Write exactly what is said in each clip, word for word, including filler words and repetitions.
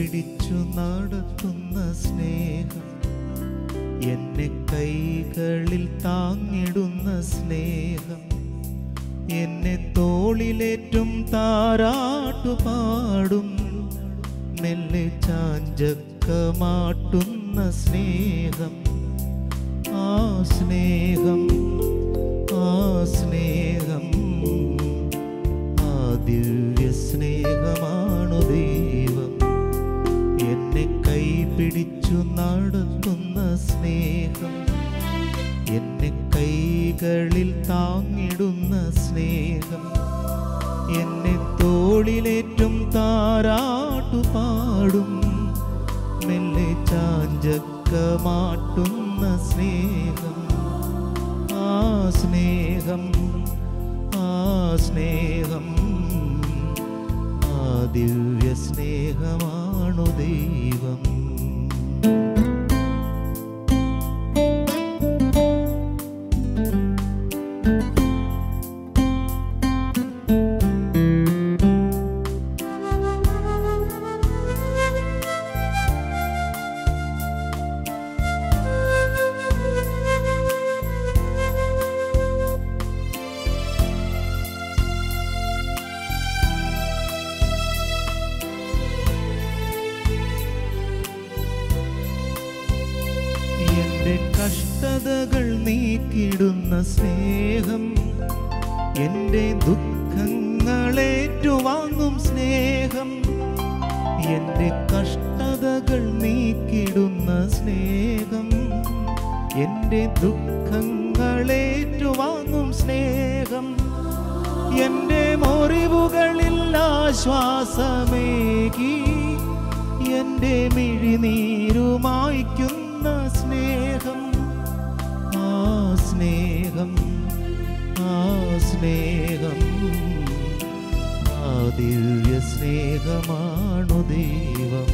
പിടിച്ചു നടത്തുന്ന സ്നേഹം, എന്നെ കൈകളിൽ താങ്ങിടുന്ന സ്നേഹം, എന്നെ തോളിലേറ്റും താരാട്ടുപാടും മെല്ലെ ചാഞ്ചക്കമാട്ടുന്ന സ്നേഹം, ആ സ്നേഹം, ആ സ്നേഹം, ആ ദിവ്യ സ്നേഹമാണു ദൈവം. എന്നെ കൈപിടിച്ചു നടത്തുന്ന സ്നേഹം, എന്നെ കൈകളിൽ താങ്ങിടുന്ന സ്നേഹം, എന്നെ തോളിലേറ്റും താരാട്ടുപാടും മെല്ലെ ചാഞ്ചക്കമാട്ടുന്ന സ്നേഹം, ആ സ്നേഹം, ആ സ്നേഹം, ആ ദിവ്യ സ്നേഹമാണു ദൈവം. എന്റെ കഷ്ടതകൾ നീക്കിടുന്ന സ്നേഹം, എന്റെ ദുഃഖങ്ങളേറ്റുവാങ്ങും സ്നേഹം, എന്റെ കഷ്ടതകൾ നീക്കിടുന്ന സ്നേഹം, എന്റെ ദുഃഖങ്ങളേറ്റുവാങ്ങും സ്നേഹം, എന്റെ മുറിവുകളിൽ ആശ്വാസമേകി എന്റെ മിഴിനീരുമായ്ക്കുന്ന സ്നേഹം, ആ സ്നേഹം, ആ സ്നേഹം, ആ ദിവ്യ സ്നേഹമാണു ദൈവം.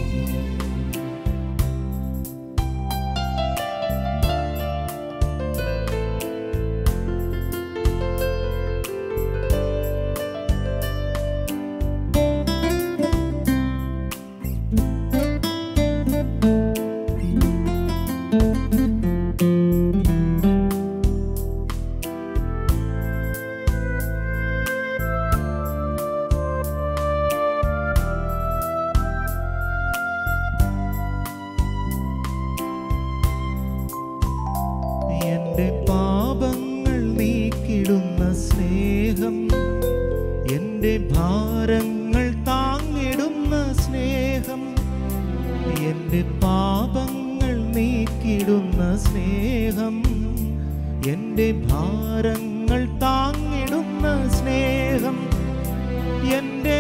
എന്റെ പാപങ്ങൾ നീക്കിടുന്ന സ്നേഹം, എന്റെ ഭാരങ്ങൾ താങ്ങിടുന്ന സ്നേഹം, എന്റെ പാപങ്ങൾ നീക്കിടുന്ന സ്നേഹം, എന്റെ ഭാരങ്ങൾ താങ്ങിടുന്ന സ്നേഹം, എന്റെ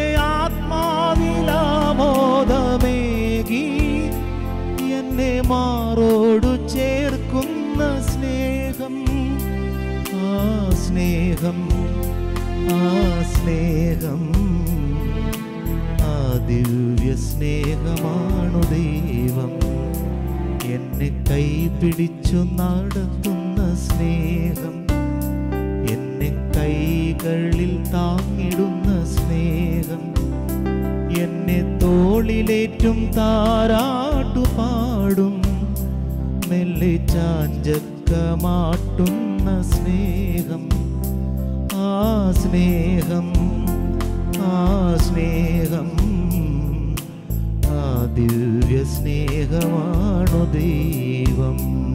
ആത്മാവിലാമോദമേകി എന്നെ മാറോടു ചേർക്കുന്ന സ്നേഹം, ആ സ്നേഹം, ആ സ്നേഹം, ആ ദിവ്യ സ്നേഹമാണു ദൈവം. എന്നെ കൈപിടിച്ചു നടത്തുന്ന സ്നേഹം, എന്നെ കൈകളിൽ താങ്ങിടുന്ന സ്നേഹം, എന്നെ തോളിലേറ്റും താരാട്ടുപാടും മെല്ലെ ചാഞ്ചക്കമാട്ടുന്ന സ്നേഹം, ആ സ്നേഹം, ആ സ്നേഹം, ആ ദിവ്യ സ്നേഹമാണു ദൈവം.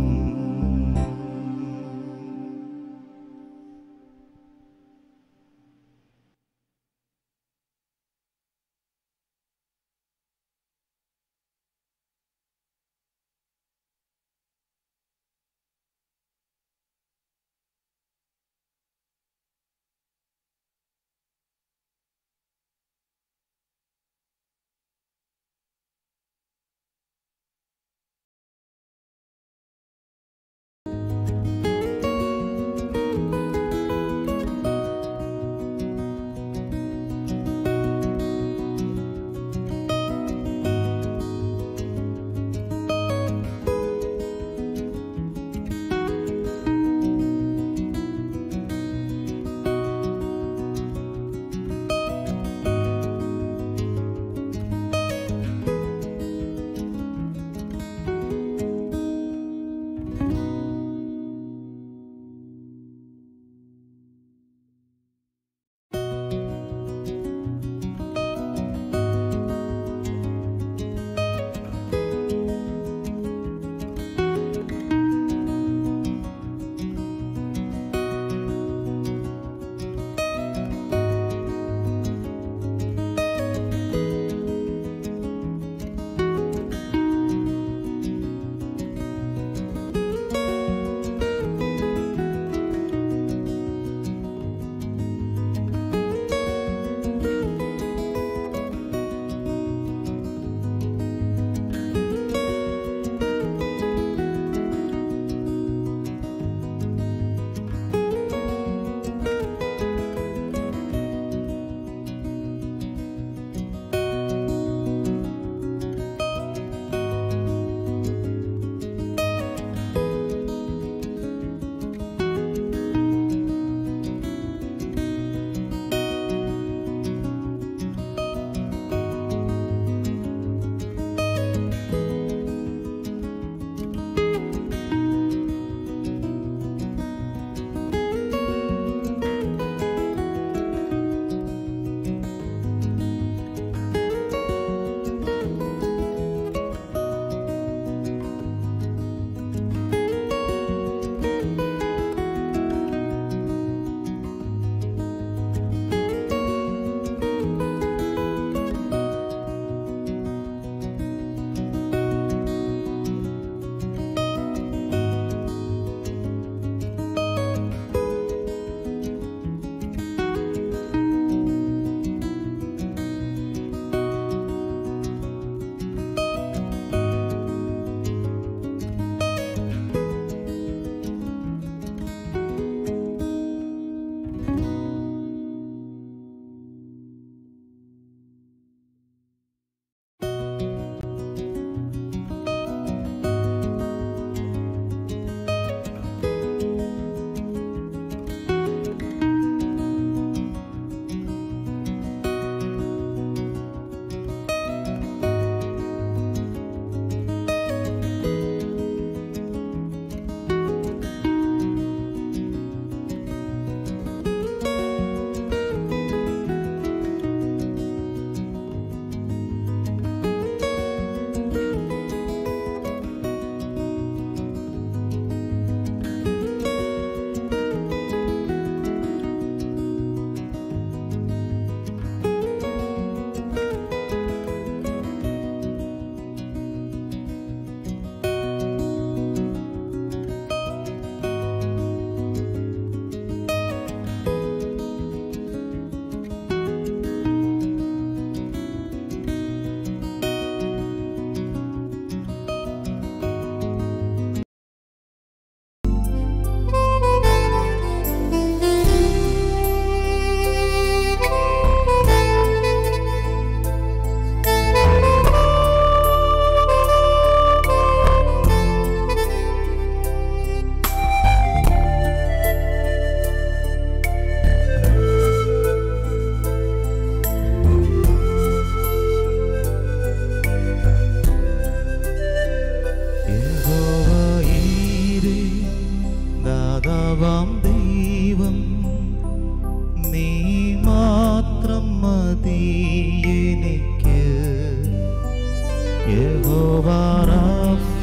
യഹോവ റാഫ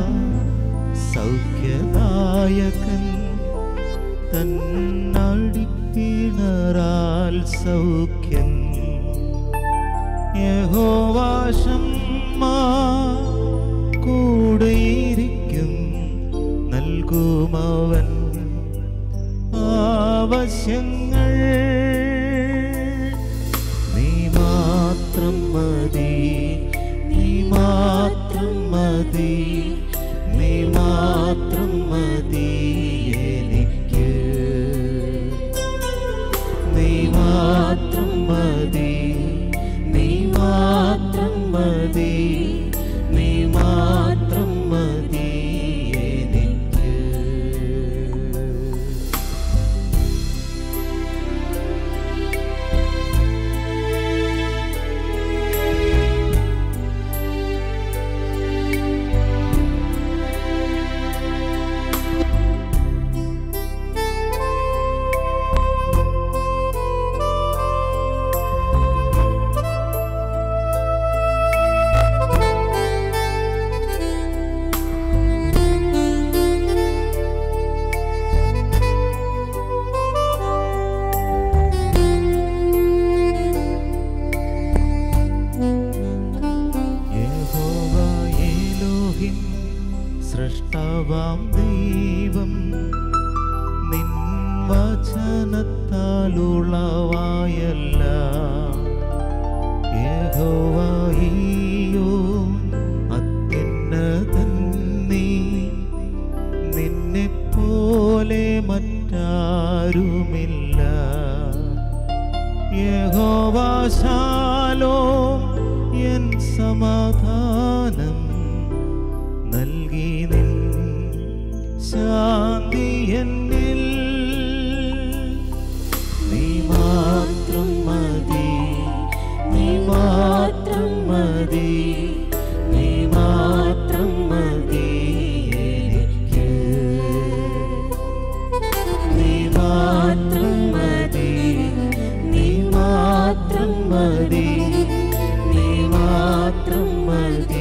സൗഖ്യദായകൻ തന്നടിപ്പിണറാൽ സൗഖ്യം. യഹോവ ശമ്മാ കൂടെയിരിക്കും നൽകുമവൻ ആവശ്യങ്ങൾ. നീ മാത്രം മതി, നീ മാത്രം മതി, നീ മാത്രം മതി എനിക്ക്. നീ മാത്രം മതി, നീ മാത്രം മതി, നീ മാത്രം മതി എനിക്ക്. സൃഷ്ടാവാം ദൈവം നിൻ വചനത്താലുളവായല്ല. യഹോവയോ അത്യുന്നതൻ നീ, നിന്നെപ്പോലെ മറ്റാരുമില്ല. യഹോവ ശാലോം എൻ സമാധാനം നൽകി നിൻ ശാന്തി എന്നിൽ. നീ മാത്രം മതി, നീ മാത്രം മതി, നീ മാത്രം മതി എനിക്ക്. നീ മാത്രം മതി, നീ മാത്രം മതി, നീ മാത്രം മതി.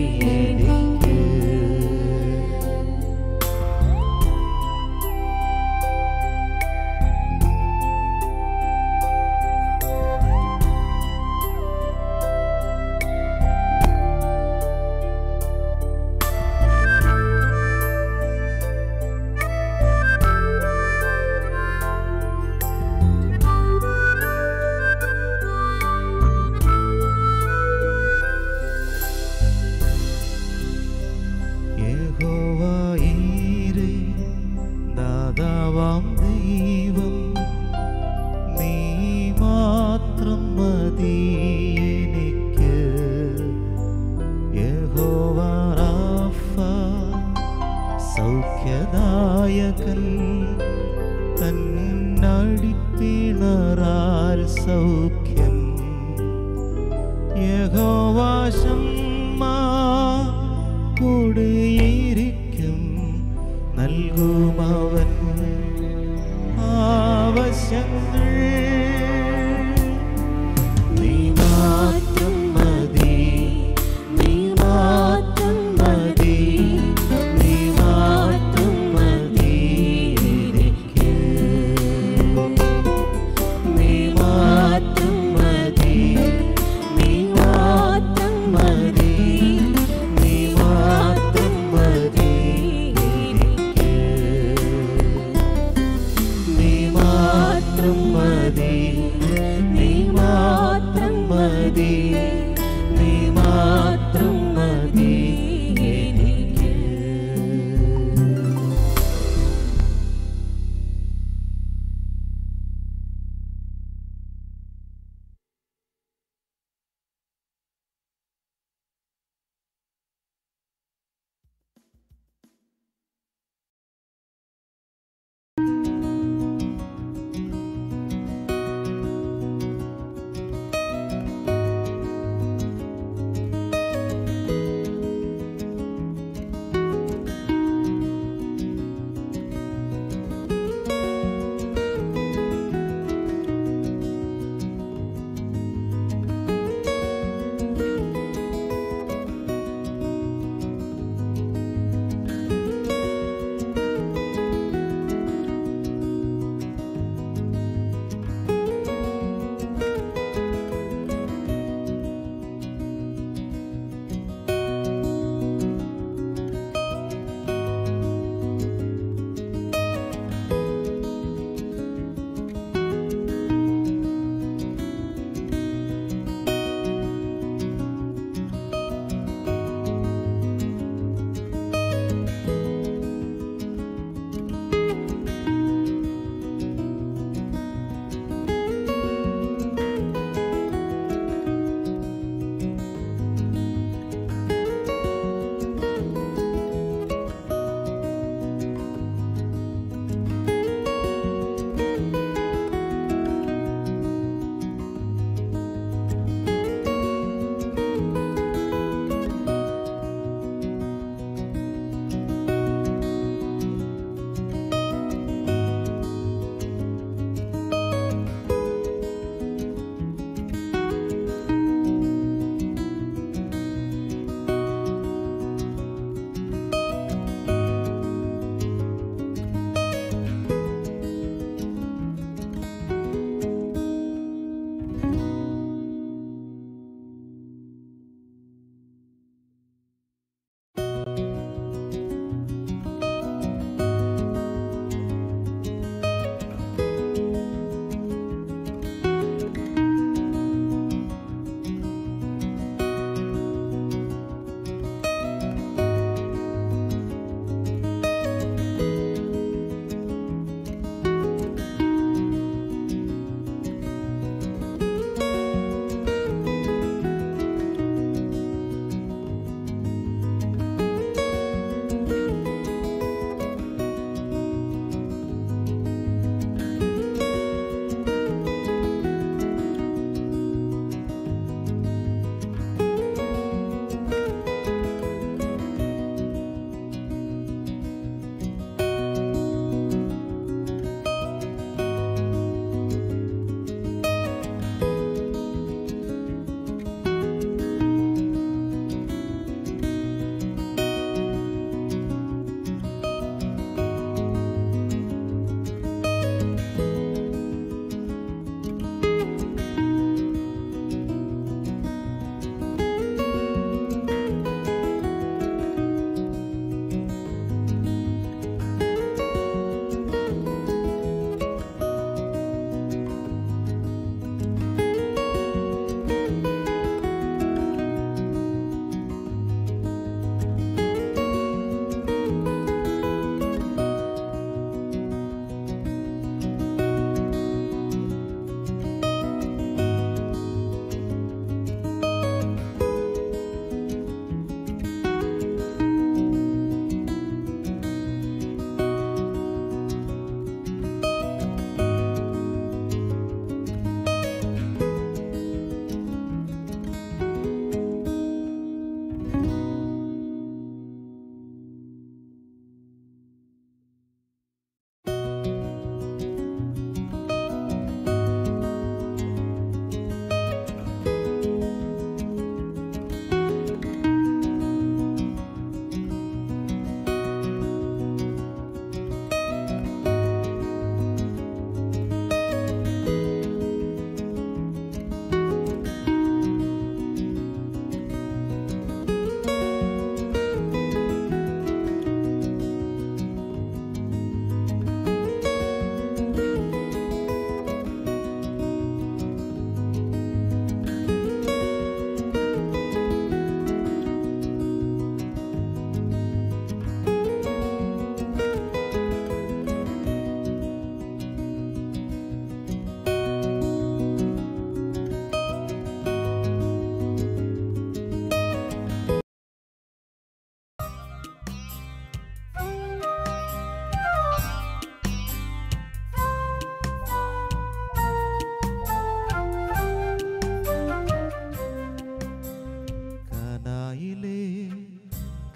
ദാതാവാം ദൈവം നീ മാത്രം മതി എനിക്ക്. യഹോവ റാഫ സൗഖ്യദായകൻ തന്നടിപ്പിണറാൽ സൗഖ്യം. യഹോവ ശമ്മാ കൂടെയിരിക്കും നൽകുമവൻ ആവശ്യങ്ങൾ. നീ മാത്രം മതി, നീ മാത്രം മതി, നീ മാത്രം മതി എനിക്ക്. നീ മാത്രം മതി, നീ മാത്രം മതി, നീ മാത്രം മതി എനിക്ക്. നീ മാത്രം മതി, നീ മാത്രം മതി, നീ മാത്രം മതി എനിക്ക്.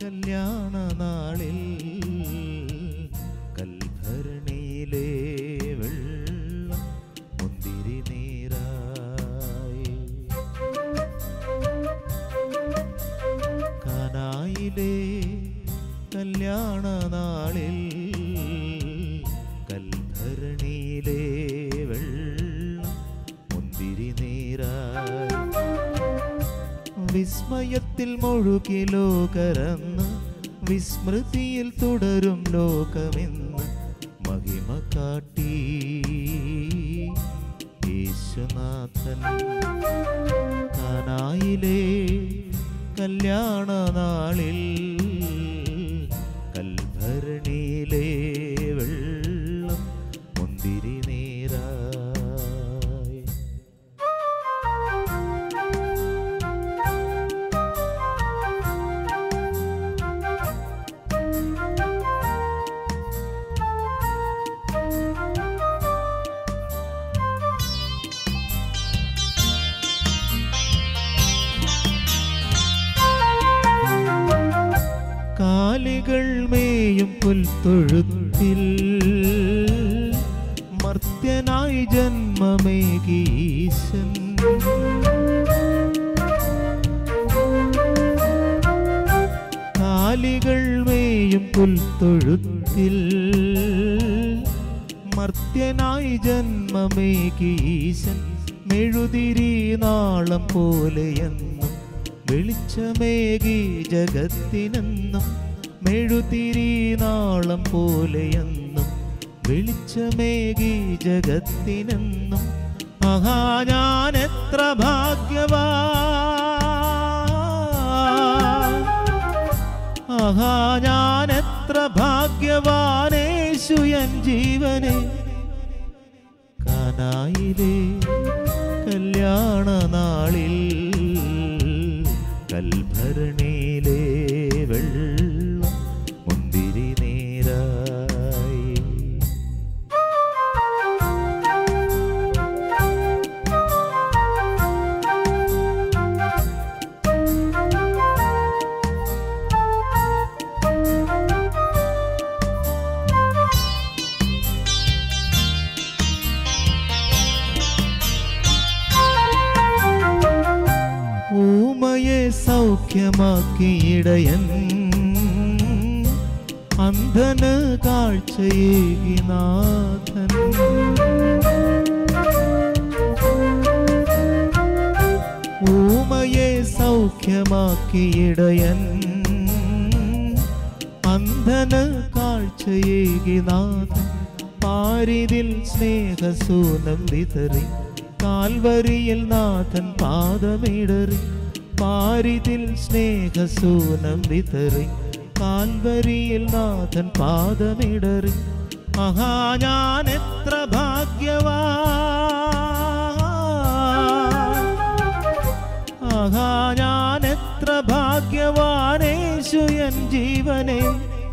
കല്യാണ നാളിൽ കൽഭരണിയിലെ വെള്ളം മുന്തിരി നീരായി. കാനായിലെ കല്യാണ നാളിൽ കൽഭരണിയിലെ വെള്ളം മുന്തിരി നീരായി. വിസ്മയത്തിൽ മുഴുകി ലോകരന്ന് വിസ്മൃതിയിൽ തുടരും ലോകമെന്ന് മഹിമ കാട്ടി യേശുനാഥൻ. കാനായിലെ കല്യാണ നാളിൽ കൽഭരണിയിലെ വെള്ളം മുന്തിരി നീരായി. കാലികൾ മേയും പുൽത്തൊഴുത്തിൽ മർത്യനായി ജന്മമേകീശൻ. കാലികൾ മേയും പുൽത്തൊഴുത്തിൽ മർത്യനായി ജന്മമേകീശൻ. മെഴുതിരി നാളം പോലെയെന്നും വെളിച്ചമേകി ജഗത്തിനെന്നും. മെഴുതിരി നാളം പോലെയെന്നും വെളിച്ചമേകി ജഗത്തിനെന്നും. ആഹാ ഞാൻ എത്ര ഭാഗ്യവാൻ, ആഹാ ഞാൻ എത്ര ഭാഗ്യവാൻ, യേശു എൻ ജീവനെ. കാനായിലെ കല്യാണ നാളിൽ കൽഭരണിയിലെ വെള്ളം മുന്തിരി നീരായി. ഊമയെ സൗഖ്യമാക്കിയിടയൻ, അന്ധന് കാഴ്ചയേകി നാഥൻ. ഊമയെ സൗഖ്യമാക്കിയിടയൻ, അന്ധന് കാഴ്ചയേകി നാഥൻ. പാരിതിൽ സ്നേഹസൂനം വിതറി കാൽവരിയിൽ നാഥൻ പാദമിടറി. പാരിതിൽ സ്നേഹസൂനം വിതറി കാൽവരിയിൽ നാഥൻ പാദമിടറി. ആഹാ ഞാൻ എത്ര ഭാഗ്യവാൻ, ആഹാ ഞാൻ എത്ര ഭാഗ്യവാൻ, യേശു എൻ ജീവനെ.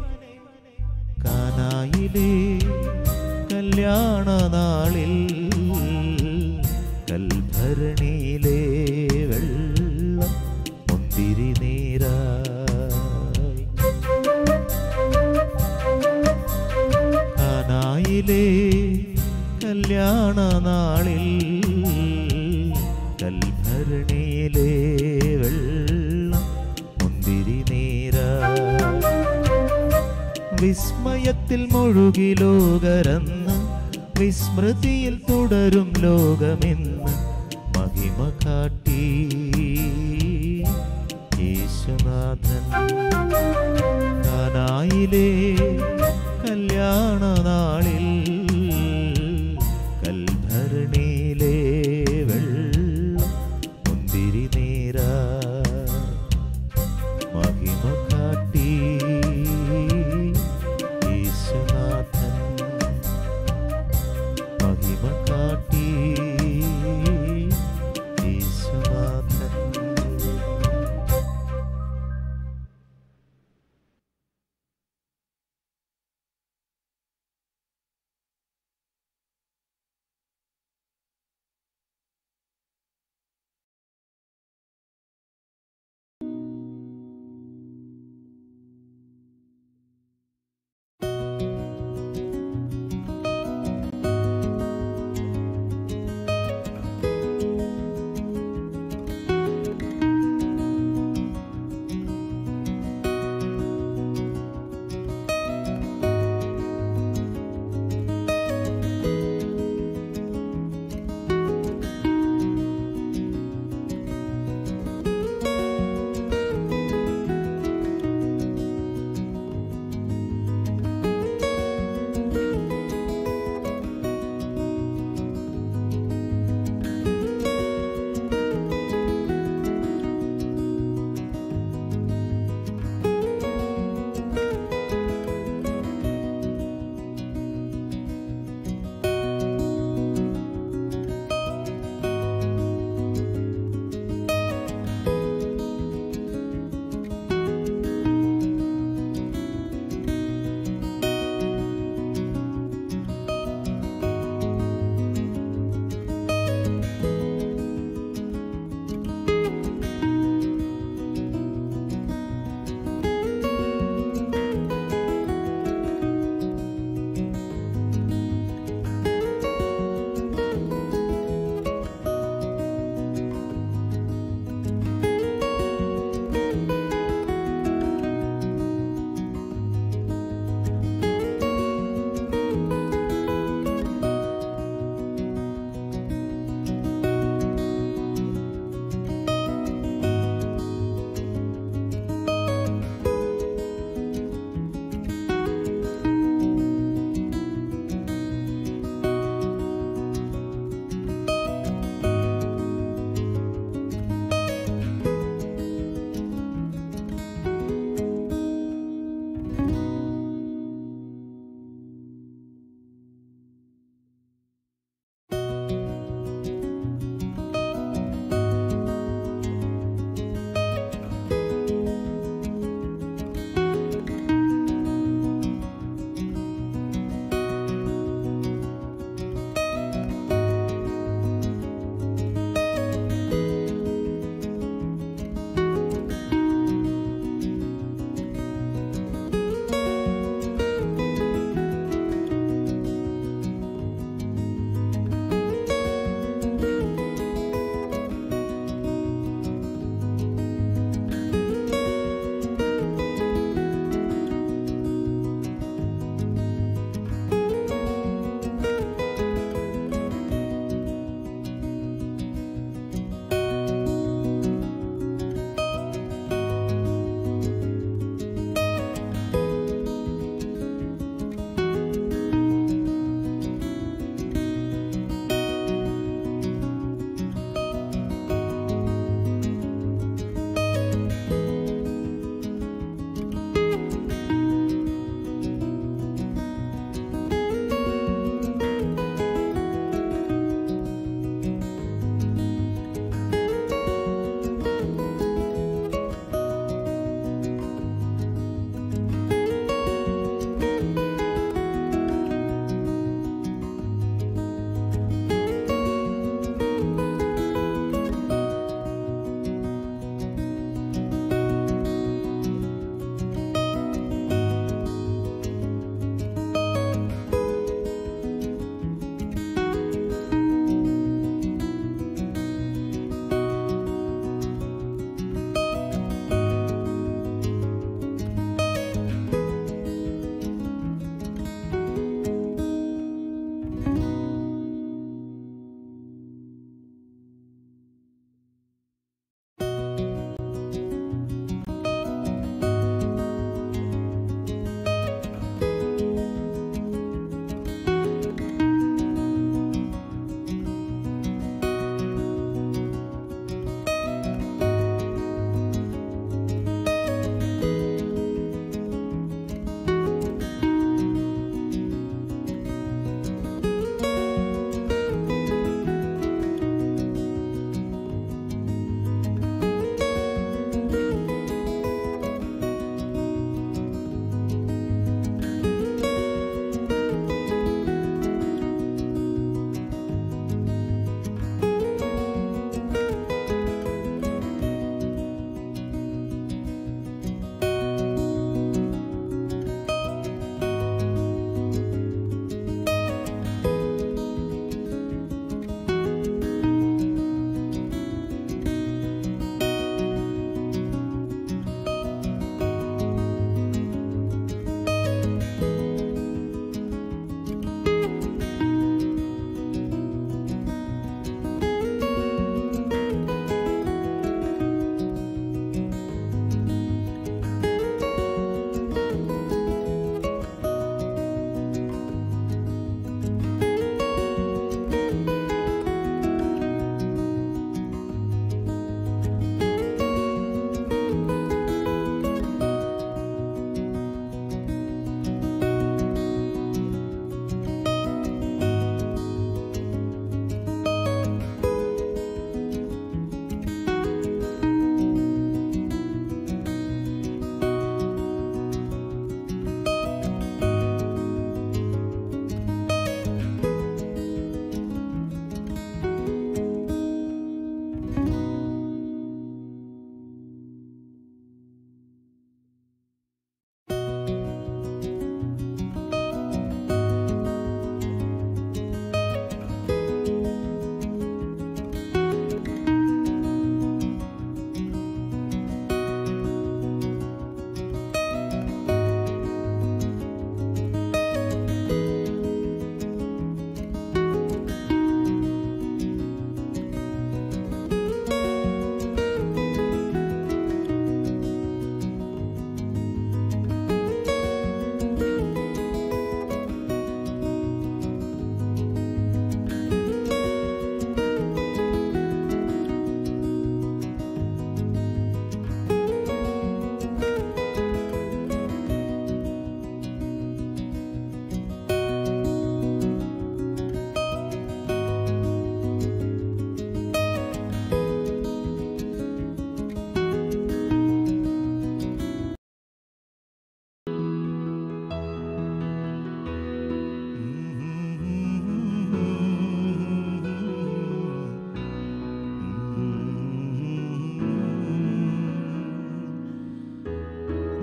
കാനായിലെ കല്യാണ നാളിൽ കൽഭരണിയിലെ വെള്ളം മുന്തിരി നീരായി. കാനായിലെ കല്യാണ നാളിൽ കൽഭരണിയിലെ വെള്ളം മുന്തിരി നീരായി. വിസ്മയത്തിൽ മുഴുകി ലോകരന്ന് വിസ്മൃതിയിൽ തുടരും ലോകമെന്ന് മഹിമ കാട്ടി യേശുനാഥൻ. കാനായിലെ കല്യാണ നാളിൽ കൽഭരണിയിലെ വെള്ളം മുന്തിരി നീരായി. മഹിമ കാട്ടി യേശുനാഥൻ, മഹിമ കാട്ടി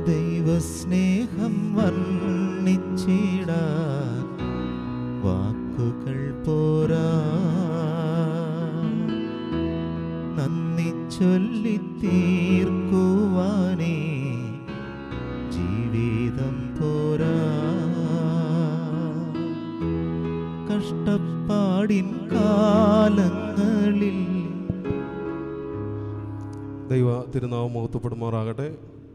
ദൈവസ്നേഹം വർണ്ണിച്ചിടാൻ വാക്കുകൾ പോരാ, നന്ദി ചൊല്ലി തീർക്കുവാനേ ജീവിതം പോരാ. കഷ്ടപ്പാടിൻ കാലങ്ങളിൽ ദൈവ തിരുനാമം മഹത്വപ്പെടുമാറാകട്ടെ.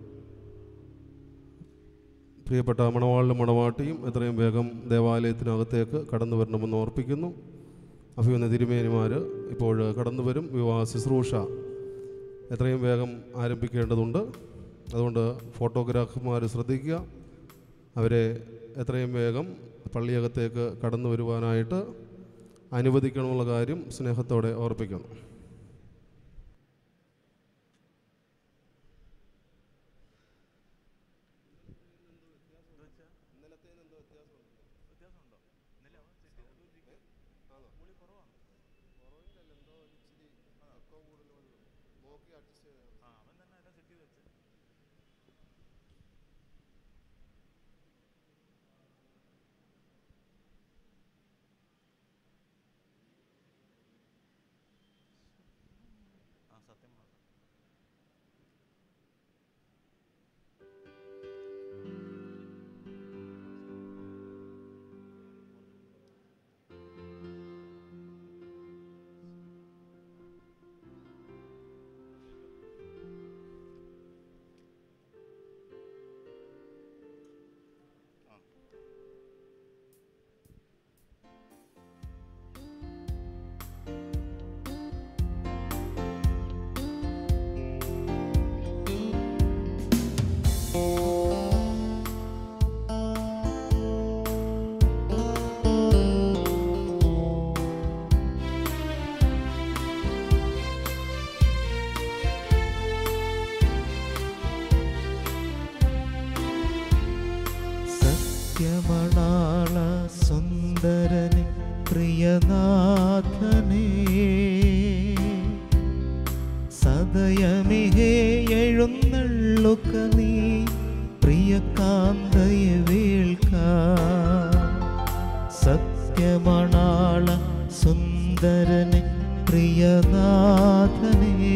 പ്രിയപ്പെട്ട മണവാളിലും മണവാട്ടിയും എത്രയും വേഗം ദേവാലയത്തിനകത്തേക്ക് കടന്നു വരണമെന്ന് ഓർപ്പിക്കുന്നു. അഭിവന്യ തിരുമേനിമാർ ഇപ്പോൾ കടന്നു വരും. വിവാഹ ശുശ്രൂഷ എത്രയും വേഗം ആരംഭിക്കേണ്ടതുണ്ട്. അതുകൊണ്ട് ഫോട്ടോഗ്രാഫർമാർ ശ്രദ്ധിക്കുക, അവരെ എത്രയും വേഗം പള്ളിയകത്തേക്ക് കടന്നു വരുവാനായിട്ട് അനുവദിക്കണമെന്നുള്ള കാര്യം സ്നേഹത്തോടെ ഓർപ്പിക്കണം. സത്യമണാള സുന്ദരനെ പ്രിയനാഥനേ, സദയമിഹേ എഴുന്നള്ളുക നീ പ്രിയ കാന്തയെ വേൾക്കാൻ. സത്യമണാള സുന്ദരനെ പ്രിയനാഥനേ,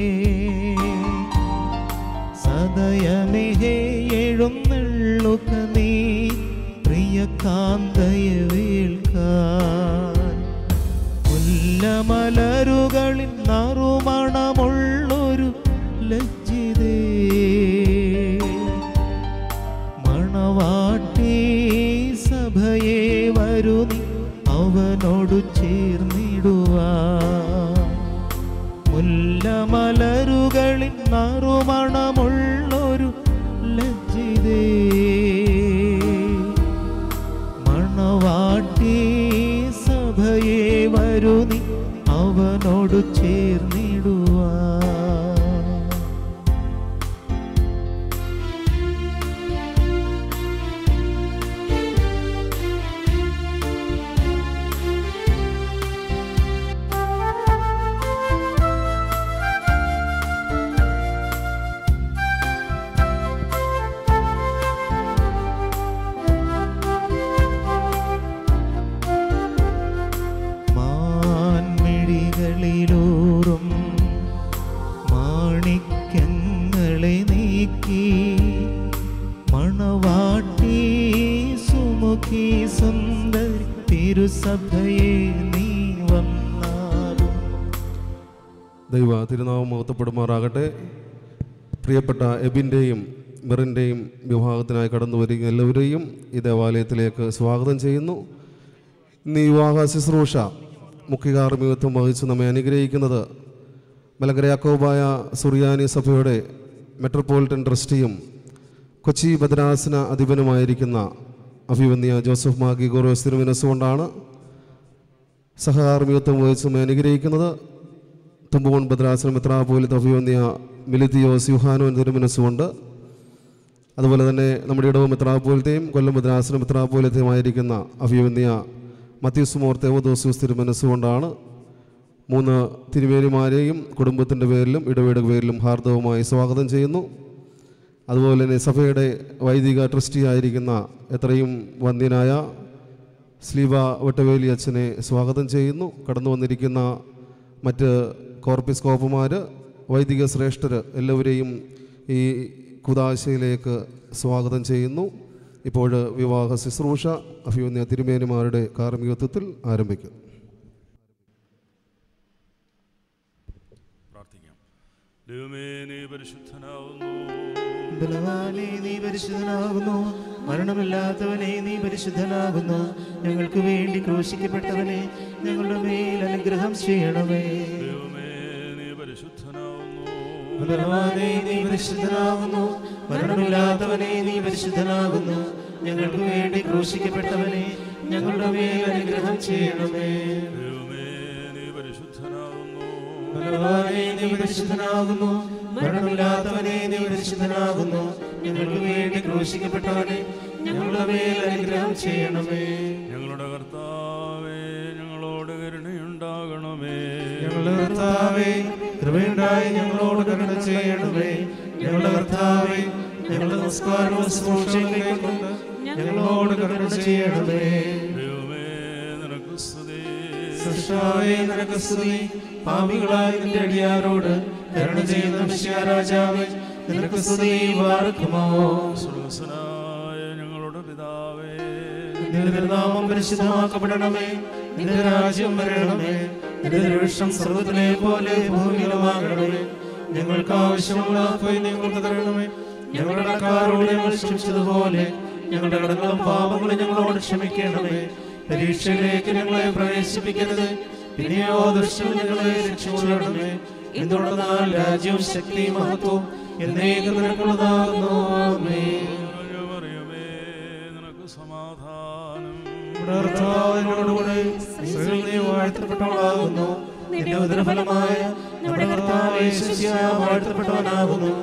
സദയമിഹേ എഴുന്നള്ളുക നീ പ്രിയ കാന്തയെ വേൾക്കാൻ. മുല്ലമലരുകളിൽ നറുമണമുള്ളൊരു ലജ്ജിതേ, മണവാട്ടി സഭയെ വരൂ നീ അവനോടു ചേർന്നിടുവാൻ. മുല്ലമലരുകളിൽ നറുമണമുള്ളൊരു ലജ്ജിതേ, മണവാട്ടി സഭയെ വരൂ നീ അവനോടു ചേർന്നിടുവാൻ. മാൻമിഴികളിലൂറും മാണിക്യങ്ങളെ നീക്കി മണവാട്ടി സുമുഖി സുന്ദരി തിരുസഭയെ നീ വന്നാലും. ദൈവ തിരുനാമം മഹത്വപ്പെടുമാറാകട്ടെ. പ്രിയപ്പെട്ട എബിൻ്റെയും മെറിൻ്റെയും വിവാഹത്തിനായി കടന്നു വരിക എല്ലാവരെയും ഈ ദേവാലയത്തിലേക്ക് സ്വാഗതം ചെയ്യുന്നു. ഇന്ന് ഈ വിവാഹ ശുശ്രൂഷ മുഖ്യകാർമ്മികത്വം വഹിച്ച് നമ്മെ അനുഗ്രഹിക്കുന്നത് മലങ്കര യാക്കോബായ സുറിയാനി സഭയുടെ മെട്രോപൊളിറ്റൻ ട്രസ്റ്റിയും കൊച്ചി ഭദ്രാസന അധിപനുമായിരിക്കുന്ന അഭിവന്യ ജോസഫ് മാർ ഗ്രിഗോറിയോസ് തിരുമനസ്സുകൊണ്ടാണ്. സഹകാർമ്മികത്വം വഹിച്ച് നമ്മെ അനുഗ്രഹിക്കുന്നത് തുമ്പുകോൺ ഭദ്രാസന മെത്രാപ്പോലീത്ത അഭിവന്യ മിലിത്തിയോസ് യുഹാനോൻ തിരുമനസ്സുകൊണ്ട്. അതുപോലെ തന്നെ നമ്മുടെ ഇടവ മെത്രാപ്പോലീത്തയും കൊല്ലം ഭദ്രാസന മെത്രാപ്പോലീത്തയുമായിരിക്കുന്ന അഭിവന്യ മത്യൂസ് മോർ തേവദോസ്യൂസ് തിരുമനസ്സുകൊണ്ടാണ്. മൂന്ന് തിരുമേനിമാരെയും കുടുംബത്തിൻ്റെ പേരിലും ഇടവേട പേരിലും ഹാർദവമായി സ്വാഗതം ചെയ്യുന്നു. അതുപോലെ തന്നെ സഭയുടെ വൈദിക ട്രസ്റ്റി ആയിരിക്കുന്ന എത്രയും വന്ദ്യനായ സ്ലീബ വട്ടവേലി അച്ഛനെ സ്വാഗതം ചെയ്യുന്നു. കടന്നു വന്നിരിക്കുന്ന മറ്റ് കോർപ്പിസ്കോപ്പുമാർ, വൈദിക ശ്രേഷ്ഠർ എല്ലാവരെയും ഈ കുദാശയിലേക്ക് സ്വാഗതം ചെയ്യുന്നു. ഇപ്പോൾ വിവാഹ ശുശ്രൂഷ അഭിമന്യ തിരുമേനിമാരുടെ കാർമ്മികത്വത്തിൽ ആരംഭിക്കും. ബലവാനേ, നീ പരിശുദ്ധനാകുന്നു. മരണമില്ലാത്തവനെ, നീ പരിശുദ്ധനാകുന്നു. ഞങ്ങൾക്ക് വേണ്ടി ക്രൂശിക്കപ്പെട്ടവനെ, ഞങ്ങളുടെ മേൽ അനുഗ്രഹം ചെയ്യണമേ. ബലവാനേ, നീ പരിശുദ്ധനാകുന്നു. മരണമില്ലാത്തവനെ, നീ പരിശുദ്ധനാകുന്നു. ഞങ്ങൾക്ക് വേണ്ടി ക്രൂശിക്കപ്പെട്ടവനെ, ഞങ്ങളുടെ മേൽ അനുഗ്രഹം ചെയ്യണമേ. ബലവാനേ, നീ പരിശുദ്ധനാകുന്നു. മരണമില്ലാത്തവനെ, നീ പരിശുദ്ധനാകുന്നു. ഞങ്ങൾക്ക് വേണ്ടി ക്രൂശിക്കപ്പെട്ടവനെ, ഞങ്ങളുടെ മേൽ അനുഗ്രഹം ചെയ്യണമേ. ഞങ്ങളുടെ കർത്താവേ, ഞങ്ങളോട് കരുണയുണ്ടാകണമേ. ഞങ്ങളുടെ കർത്താവേ, കൃപയുണ്ടായി ഞങ്ങളോട് കരുണ ചെയ്യണമേ. ഞങ്ങളുടെ കർത്താവേ, ഞങ്ങളുടെ നമസ്കാരവും ശുശ്രൂഷയും കൊണ്ട് ഞങ്ങളോട് കരുണ ചെയ്യണമേ. ദൈവമേ, നിനക്ക് സ്തുതി. സൃഷ്ടാവേ, നിനക്ക് സ്തുതി. പാപികളായ നിന്റെ അടിയാരോട് കരുണ ചെയ്യുന്ന മിശിഹാ രാജാവേ, നിനക്ക് സ്തുതി. വാഴ്ത്തുമോ സ്വർഗ്ഗസ്ഥനായ ഞങ്ങളുടെ പിതാവേ, നിന്റെ തിരുനാമം പരിശുദ്ധമാക്കപ്പെടണമേ. നിന്റെ രാജ്യം വരണമേ. നിന്റെ തിരുവിഷ്ടം സ്വർഗ്ഗത്തിലെ പോലെ ഭൂമിയിലുമാകണമേ. ഞങ്ങൾക്ക് ആവശ്യമുള്ള അപ്പവും ഞങ്ങൾക്ക് തരണമേ. ഞങ്ങളുടെ കടക്കാരോട് ഞങ്ങൾ ക്ഷമിച്ചതുപോലെ ഞങ്ങളുടെ കടങ്ങളും പാപങ്ങളും ഞങ്ങളോട് ക്ഷമിക്കണമേ. പരീക്ഷയിലേക്ക് ഞങ്ങളെ പ്രവേശിപ്പിക്കരുത്, പിന്നെയോ ദുഷ്ടനിൽ ഞങ്ങളെ രക്ഷിച്ചുകൊള്ളണമേ. എന്തുകൊണ്ടെന്നാൽ രാജ്യവും ശക്തിയും മഹത്വവും എന്നേക്കും നിനക്കുള്ളതാകുന്നു. ആമേൻ. നിനക്ക് സമാധാനം. കർത്താവിനോടുകൂടെ സ്ത്രീകൾ നീ വാഴ്ത്തപ്പെട്ടവളാകുന്നു. നിന്റെ ഉദരഫലമായ നമ്മുടെ കർത്താവ് യേശുമിശിഹ വാഴ്ത്തപ്പെട്ടവനാകുന്നു.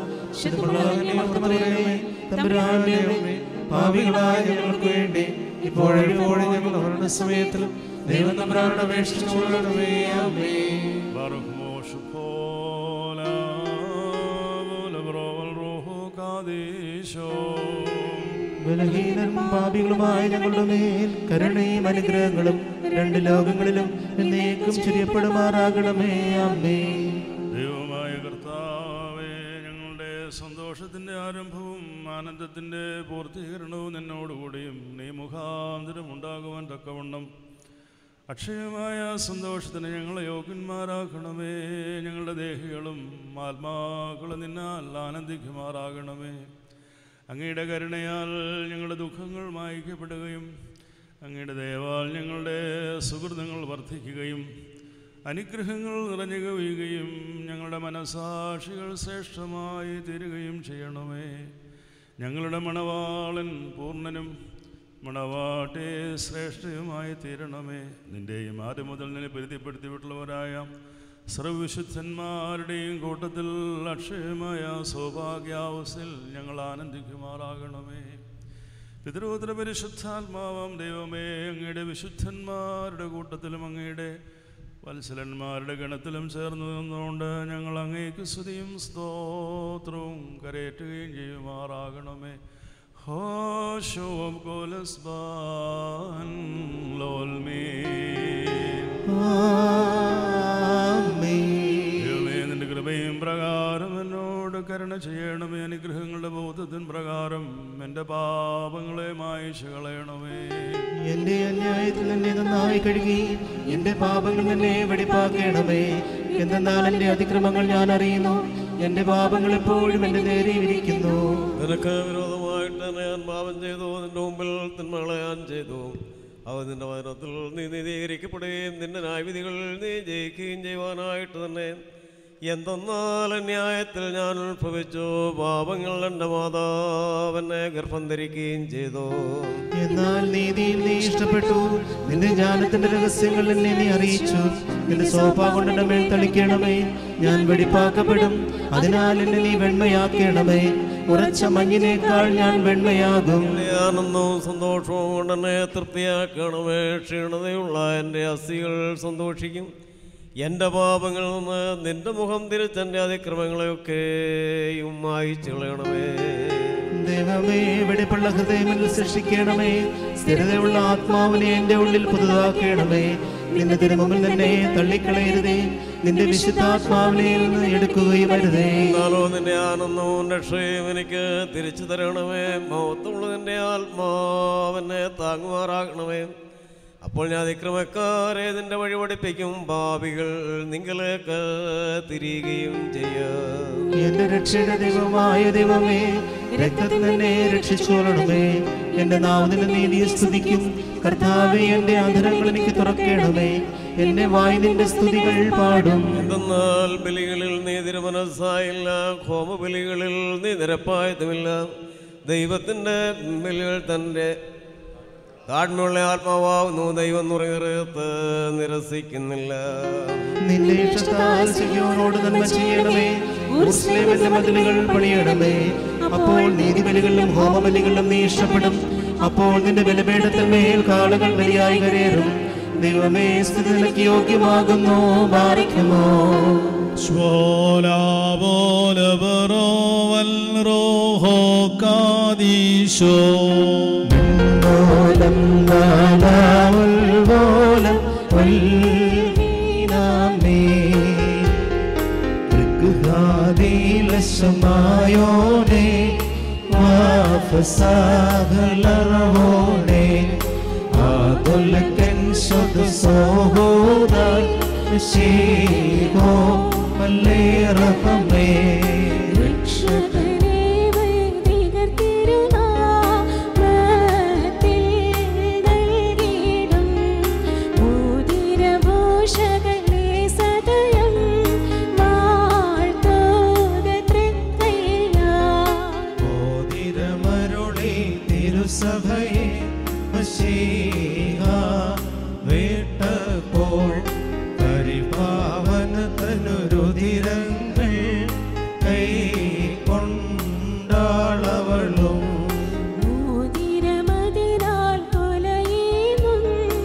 തമ്പുരാന്റെ അമ്മേ, പാപികളായ ഞങ്ങൾക്ക് വേണ്ടി ഇപ്പോഴെപ്പോഴും ഞങ്ങളുടെ മരണസമയത്തിലും ദൈവം തമ്പുരാനോട് അപേക്ഷിച്ചുകൊള്ളണമേ. ആമേൻ. ബലഹീനരും പാപികളുമായ ഞങ്ങളുടെ മേൽ കരുണയും അനുഗ്രഹങ്ങളും രണ്ട് ലോകങ്ങളിലും എന്നേക്കും ചൊരിയപ്പെടുമാറാകണമേ. ആമേൻ. ദൈവമായ കർത്താവേ, ഞങ്ങളുടെ സന്തോഷത്തിന്റെ ആരംഭവും ആനന്ദത്തിന്റെ പൂർത്തീകരണവും നിന്നോടുകൂടിയും നീ മുഖാന്തരം ഉണ്ടാകുവാൻ തക്കവണ്ണം അക്ഷയമായ സന്തോഷത്തിന് ഞങ്ങളെ യോഗ്യന്മാരാക്കണമേ. ഞങ്ങളുടെ ദേഹികളും ആത്മാക്കളും നിന്നാൽ ആനന്ദിക്കുമാറാകണമേ. അങ്ങയുടെ കരുണയാൽ ഞങ്ങളുടെ ദുഃഖങ്ങൾ മായ്ക്കപ്പെടുകയും അങ്ങയുടെ ദയവാൽ ഞങ്ങളുടെ സുഹൃത്തുക്കൾ വർദ്ധിക്കുകയും അനുഗ്രഹങ്ങൾ നിറഞ്ഞു കവിയുകയും ഞങ്ങളുടെ മനസാക്ഷികൾ ശ്രേഷ്ഠമായി തീരുകയും ചെയ്യണമേ. ഞങ്ങളുടെ മണവാളൻ പൂർണ്ണനും മണവാട്ടെ ശ്രേഷ്ഠയുമായി തീരണമേ. നിൻ്റെയും ആദ്യം മുതൽ നിന്നെ പരിധിപ്പെടുത്തിയിട്ടുള്ളവരായ സർവവിശുദ്ധന്മാരുടെയും കൂട്ടത്തിൽ അക്ഷയമായ സൗഭാഗ്യാവസ്ഥയിൽ ഞങ്ങൾ ആനന്ദിക്കുമാറാകണമേ. പിതൃപുത്ര പരിശുദ്ധാത്മാവാം ദൈവമേ, അങ്ങയുടെ വിശുദ്ധന്മാരുടെ കൂട്ടത്തിലും അങ്ങയുടെ വത്സലന്മാരുടെ ഗണത്തിലും ചേർന്ന് നിന്നുകൊണ്ട് ഞങ്ങൾ അങ്ങേക്ക് സ്തുതിയും സ്തോത്രവും കരയേറ്റുകയും ചെയ്യുമാറാകണമേ. ഹോശോം കോലസ്ബാൻ ലോൽമേ. ദൈവമേ, നിന്റെ കൃപയും പ്രകാരം എന്നോട് കരുണ ചെയ്യണമേ. അനുഗ്രഹങ്ങളുടെ ബോധത്തിൻ പ്രകാരം എൻ്റെ പാപങ്ങളെ മായിച്ചു കളയണമേ. എന്റെ അന്യായത്തിൽ എന്നെ നന്നായി കഴുകി എന്റെ പാപങ്ങൾ എന്നെ വെടിപ്പാക്കണമേ. എന്തെന്നാൽ എന്റെ അതിക്രമങ്ങൾ ഞാൻ അറിയുന്നു, എന്റെ പാപങ്ങൾ എപ്പോഴും എന്റെ നേരെ ഇരിക്കുന്നു. നിനക്ക് വിരോധമായിട്ട് ഞാൻ പാപം ചെയ്തു, നിന്റെ മുമ്പിൽ തിന്മകളെ ഞാൻ ചെയ്തു. അവ നിന്റെ വചനത്തിൽ നീ നീതീകരിക്കപ്പെടുകയും നിന്റെ ന്യായവിധികൾ നീ ജയിക്കുകയും ചെയ്യുവാനായിട്ട് തന്നെ. എന്തെന്നാൽ ന്യായത്തിൽ ഞാൻ ഉത്ഭവിച്ചു, പാപങ്ങൾ എൻ്റെ മാതാവെന്നെ ഗർഭം ധരിക്കുകയും ചെയ്തു. എന്നാൽ നീതിയിൽ നീ ഇഷ്ടപ്പെട്ടു, നിന്റെ ജ്ഞാനത്തിന്റെ രഹസ്യങ്ങൾ എന്നെ നീ അറിയിച്ചു. നിന്റെ സോപ്പാ കൊണ്ട് എന്റെ മേൽ തളിക്കണമേ, ഞാൻ വെടിപ്പാക്കപ്പെടും. അതിനാൽ എന്നെ നീ വെണ്മയാക്കണമേ, ഉറച്ച മഞ്ഞിനേക്കാൾ ഞാൻ വെണ്മയാകും. ആനന്ദവും സന്തോഷവും കൊണ്ട് എന്നെ തൃപ്തിയാക്കണമേ. ക്ഷീണതയുള്ള എൻ്റെ അസ്ഥികൾ സന്തോഷിക്കും, എൻ്റെ പാപങ്ങളിൽ നിന്ന് നിന്റെ മുഖം തിരിച്ചെൻ്റെ അതിക്രമങ്ങളെയൊക്കെയും മായിച്ചു കളയണമേ. ദൈവമേ, വെടിപ്പുള്ള ഹൃദയമിൽ സൃഷ്ടിക്കണമേ. സ്ഥിരതയുള്ള ആത്മാവിനെ എൻ്റെ ഉള്ളിൽ പുതുതാക്കണമേ. നിന്റെ തിരുമുമ്പിൽ തന്നെ തള്ളിക്കളയരുതേ. നിന്റെ വിശുദ്ധാത്മാവിനെ നിന്ന് എടുക്കുകയും അരുതേ. എന്നാലോ നിന്റെ ആനന്ദവും രക്ഷയും എനിക്ക് തിരിച്ചു തരണമേ. മഹത്വമുള്ള നിന്റെ ആത്മാവെന്നെ താങ്ങുമാറാകണമേ. അപ്പോൾ ഞാൻ അതിക്രമക്കാരെ നിന്റെ വഴി പഠിപ്പിക്കും. പാപികൾ നിങ്ങളിലേക്ക് തിരിയുകയും ചെയ്യാം. എന്റെ രക്ഷയുടെ ദൈവമായ ദൈവമേ, രക്തത്തിൽ തന്നെ രക്ഷിച്ചോളണമേ. എന്റെ നാവിന്റെ നീതിയെ സ്തുതിക്കും. കർത്താവേ, എന്റെ അധരങ്ങൾ എനിക്ക് തുറക്കണമേ. എന്നെ വായി നിന്റെ സ്തുതികൾ പാടും. എന്തെന്നാൽ ബലികളിൽ നീ തിരുമനസ്സായില്ല, ഹോമബലികളിൽ നീ നിരപ്പായതുമില്ല. ദൈവത്തിൻ്റെ ബലികൾ തൻ്റെ താഴ്മയുള്ള ആത്മാവാകുന്നു. ദൈവം നുറയത്ത് നിരസിക്കുന്നില്ല. നിന്റെ ഇഷ്ടത്താൽ സിയോനോട് നന്മ ചെയ്യണമേ. യെരൂശലേമിന്റെ മതിലുകൾ പണിയണമേ. അപ്പോൾ നീതിബലികളിലും ഹോമബലികളിലും നീ ഇഷ്ടപ്പെടും. അപ്പോൾ നിന്റെ ബലിപീഠത്തിന്മേൽ കാളുകൾ ബലിയായി കരയേറും. ദൈവമേ, സ്തുതി നിനക്ക് യോഗ്യമാകുന്നു. ബാരിക്കുമോ ോനെ വാഫസാഗലറവോനെ ആദുലക്കൻ സ്വദ് സോഹോദാൻ ശീഗോ മല്ലേറഹമേ രക്ഷകനേ വൈദികർ തിരുനാമത്തിൽ നൽകിയിടും മോതിരഭൂഷകളെ സദയം വാഴ്ത്തുക തൃക്കൈയാൽ. മോതിരമരുളി തിരുസഭയെ മശീഹാ വേട്ടപ്പോൾ പരിപാവന തനുരുതിരങ്ങൾ കൈക്കൊണ്ടാളവളും മോതിരമതിനാൽ കൊലയേന്നും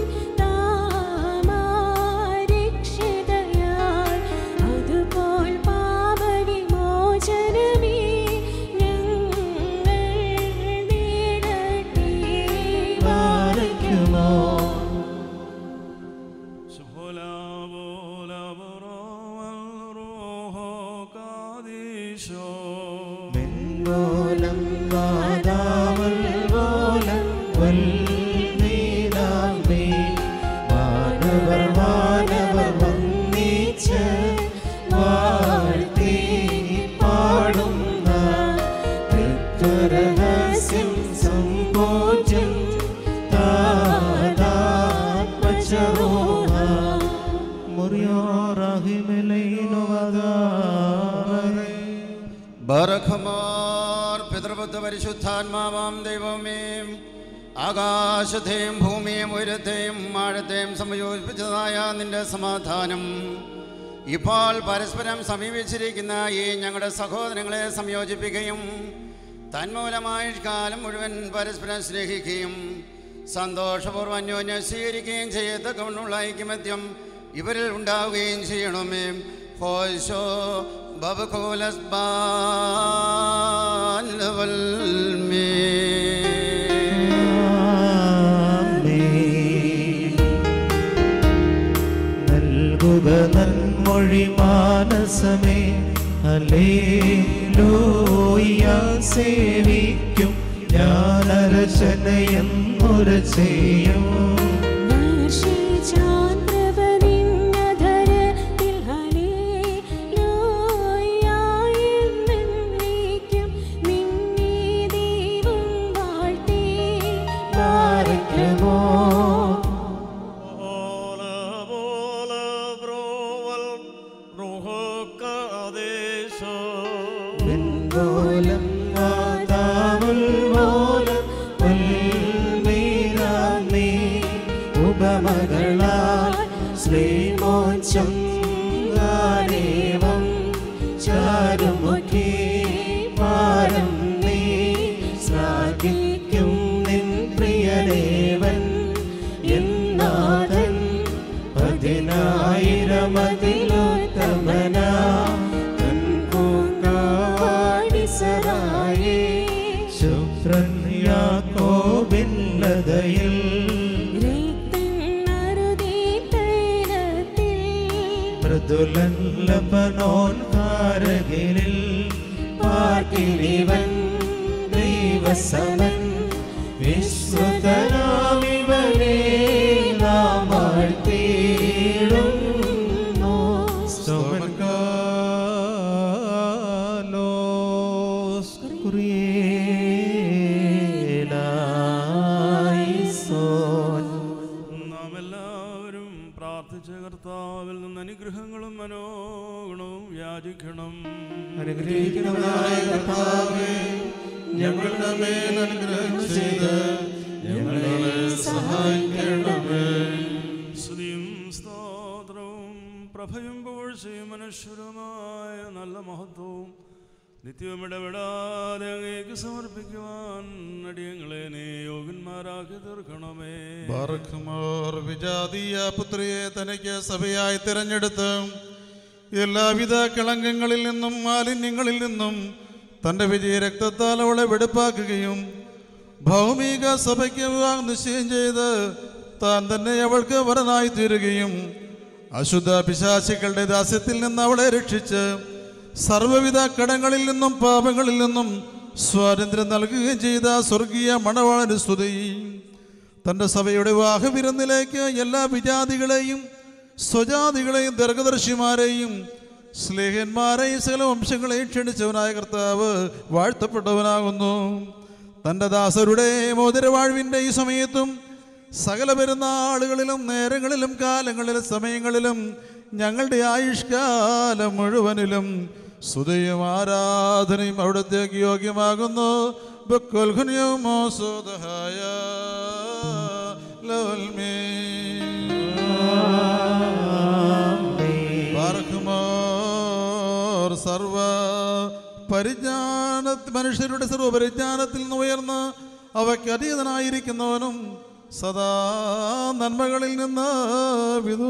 താമാരക്ഷിതയാൽ അതുപോൽ പാപവിമോചനമേ ഞങ്ങൾ നേടട്ടെ. പാലിക്കുമോ മിൻമൂലം വാദാവൽ പോലം വൽമീനാമേ വാനവർ വാനവർ വന്ദിച്ച് വാഴ്ത്തി പാടുന്ന തൃത്വരഹസ്യം സംഭോജ്യം താതാത്മചരോഹ മുറിയോറാഹിമലൈനുവദാറേ ബറഖമാർ പിതൃപുത്ര പരിശുദ്ധാത്മാവാം ദൈവമേ, ആകാശത്തെയും ഭൂമിയും ഉയരത്തെയും ആഴത്തെയും സംയോജിപ്പിച്ചതായ നിന്റെ സമാധാനം ഇപ്പോൾ പരസ്പരം സമീപിച്ചിരിക്കുന്ന ഈ ഞങ്ങളുടെ സഹോദരങ്ങളെ സംയോജിപ്പിക്കുകയും തന്മൂലമായ കാലം മുഴുവൻ പരസ്പരം സ്നേഹിക്കുകയും സന്തോഷപൂർവ്വം അന്യോന്യം സ്വീകരിക്കുകയും ചെയ്യത്തക്കവണ്ണുള്ള ഐക്യമത്യം ഇവരിൽ ഉണ്ടാവുകയും ചെയ്യണമേ. ഹോശോ ബബുഖോലസ് ബാൽവൽമേ നൽകുക നന്മൊഴി മാനസമേ ഹല്ലേലൂയ സേവിക്കും ജ്ഞാനരചനയെന്നൊര ചെയ്യും വർഷിച്ചാന്ത്രവനിന്നധരത്തിൽ ഹല്ലേലൂയ എന്നെന്നേക്കും നിന്നെ ദൈവം വാഴ്ത്തി ബാരിക്കുമോ മിൻമൂലം വാദാവൽ പോലം വൽമീനാമേ ഉപമകളാൽ ശ്രീമോച്ചം ഗാനേവം ചാരുമുഖി പാരം നീ ശ്ലാഘിക്കും നിൻ പ്രിയദേവൻ പുത്രൻ യാക്കോബിൻ ലതയിൽ മൃദുലൻ ലബനോൻ കാരകിലിൽ പാർക്കിലിവൻ ദൈവസമൻ വിശ്രുതനാമിവനെ നാം വാഴ്ത്തിയിടുന്നു. സ്തോമൻകാലോസ് കുറിയേലായിസോൻ. നാം എല്ലാവരും പ്രാർത്ഥിച്ച കർത്താവിൽ നിന്ന് അനുഗ്രഹങ്ങളും മനോഗുണവും യാചിക്കണം. അനുഗ്രഹിക്കുന്നവനായ കർത്താവേ, ഞങ്ങളുടെ മേൽ അനുഗ്രഹം ചെയ്ത് ഞങ്ങളെ സഹായിക്കണമേ. സ്തുതിയും സ്തോത്രവും പ്രഭയും പുകഴ്ചയും മനുഷ്യരുമായ നല്ല മഹത്വവും നിത്യവും ഇടപെടാതെ അങ്ങേക്ക് സമർപ്പിക്കുവാൻ അടിയങ്ങളെ നീ യോഗ്യന്മാരാക്കി തീർക്കണമേ. ബാറഖ്മോർ വിജാതീയ പുത്രിയെ തനിക്ക് സഭയായി തിരഞ്ഞെടുത്ത് എല്ലാവിധ കളങ്കങ്ങളിൽ നിന്നും മാലിന്യങ്ങളിൽ നിന്നും തൻ്റെ വിജയ രക്തത്താൽ അവളെ വെടുപ്പാക്കുകയും ഭൗമിക സഭയ്ക്ക് വിവാഹം നിശ്ചയം ചെയ്ത് താൻ തന്നെ അവൾക്ക് വരനായി തീരുകയും അശുദ്ധ പിശാചുക്കളുടെ ദാസ്യത്തിൽ നിന്ന് അവളെ രക്ഷിച്ച് സർവ്വവിധ കടങ്ങളിൽ നിന്നും പാപങ്ങളിൽ നിന്നും സ്വാതന്ത്ര്യം നൽകുകയും ചെയ്ത സ്വർഗീയ മണവാളന് സ്തുതി. തൻ്റെ സഭയുടെ വിവാഹവിരുന്നിലേക്ക് എല്ലാ വിജാതികളെയും സ്വജാതികളെയും ദീർഘദർശിമാരെയും സ്ലേഹന്മാരെയും സകല വംശങ്ങളെയും ക്ഷണിച്ചവനായ കർത്താവ് വാഴ്ത്തപ്പെട്ടവനാകുന്നു. തൻ്റെ ദാസരുടെ മോതിരവാഴ്വിൻ്റെ ഈ സമയത്തും സകല പെരുന്നാളുകളിലും നേരങ്ങളിലും കാലങ്ങളിലും സമയങ്ങളിലും ഞങ്ങളുടെ ആയുഷ്കാലം മുഴുവനിലും സ്തുതിയും ആരാധനയും അവിടത്തേക്ക് യോഗ്യമാകുന്നു. സർവ പരിജ്ഞാന മനുഷ്യരുടെ സർവ പരിജ്ഞാനത്തിൽ നിന്ന് ഉയർന്ന് അവയ്ക്ക് അതീതനായിരിക്കുന്നവനും സദാ നന്മകളിൽ നിന്ന് വിദൂ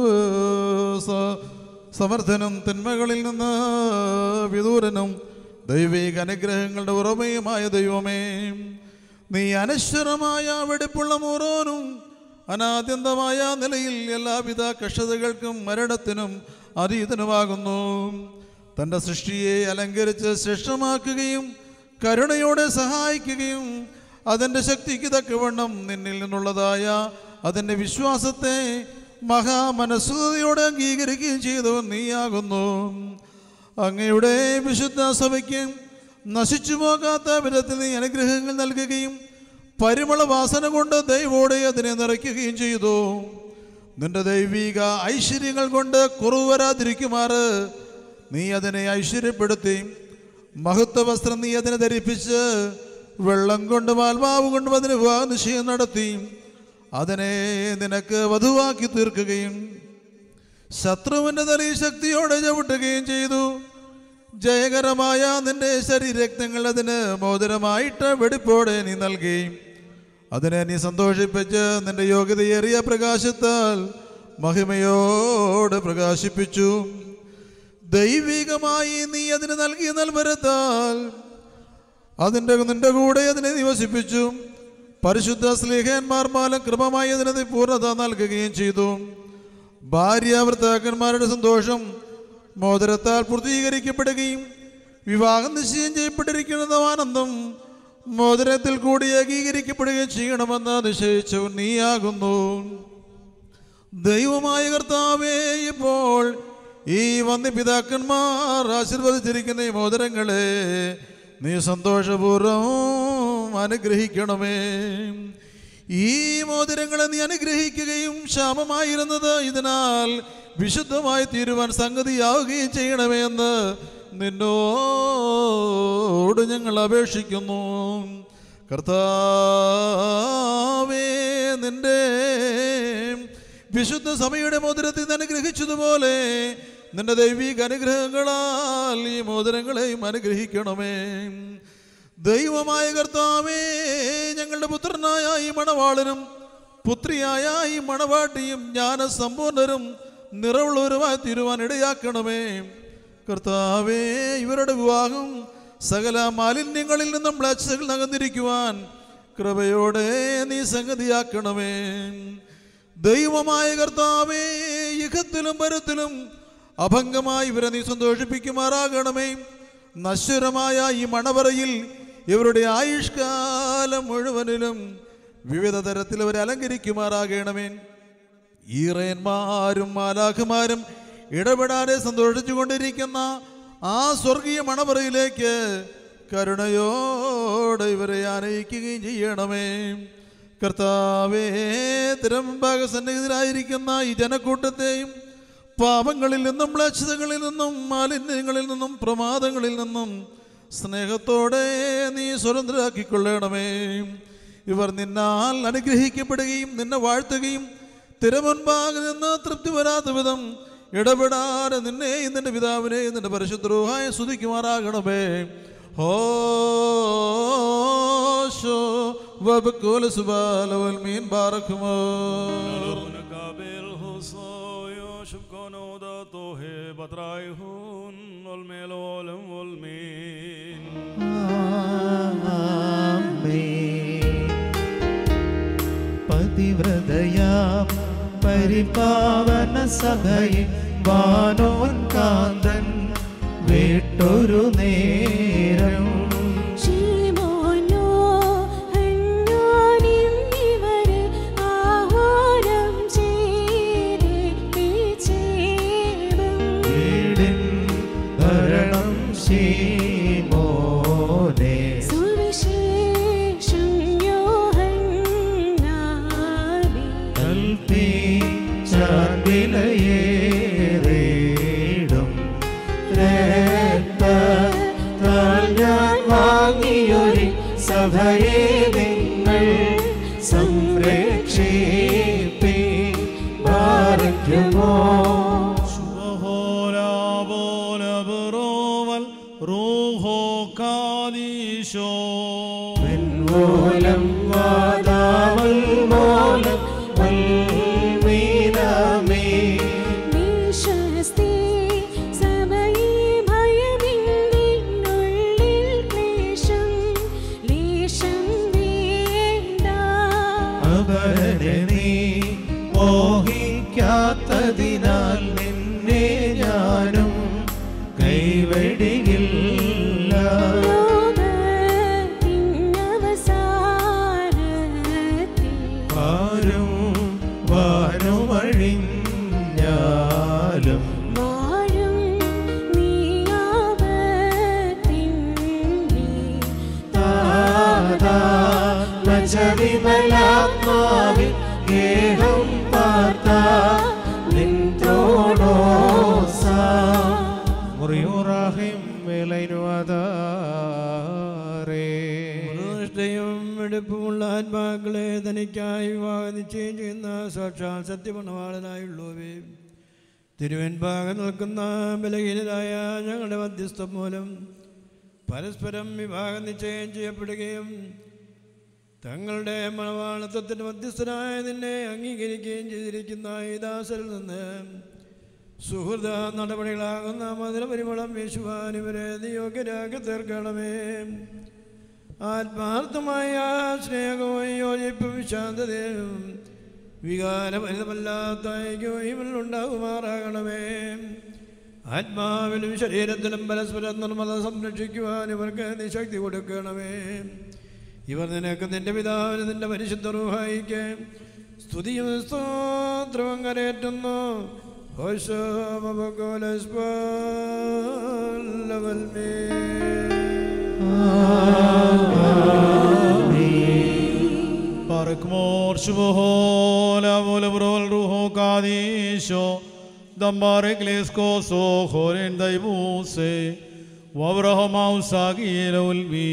സമർത്ഥനും തിന്മകളിൽ നിന്ന് വിദൂരനും ദൈവിക അനുഗ്രഹങ്ങളുടെ ഉറമയുമായ ദൈവമേ, നീ അനശ്വരമായ വെടിപ്പുള്ള മൂറോനും അനാദ്യന്തമായ നിലയിൽ എല്ലാവിധ കഷ്ടതകൾക്കും മരണത്തിനും അതീതനുമാകുന്നു. തൻ്റെ സൃഷ്ടിയെ അലങ്കരിച്ച് ശ്രേഷ്ഠമാക്കുകയും കരുണയോടെ സഹായിക്കുകയും അതിൻ്റെ ശക്തിക്ക് തക്കവണ്ണം നിന്നിൽ നിന്നുള്ളതായ അതിൻ്റെ വിശ്വാസത്തെ മഹാമനസ്സുതയോടെ അംഗീകരിക്കുകയും ചെയ്തവൻ നീയാകുന്നു. അങ്ങയുടെ വിശുദ്ധ സഭയ്ക്ക് നശിച്ചു പോകാത്ത വിധത്തിൽ നീ അനുഗ്രഹങ്ങൾ നൽകുകയും പരിമള വാസന കൊണ്ട് ദൈവോടെ അതിനെ നിറയ്ക്കുകയും ചെയ്തു. നിന്റെ ദൈവിക ഐശ്വര്യങ്ങൾ കൊണ്ട് കുറവ് വരാതിരിക്കുമാറ് നീ അതിനെ ഐശ്വര്യപ്പെടുത്തി മഹത്വ വസ്ത്രം നീ അതിനെ ധരിപ്പിച്ച് വെള്ളം കൊണ്ടും ആത്മാവ് കൊണ്ടും അതിന് വിവാഹ നിശ്ചയം നടത്തി അതിനെ നിനക്ക് വധുവാക്കി തീർക്കുകയും ശത്രുവിൻ്റെ തലയിൽ ശക്തിയോടെ ചവിട്ടുകയും ചെയ്തു. ജയകരമായ നിന്റെ ശരീരരക്തങ്ങൾ അതിന് മോതിരമായിട്ട് വെടിപ്പോടെ നീ നൽകി അതിനെ നീ സന്തോഷിപ്പിച്ച് നിന്റെ യോഗ്യതയേറിയ പ്രകാശത്താൽ മഹിമയോടെ പ്രകാശിപ്പിച്ചു. ദൈവികമായി നീ അതിന് നൽകിയ നൽവരത്താൽ അതിൻ്റെ നിന്റെ കൂടെ അതിനെ നിവസിപ്പിച്ചു. പരിശുദ്ധ സ്ലീഹന്മാർ മൂലം കൃപമായി അതിനെ പൂർണ്ണത നൽകുകയും ചെയ്തു. ഭാര്യ ഭർത്താക്കന്മാരുടെ സന്തോഷം മോതിരത്താൽ പൂർത്തീകരിക്കപ്പെടുകയും വിവാഹം നിശ്ചയം ചെയ്യപ്പെട്ടിരിക്കുന്ന ആനന്ദം മോതിരത്തിൽ കൂടി ഏകീകരിക്കപ്പെടുകയും ചെയ്യണമെന്ന് നിശ്ചയിച്ചു നീയാകുന്നു. ദൈവമായ കർത്താവേ, ഇപ്പോൾ ഈ വന്യപിതാക്കന്മാർ ആശീർവദിച്ചിരിക്കുന്ന ഈ മോതിരങ്ങളെ നീ സന്തോഷപൂർവ്വം അനുഗ്രഹിക്കണമേ. ഈ മോതിരങ്ങളെ നീ അനുഗ്രഹിക്കുകയും ക്ഷാമമായിരുന്നത് ഇതിനാൽ വിശുദ്ധമായി തീരുവാൻ സംഗതിയാവുകയും ചെയ്യണമേ എന്ന് നിന്നോട് ഞങ്ങൾ അപേക്ഷിക്കുന്നു. കർത്താവേ, നിന്റെ വിശുദ്ധ സഭയുടെ മോതിരത്തിൽ നിന്ന് അനുഗ്രഹിച്ചതുപോലെ നിന്റെ ദൈവിക അനുഗ്രഹങ്ങളാൽ ഈ മോതിരങ്ങളെയും അനുഗ്രഹിക്കണമേ. ദൈവമായ കർത്താവേ, ഞങ്ങളുടെ പുത്രനായ ഈ മണവാളനും പുത്രിയായ ഈ മണവാട്ടിയും ജ്ഞാനസമ്പൂർണരും നിറവുള്ളവരുമായി തീരുവാൻ ഇടയാക്കണമേ. കർത്താവേ, ഇവരുടെ വിവാഹം സകല മാലിന്യങ്ങളിൽ നിന്നും മ്ലേച്ഛതകൾ അകന്നിരിക്കുവാൻ കൃപയോടെ നീ സംഗതിയാക്കണമേ. ദൈവമായ കർത്താവേ, ഇഹത്തിലും പരത്തിലും അഭംഗമായി ഇവരെ നീ സന്തോഷിപ്പിക്കുമാറാകണമേ. നശ്വരമായ ഈ മണവറയിൽ ഇവരുടെ ആയുഷ്കാലം മുഴുവനിലും വിവിധ തരത്തിൽ അവരെ അലങ്കരിക്കുമാറാകണമേ. ഈറയന്മാരും മാലാഖമാരും ഇടപെടാതെ സന്തോഷിച്ചു കൊണ്ടിരിക്കുന്ന ആ സ്വർഗീയ മണവറയിലേക്ക് കരുണയോടെ ഇവരെ ആനയിക്കുകയും ചെയ്യണമേ. കർത്താവേ, തിരുമുമ്പാക സന്നിഹിതരായിരിക്കുന്ന ഈ ജനക്കൂട്ടത്തെയും പാപങ്ങളിൽ നിന്നും മ്ലേച്ഛതകളിൽ നിന്നും മാലിന്യങ്ങളിൽ നിന്നും പ്രമാദങ്ങളിൽ നിന്നും സ്നേഹത്തോടെ നീ സ്വതന്ത്രരാക്കിക്കൊള്ളണമേ. ഇവർ നിന്നാൽ അനുഗ്രഹിക്കപ്പെടുകയും നിന്നെ വാഴ്ത്തുകയും തിരുമുൻപാകെ നിന്ന് തൃപ്തി വരാത്ത വിധം ഇടപെടാതെ നിന്നെയും നിന്റെ പിതാവിനെയും നിന്റെ പരിശുദ്ധ റൂഹായെ സ്തുതിക്കുമാറാകണമേ. ഹോശോ വബകുൽ സുബാലവൽ മീൻ ബാറക്കുമോ പതിവ്രതയാം പരിപാവന സഭയിൽ വാനോൻ കാന്തൻ വേട്ടൊരു നേരം സഭയെ നിങ്ങൾ സംരക്ഷിപ്പിൻ ബാരക്കുമോ റൂഹോ കാദീശോ മൂലം വാദാവൽ മൂലം വൽമീനാമേ മോഹിക്കാത്തതിനാൽ നിന്നെ ഞാനും കൈവെടിയില്ല. ആരും വാനുമഴിഞ്ഞാലും വിമലാത്മാവിൽ ഗേഹം പാർത്ത നിൻതോടോസാ മുറിയൂറാഹിം വേലൈനുവാദാരേ. ദൃഷ്ടയും എടുപ്പുമുള്ള ആത്മാക്കളെ തനിക്കായി വിവാഹ നിശ്ചയം ചെയ്യുന്ന സാക്ഷാൽ സത്യമണവാളനായുള്ളവേ, തിരുവൻപാകം നിൽക്കുന്ന ബലഹീനരായ ഞങ്ങളുടെ മധ്യസ്ഥം മൂലം പരസ്പരം വിവാഹ നിശ്ചയം ചെയ്യപ്പെടുകയും തങ്ങളുടെ മണവാളത്വത്തിന് മധ്യസ്ഥനായ നിന്നെ അംഗീകരിക്കുകയും ചെയ്തിരിക്കുന്ന ഈ ദാസരിൽ നിന്ന് സുഹൃത നടപടികളാകുന്ന മധുരപരിമളം വീശുവാൻ ഇവരെ നിയോഗ്യരാക്കി തീർക്കണമേ. ആത്മാർത്ഥമായ സ്നേഹവും യോജിപ്പും ശാന്തതയും വികാരഭരിതമല്ലാത്ത ഐക്യവും ഉണ്ടാകുമാറാകണമേ. ആത്മാവിലും ശരീരത്തിലും പരസ്പരം നിർമ്മല സംരക്ഷിക്കുവാൻ ഇവർക്ക് നീ ശക്തി കൊടുക്കണമേ. ഇവർ നിനക്ക് നിന്റെ പിതാവിന് നിന്റെ പരിശുദ്ധ റൂഹായിക്ക് സ്തുതിയും സ്തോത്രവും കരേറ്റുന്നു. Parakmor Shvohola Volabrol Ruho Kadisho Dambarek Lesko So Horen Daibuse Wabraham Ausagir Ulbi.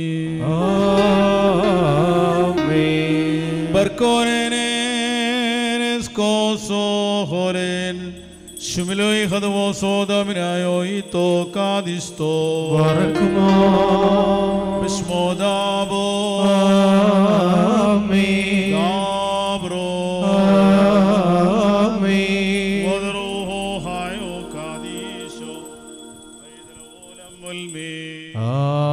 Amen. Barkonen Skoso Horen Shumiloi Hadwo Soda Minayo Ito Kadisto Barakmo Bishmodabo Amen. Dabro Amen. Wadruho Hayo Kadisho Aidal Olam Ulmi. Amen.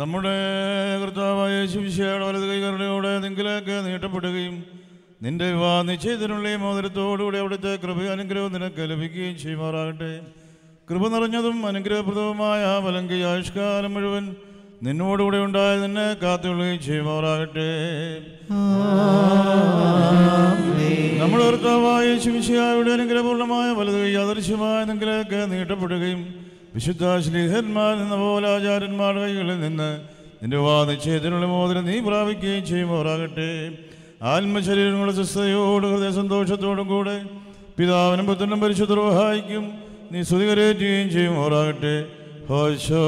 നമ്മുടെ കർത്താവായ യേശുമിശിഹായുടെ വലത് കൈകരുണയോടെ നിങ്കിലേക്ക് നീട്ടപ്പെടുകയും നിന്റെ വിവാഹ നിശ്ചയത്തിനുള്ള മോതിരത്തോടുകൂടി അവിടുത്തെ കൃപ അനുഗ്രഹവും നിനക്ക് ലഭിക്കുകയും ചെയ്യുമാറാകട്ടെ. കൃപ നിറഞ്ഞതും അനുഗ്രഹപ്രദവുമായ വലങ്കി ആയുഷ്കാലം മുഴുവൻ നിന്നോടുകൂടെ ഉണ്ടായ നിന്നെ കാത്തുകൊള്ളുകയും ചെയ്യുമാറാകട്ടെ. നമ്മുടെ കർത്താവായ യേശുമിശിഹായുടെ അനുഗ്രഹപൂർണ്ണമായ വലത് കൈ അദൃശ്യമായ നിങ്കിലേക്ക് നീട്ടപ്പെടുകയും വിശുദ്ധ ശ്ലീഹന്മാർ എന്ന പോലെ ആചാര്യന്മാരുടെ കൈകളിൽ നിന്ന് നിന്റെ വിവാഹ നിശ്ചയത്തിനുള്ള മോതിരം നീ പ്രാപിക്കുകയും ചെയ്യുമാറാകട്ടെ. ആത്മശരീരങ്ങളുടെ സ്വസ്ഥതയോടും ഹൃദയ സന്തോഷത്തോടും കൂടെ പിതാവിനും പുത്രനും പരിശുദ്ധ റൂഹായിക്കും നീ സ്തുതി കരേറ്റുകയും ചെയ്യുമാറാകട്ടെ. ഹോശോ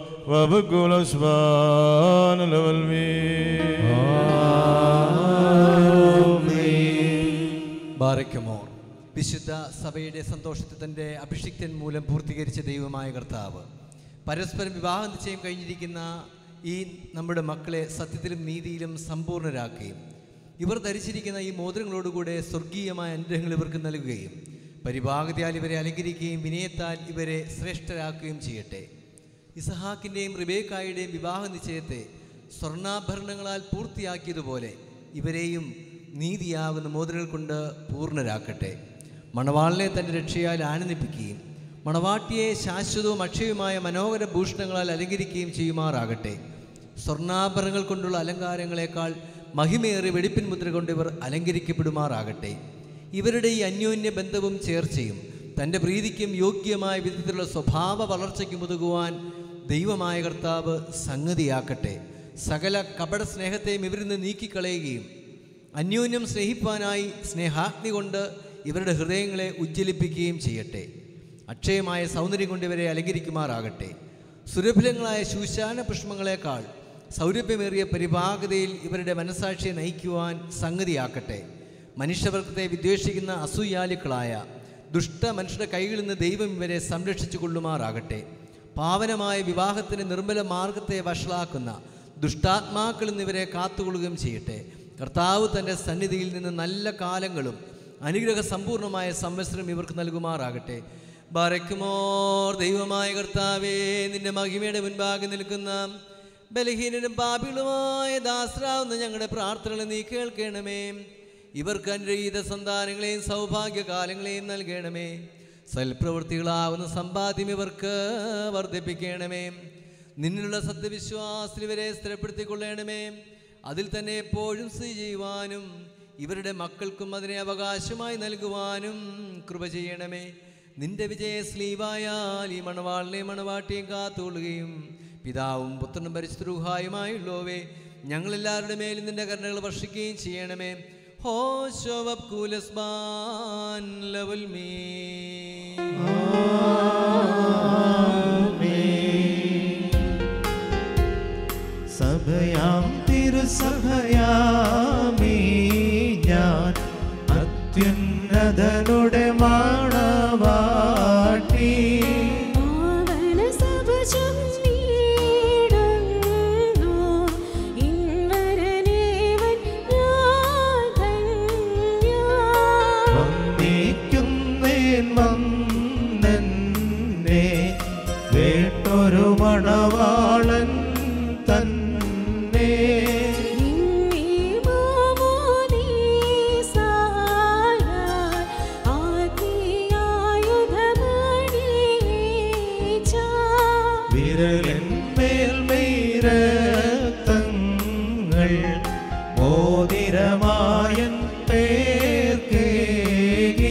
ബാറയ്ക്കുമോർ. വിശുദ്ധ സഭയുടെ സന്തോഷത്തെ തൻ്റെ അഭിഷിക്തൻ മൂലം പൂർത്തീകരിച്ച ദൈവമായ കർത്താവ് പരസ്പരം വിവാഹ നിശ്ചയം കഴിഞ്ഞിരിക്കുന്ന ഈ നമ്മുടെ മക്കളെ സത്യത്തിലും നീതിയിലും സമ്പൂർണ്ണരാക്കുകയും ഇവർ ധരിച്ചിരിക്കുന്ന ഈ മോതിരങ്ങളോടുകൂടെ സ്വർഗീയമായ അനുഗ്രഹങ്ങൾ ഇവർക്ക് നൽകുകയും പരിഭാഗതയാൽ ഇവരെ അലങ്കരിക്കുകയും വിനയത്താൽ ഇവരെ ശ്രേഷ്ഠരാക്കുകയും ചെയ്യട്ടെ. ഇസഹാക്കിൻ്റെയും റിബേക്കായുടെയും വിവാഹ നിശ്ചയത്തെ സ്വർണ്ണാഭരണങ്ങളാൽ പൂർത്തിയാക്കിയതുപോലെ ഇവരെയും നീതിയാകുന്ന മോതിരങ്ങൾ കൊണ്ട് പൂർണ്ണരാക്കട്ടെ. മണവാളിനെ തൻ്റെ രക്ഷയാൽ ആനന്ദിപ്പിക്കുകയും മണവാട്ടിയെ ശാശ്വതവും അക്ഷയവുമായ മനോഹര ഭൂഷണങ്ങളാൽ അലങ്കരിക്കുകയും ചെയ്യുമാറാകട്ടെ. സ്വർണ്ണാഭരണങ്ങൾ കൊണ്ടുള്ള അലങ്കാരങ്ങളെക്കാൾ മഹിമയേറിയ വെടിപ്പിൻ മുദ്ര കൊണ്ട് ഇവർ അലങ്കരിക്കപ്പെടുമാറാകട്ടെ. ഇവരുടെ ഈ അന്യോന്യ ബന്ധവും ചേർച്ചയും തൻ്റെ പ്രീതിക്കും യോഗ്യമായ വിധത്തിലുള്ള സ്വഭാവ വളർച്ചയ്ക്കും ഉതകുവാൻ ദൈവമായ കർത്താവ് സംഗതിയാക്കട്ടെ. സകല കപട സ്നേഹത്തെയും ഇവരിൽ നിന്ന് നീക്കിക്കളയുകയും അന്യോന്യം സ്നേഹിപ്പാനായി സ്നേഹാഗ്നി കൊണ്ട് ഇവരുടെ ഹൃദയങ്ങളെ ഉജ്ജ്വലിപ്പിക്കുകയും ചെയ്യട്ടെ. അക്ഷയമായ സൗന്ദര്യം കൊണ്ട് ഇവരെ അലങ്കരിക്കുമാറാകട്ടെ. സുരഭിലങ്ങളായ ശൂശാന പുഷ്പങ്ങളെക്കാൾ സൗരഭ്യമേറിയ പരിഭാഗതയിൽ ഇവരുടെ മനസാക്ഷിയെ നയിക്കുവാൻ സംഗതിയാക്കട്ടെ. മനുഷ്യവർഗത്തെ വിദ്വേഷിക്കുന്ന അസൂയാലുക്കളായ ദുഷ്ട മനുഷ്യരുടെ കൈകളിൽ നിന്ന് ദൈവം ഇവരെ സംരക്ഷിച്ചു കൊള്ളുമാറാകട്ടെ. പാവനമായ വിവാഹത്തിൻ്റെ നിർമ്മല മാർഗത്തെ വഷളാക്കുന്ന ദുഷ്ടാത്മാക്കളിൽ നിന്ന് ഇവരെ കാത്തുകൊള്ളുകയും ചെയ്യട്ടെ. കർത്താവ് തൻ്റെ സന്നിധിയിൽ നിന്ന് നല്ല കാലങ്ങളും അനുഗ്രഹ സമ്പൂർണമായ സംവത്സരം ഇവർക്ക് നൽകുമാറാകട്ടെ. ബാറയ്ക്കുമോർ. ദൈവമായ കർത്താവേ, നിന്റെ മഹിമയുടെ മുൻപാകെ നിൽക്കുന്ന ബലഹീനനും പാപികളുമായ ദാസരാവുന്ന ഞങ്ങളുടെ പ്രാർത്ഥനകളെ നീ കേൾക്കണമേ. ഇവർക്ക് അനുഗ്രഹീത സന്താനങ്ങളെയും സൗഭാഗ്യകാലങ്ങളെയും നൽകണമേ. സൽപ്രവൃത്തികളാവുന്ന സമ്പാദ്യം ഇവർക്ക് വർദ്ധിപ്പിക്കണമേ. നിന്നിലുള്ള സത്യവിശ്വാസത്തിൽ ഇവരെ സ്ഥിരപ്പെടുത്തിക്കൊള്ളണമേ. അതിൽ തന്നെ എപ്പോഴും സ്ഥിതി ചെയ്യുവാനും ഇവരുടെ മക്കൾക്കും അതിനെ അവകാശമായി നൽകുവാനും കൃപ ചെയ്യണമേ. നിന്റെ വിജയ സ്ലീവായാൽ ഈ മണവാളിനെയും മണവാട്ടിയും കാത്തുകൊള്ളുകയും പിതാവും പുത്രനും പരിശുദ്ധ റൂഹായുമായുള്ളവേ ഞങ്ങളെല്ലാവരുടെ മേലും നിന്റെ കരുണകൾ വർഷിക്കുകയും ചെയ്യണമേ. ഹോശോ വബ്കൂലസ്ബാൻ ലവൽ മീ. സഭയാം തിരുസഭയാമീ ഞാൻ അത്യുന്നതനുടെ മണവാട്ടി. വന്ദിക്കുന്നേൻ വന്നെന്നെ വേട്ടൊരു മണവാളൻ തന്നെ. വിരലന്മേൽമേരത്തങ്ങൾ മോതിരമായൻ പേർക്കേകി.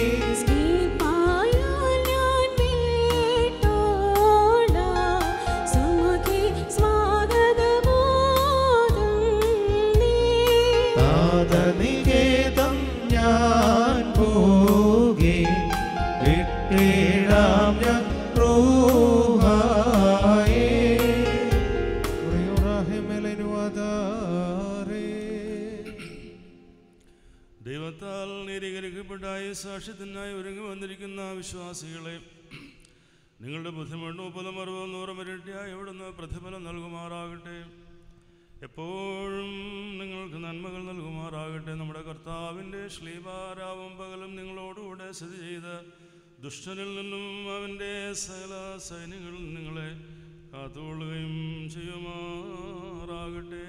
താതനികേതം ഞാൻ പോകെ വിട്ടേടാം ഞാൻ റൂഹായേ. ദൈവത്താൽ നീരീകരിക്കപ്പെട്ട ഈ സാക്ഷ്യത്തിനായി ഒരുങ്ങി വന്നിരിക്കുന്ന വിശ്വാസികളെ നിങ്ങളുടെ ബുദ്ധിമുട്ട് മുപ്പതും അറുപതും നൂറും ഇരട്ടിയായി എവിടുന്ന് പ്രതിഫലം നൽകുമാറാകട്ടെ. എപ്പോഴും നിങ്ങൾക്ക് നന്മകൾ നൽകുമാറാകട്ടെ. നമ്മുടെ കർത്താവിൻ്റെ ശ്ലീബാരാവും പകലും നിങ്ങളോടുകൂടെ സ്ഥിതി ചെയ്ത് ദുഷ്ടനിൽ നിന്നും അവൻ്റെ സകല സൈന്യങ്ങളിൽ നിങ്ങളെ കാത്തുകൊള്ളുകയും ചെയ്യുമാറാകട്ടെ.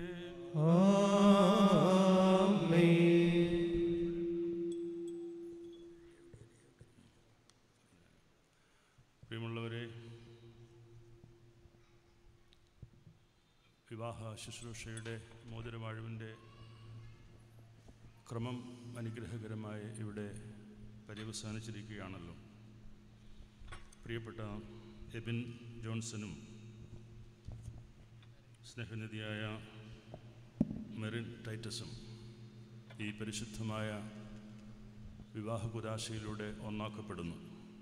പ്രിയമുള്ളവരെ, വിവാഹ ശുശ്രൂഷയുടെ മോതിരവാഴുവിൻ്റെ ക്രമം അനുഗ്രഹകരമായി ഇവിടെ പര്യവസാനിച്ചിരിക്കുകയാണല്ലോ. പ്രിയപ്പെട്ട എബിൻ ജോൺസണും സ്നേഹനിധിയായ മെറിൻ ടൈറ്റസും ഈ പരിശുദ്ധമായ വിവാഹ കുദാശയിലൂടെ ഒന്നാക്കപ്പെടുന്നു.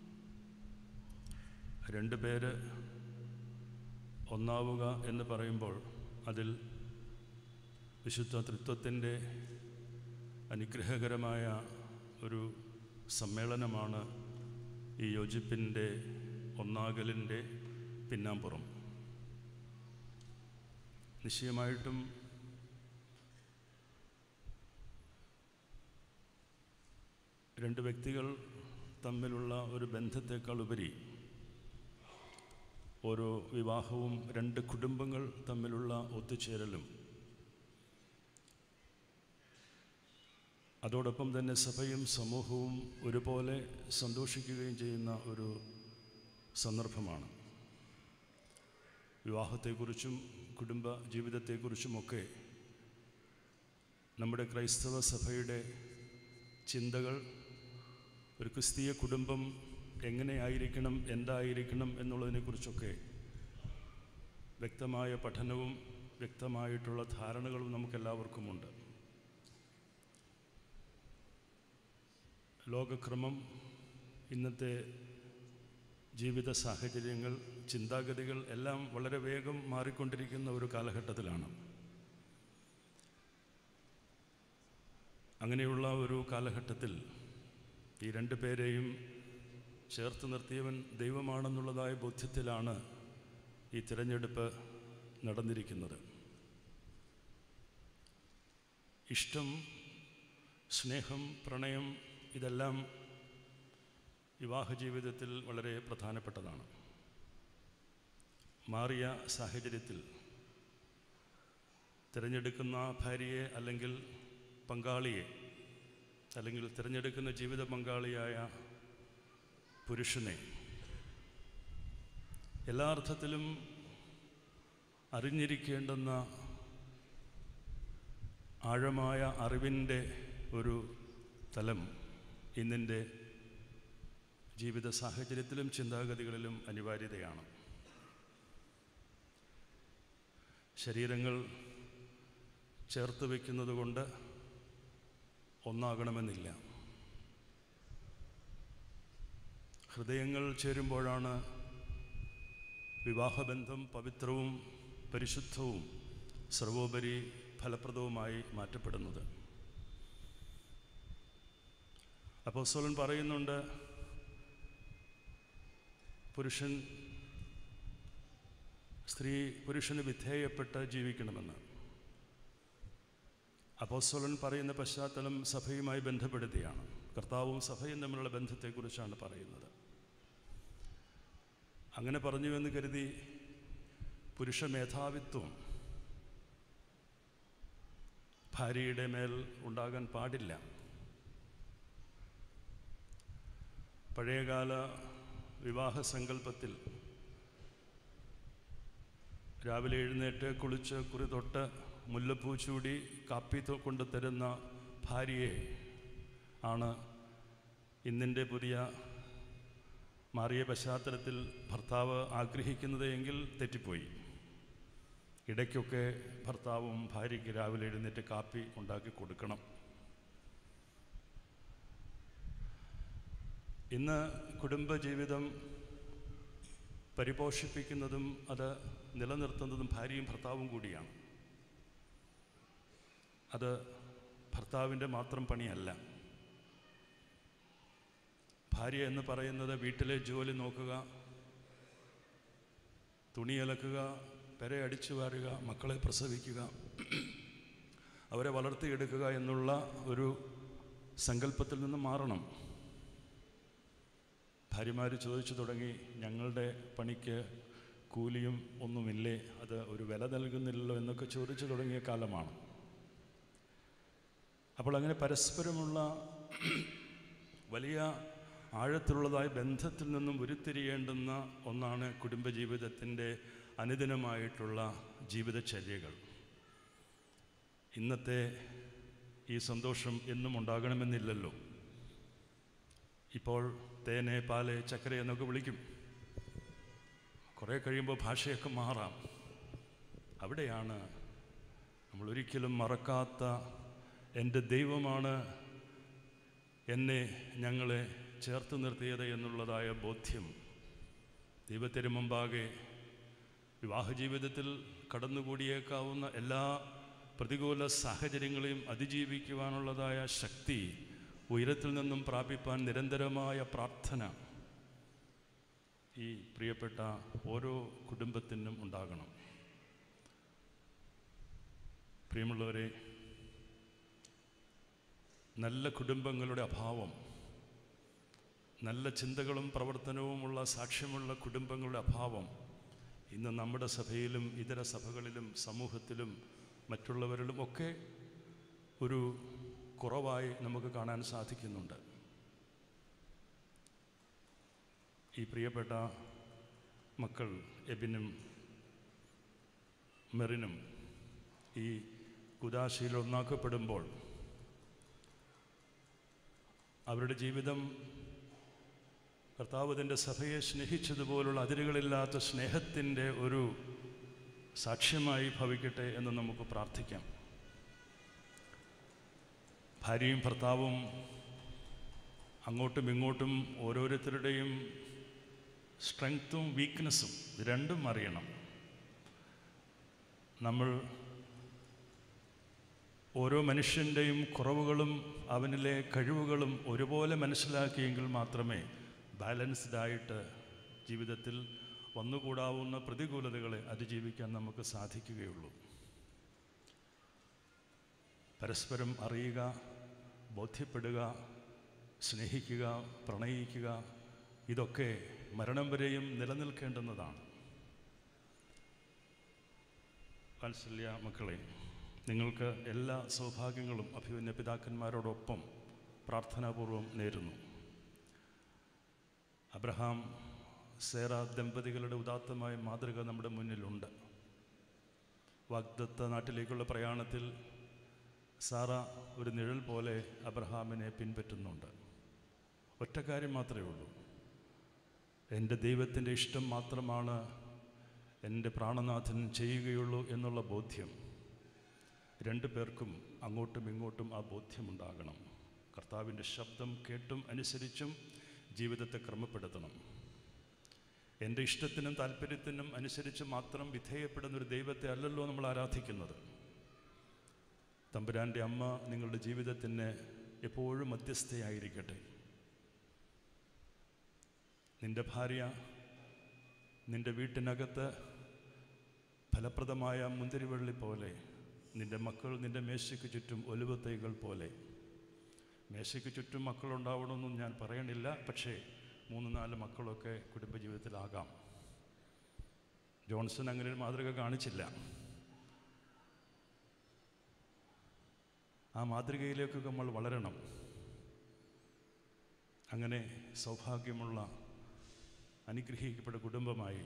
രണ്ട് പേര് ഒന്നാവുക എന്ന് പറയുമ്പോൾ അതിൽ വിശുദ്ധ തൃത്വത്തിൻ്റെ അനുഗ്രഹകരമായ ഒരു സമ്മേളനമാണ് ഈ യോജിപ്പിൻ്റെ ഒന്നാകലിൻ്റെ പിന്നാമ്പുറം. നിശ്ചയമായിട്ടും രണ്ട് വ്യക്തികൾ തമ്മിലുള്ള ഒരു ബന്ധത്തേക്കാൾ ഉപരി ഓരോ വിവാഹവും രണ്ട് കുടുംബങ്ങൾ തമ്മിലുള്ള ഒത്തുചേരലും അതോടൊപ്പം തന്നെ സഭയും സമൂഹവും ഒരുപോലെ സന്തോഷിക്കുകയും ചെയ്യുന്ന ഒരു സന്ദർഭമാണ്. വിവാഹത്തെക്കുറിച്ചും കുടുംബ ജീവിതത്തെക്കുറിച്ചുമൊക്കെ നമ്മുടെ ക്രൈസ്തവ സഭയുടെ ചിന്തകൾ ഒരു ക്രിസ്തീയ കുടുംബം എങ്ങനെയായിരിക്കണം, എന്തായിരിക്കണം എന്നുള്ളതിനെക്കുറിച്ചൊക്കെ വ്യക്തമായ പഠനവും വ്യക്തമായിട്ടുള്ള ധാരണകളും നമുക്കെല്ലാവർക്കുമുണ്ട്. ലോകക്രമം, ഇന്നത്തെ ജീവിത സാഹചര്യങ്ങൾ, ചിന്താഗതികൾ എല്ലാം വളരെ വേഗം മാറിക്കൊണ്ടിരിക്കുന്ന ഒരു കാലഘട്ടത്തിലാണ്. അങ്ങനെയുള്ള ഒരു കാലഘട്ടത്തിൽ ഈ രണ്ട് പേരെയും ചേർത്ത് നിർത്തിയവൻ ദൈവമാണെന്നുള്ളതായ ബോധ്യത്തിലാണ് ഈ തിരഞ്ഞെടുപ്പ് നടന്നിരിക്കുന്നത്. ഇഷ്ടം, സ്നേഹം, പ്രണയം ഇതെല്ലാം വിവാഹ ജീവിതത്തിൽ വളരെ പ്രധാനപ്പെട്ടതാണ്. മാറിയ സാഹചര്യത്തിൽ തിരഞ്ഞെടുക്കുന്ന ഭാര്യയെ അല്ലെങ്കിൽ പങ്കാളിയെ അല്ലെങ്കിൽ തിരഞ്ഞെടുക്കുന്ന ജീവിത പങ്കാളിയായ പുരുഷനെ എല്ലാ അർത്ഥത്തിലും അറിഞ്ഞിരിക്കേണ്ടുന്ന ആഴമായ അറിവിൻ്റെ ഒരു തലം ഇന്നിൻ്റെ ജീവിത സാഹചര്യത്തിലും ചിന്താഗതികളിലും അനിവാര്യതയാണ്. ശരീരങ്ങൾ ചേർത്ത് വയ്ക്കുന്നത് കൊണ്ട് ഒന്നാകണമെന്നില്ല. ഹൃദയങ്ങൾ ചേരുമ്പോഴാണ് വിവാഹബന്ധം പവിത്രവും പരിശുദ്ധവും സർവോപരി ഫലപ്രദവുമായി മാറ്റപ്പെടുന്നത്. അപ്പോസ്തലൻ പറയുന്നുണ്ട്, പുരുഷൻ സ്ത്രീ പുരുഷന് വിധേയപ്പെട്ട് ജീവിക്കണമെന്ന്. അപ്പോസ്തലൻ പറയുന്ന പശ്ചാത്തലം സഭയുമായി ബന്ധപ്പെടുത്തിയാണ്. കർത്താവും സഭയും തമ്മിലുള്ള ബന്ധത്തെക്കുറിച്ചാണ് പറയുന്നത്. അങ്ങനെ പറഞ്ഞുവെന്ന് കരുതി പുരുഷ മേധാവിത്വം ഭാര്യയുടെ മേൽ ഉണ്ടാകാൻ പാടില്ല. പഴയകാല വിവാഹ സങ്കല്പത്തിൽ രാവിലെ എഴുന്നേറ്റ് കുളിച്ച് കുറി തൊട്ട് മുല്ലപ്പൂ ചൂടി കാപ്പി കൊണ്ട് തരുന്ന ഭാര്യയെ ആണ് ഇന്നിൻ്റെ പുതിയ മാറിയ പശ്ചാത്തലത്തിൽ ഭർത്താവ് ആഗ്രഹിക്കുന്നത് എങ്കിൽ തെറ്റിപ്പോയി. ഇടയ്ക്കൊക്കെ ഭർത്താവും ഭാര്യയ്ക്ക് രാവിലെ എഴുന്നേറ്റ് കാപ്പി ഉണ്ടാക്കി കൊടുക്കണം. ഇന്ന് കുടുംബജീവിതം പരിപോഷിപ്പിക്കുന്നതും അത് നിലനിർത്തുന്നതും ഭാര്യയും ഭർത്താവും കൂടിയാണ്. അത് ഭർത്താവിൻ്റെ മാത്രം പണിയല്ല. ഭാര്യ എന്ന് പറയുന്നത് വീട്ടിലെ ജോലി നോക്കുക, തുണിയലക്കുക, പെരയടിച്ചു വാരുക, മക്കളെ പ്രസവിക്കുക, അവരെ വളർത്തിയെടുക്കുക എന്നുള്ള ഒരു സങ്കല്പത്തിൽ നിന്ന് മാറണം. ഭാര്യമാർ ചോദിച്ചു തുടങ്ങി, ഞങ്ങളുടെ പണിക്ക് കൂലിയും ഒന്നുമില്ലേ, അത് ഒരു വില നൽകുന്നില്ലല്ലോ എന്നൊക്കെ ചോദിച്ചു തുടങ്ങിയ കാലമാണ്. അപ്പോൾ അങ്ങനെ പരസ്പരമുള്ള വലിയ ആഴത്തിലുള്ളതായ ബന്ധത്തിൽ നിന്നും ഉരുത്തിരിയേണ്ടുന്ന ഒന്നാണ് കുടുംബജീവിതത്തിൻ്റെ അനുദിനമായിട്ടുള്ള ജീവിതചര്യകൾ. ഇന്നത്തെ ഈ സന്തോഷം എന്നും ഉണ്ടാകണമെന്നില്ലല്ലോ. ഇപ്പോൾ തേനെ പാല് ചക്കര എന്നൊക്കെ വിളിക്കും. കുറേ കഴിയുമ്പോൾ ഭാഷയൊക്കെ മാറാം. അവിടെയാണ് നമ്മൾ ഒരിക്കലും മറക്കാത്ത എൻ്റെ ദൈവമാണ് എന്നെ ഞങ്ങളെ ചേർത്ത് നിർത്തിയത് എന്നുള്ളതായ ബോധ്യം. ദൈവത്തിന് മുമ്പാകെ വിവാഹ ജീവിതത്തിൽ കടന്നുകൂടിയേക്കാവുന്ന എല്ലാ പ്രതികൂല സാഹചര്യങ്ങളെയും അതിജീവിക്കുവാനുള്ളതായ ശക്തി ഉയരത്തിൽ നിന്നും പ്രാപിപ്പാൻ നിരന്തരമായ പ്രാർത്ഥന ഈ പ്രിയപ്പെട്ട ഓരോ കുടുംബത്തിനും ഉണ്ടാകണം. പ്രിയമുള്ളവരെ, നല്ല കുടുംബങ്ങളുടെ അഭാവം, നല്ല ചിന്തകളും പ്രവർത്തനവുമുള്ള സാക്ഷ്യമുള്ള കുടുംബങ്ങളുടെ അഭാവം ഇന്ന് നമ്മുടെ സഭയിലും ഇതര സഭകളിലും സമൂഹത്തിലും മറ്റുള്ളവരിലും ഒക്കെ ഒരു കുറവായി നമുക്ക് കാണാൻ സാധിക്കുന്നുണ്ട്. ഈ പ്രിയപ്പെട്ട മക്കൾ എബിനും മെറിനും ഈ കുദാശയിൽ ഒന്നാക്കപ്പെടുമ്പോൾ അവരുടെ ജീവിതം കർത്താവ് തൻ്റെ സഭയെ സ്നേഹിച്ചതുപോലുള്ള അതിരുകളില്ലാത്ത സ്നേഹത്തിൻ്റെ ഒരു സാക്ഷ്യമായി ഭവിക്കട്ടെ എന്ന് നമുക്ക് പ്രാർത്ഥിക്കാം. ഭാര്യയും ഭർത്താവും അങ്ങോട്ടും ഇങ്ങോട്ടും ഓരോരുത്തരുടെയും സ്ട്രെങ്ത്തും വീക്ക്നെസ്സും ഇത് രണ്ടും അറിയണം. നമ്മൾ ഓരോ മനുഷ്യൻ്റെയും കുറവുകളും അവനിലെ കഴിവുകളും ഒരുപോലെ മനസ്സിലാക്കിയെങ്കിൽ മാത്രമേ ബാലൻസ്ഡായിട്ട് ജീവിതത്തിൽ വന്നുകൂടാവുന്ന പ്രതികൂലതകളെ അതിജീവിക്കാൻ നമുക്ക് സാധിക്കുകയുള്ളൂ. പരസ്പരം അറിയുക, ബോധ്യപ്പെടുക, സ്നേഹിക്കുക, പ്രണയിക്കുക, ഇതൊക്കെ മരണം വരെയും നിലനിൽക്കേണ്ടുന്നതാണ്. വാത്സല്യ മക്കളെ, നിങ്ങൾക്ക് എല്ലാ സൗഭാഗ്യങ്ങളും അഭിമന്യ പിതാക്കന്മാരോടൊപ്പം പ്രാർത്ഥനാപൂർവം നേരുന്നു. അബ്രഹാം സേറ ദമ്പതികളുടെ ഉദാത്തമായ മാതൃക നമ്മുടെ മുന്നിലുണ്ട്. വാഗ്ദത്ത നാട്ടിലേക്കുള്ള പ്രയാണത്തിൽ സാറ ഒരു നിഴൽ പോലെ അബ്രഹാമിനെ പിൻപറ്റുന്നുണ്ട്. ഒറ്റ കാര്യം മാത്രമേ ഉള്ളൂ, എൻ്റെ ദൈവത്തിൻ്റെ ഇഷ്ടം മാത്രമാണ് എൻ്റെ പ്രാണനാഥൻ ചെയ്യുകയുള്ളൂ എന്നുള്ള ബോധ്യം. രണ്ടു പേർക്കും അങ്ങോട്ടും ഇങ്ങോട്ടും ആ ബോധ്യമുണ്ടാകണം. കർത്താവിൻ്റെ ശബ്ദം കേട്ടും അനുസരിച്ചും ജീവിതത്തെ ക്രമപ്പെടുത്തണം. എൻ്റെ ഇഷ്ടത്തിനും താല്പര്യത്തിനും അനുസരിച്ച് മാത്രം വിധേയപ്പെടുന്നൊരു ദൈവത്തെ അല്ലല്ലോ നമ്മൾ ആരാധിക്കുന്നത്. തമ്പുരാൻ്റെ അമ്മ നിങ്ങളുടെ ജീവിതത്തിന് എപ്പോഴും മധ്യസ്ഥയായിരിക്കട്ടെ. നിൻ്റെ ഭാര്യ നിൻ്റെ വീട്ടിനകത്ത് ഫലപ്രദമായ മുന്തിരിവള്ളി പോലെ, നിൻ്റെ മക്കൾ നിൻ്റെ മേശയ്ക്ക് ചുറ്റും ഒലിവ് തൈകൾ പോലെ. മേശയ്ക്ക് ചുറ്റും മക്കളുണ്ടാവണമെന്നും ഞാൻ പറയണില്ല, പക്ഷേ മൂന്ന് നാല് മക്കളൊക്കെ കുടുംബജീവിതത്തിലാകാം. ജോൺസൺ അങ്ങനെ ഒരു മാതൃക കാണിച്ചില്ല. ആ മാതൃകയിലേക്കൊക്കെ നമ്മൾ വളരണം. അങ്ങനെ സൗഭാഗ്യമുള്ള അനുഗ്രഹിക്കപ്പെട്ട കുടുംബമായി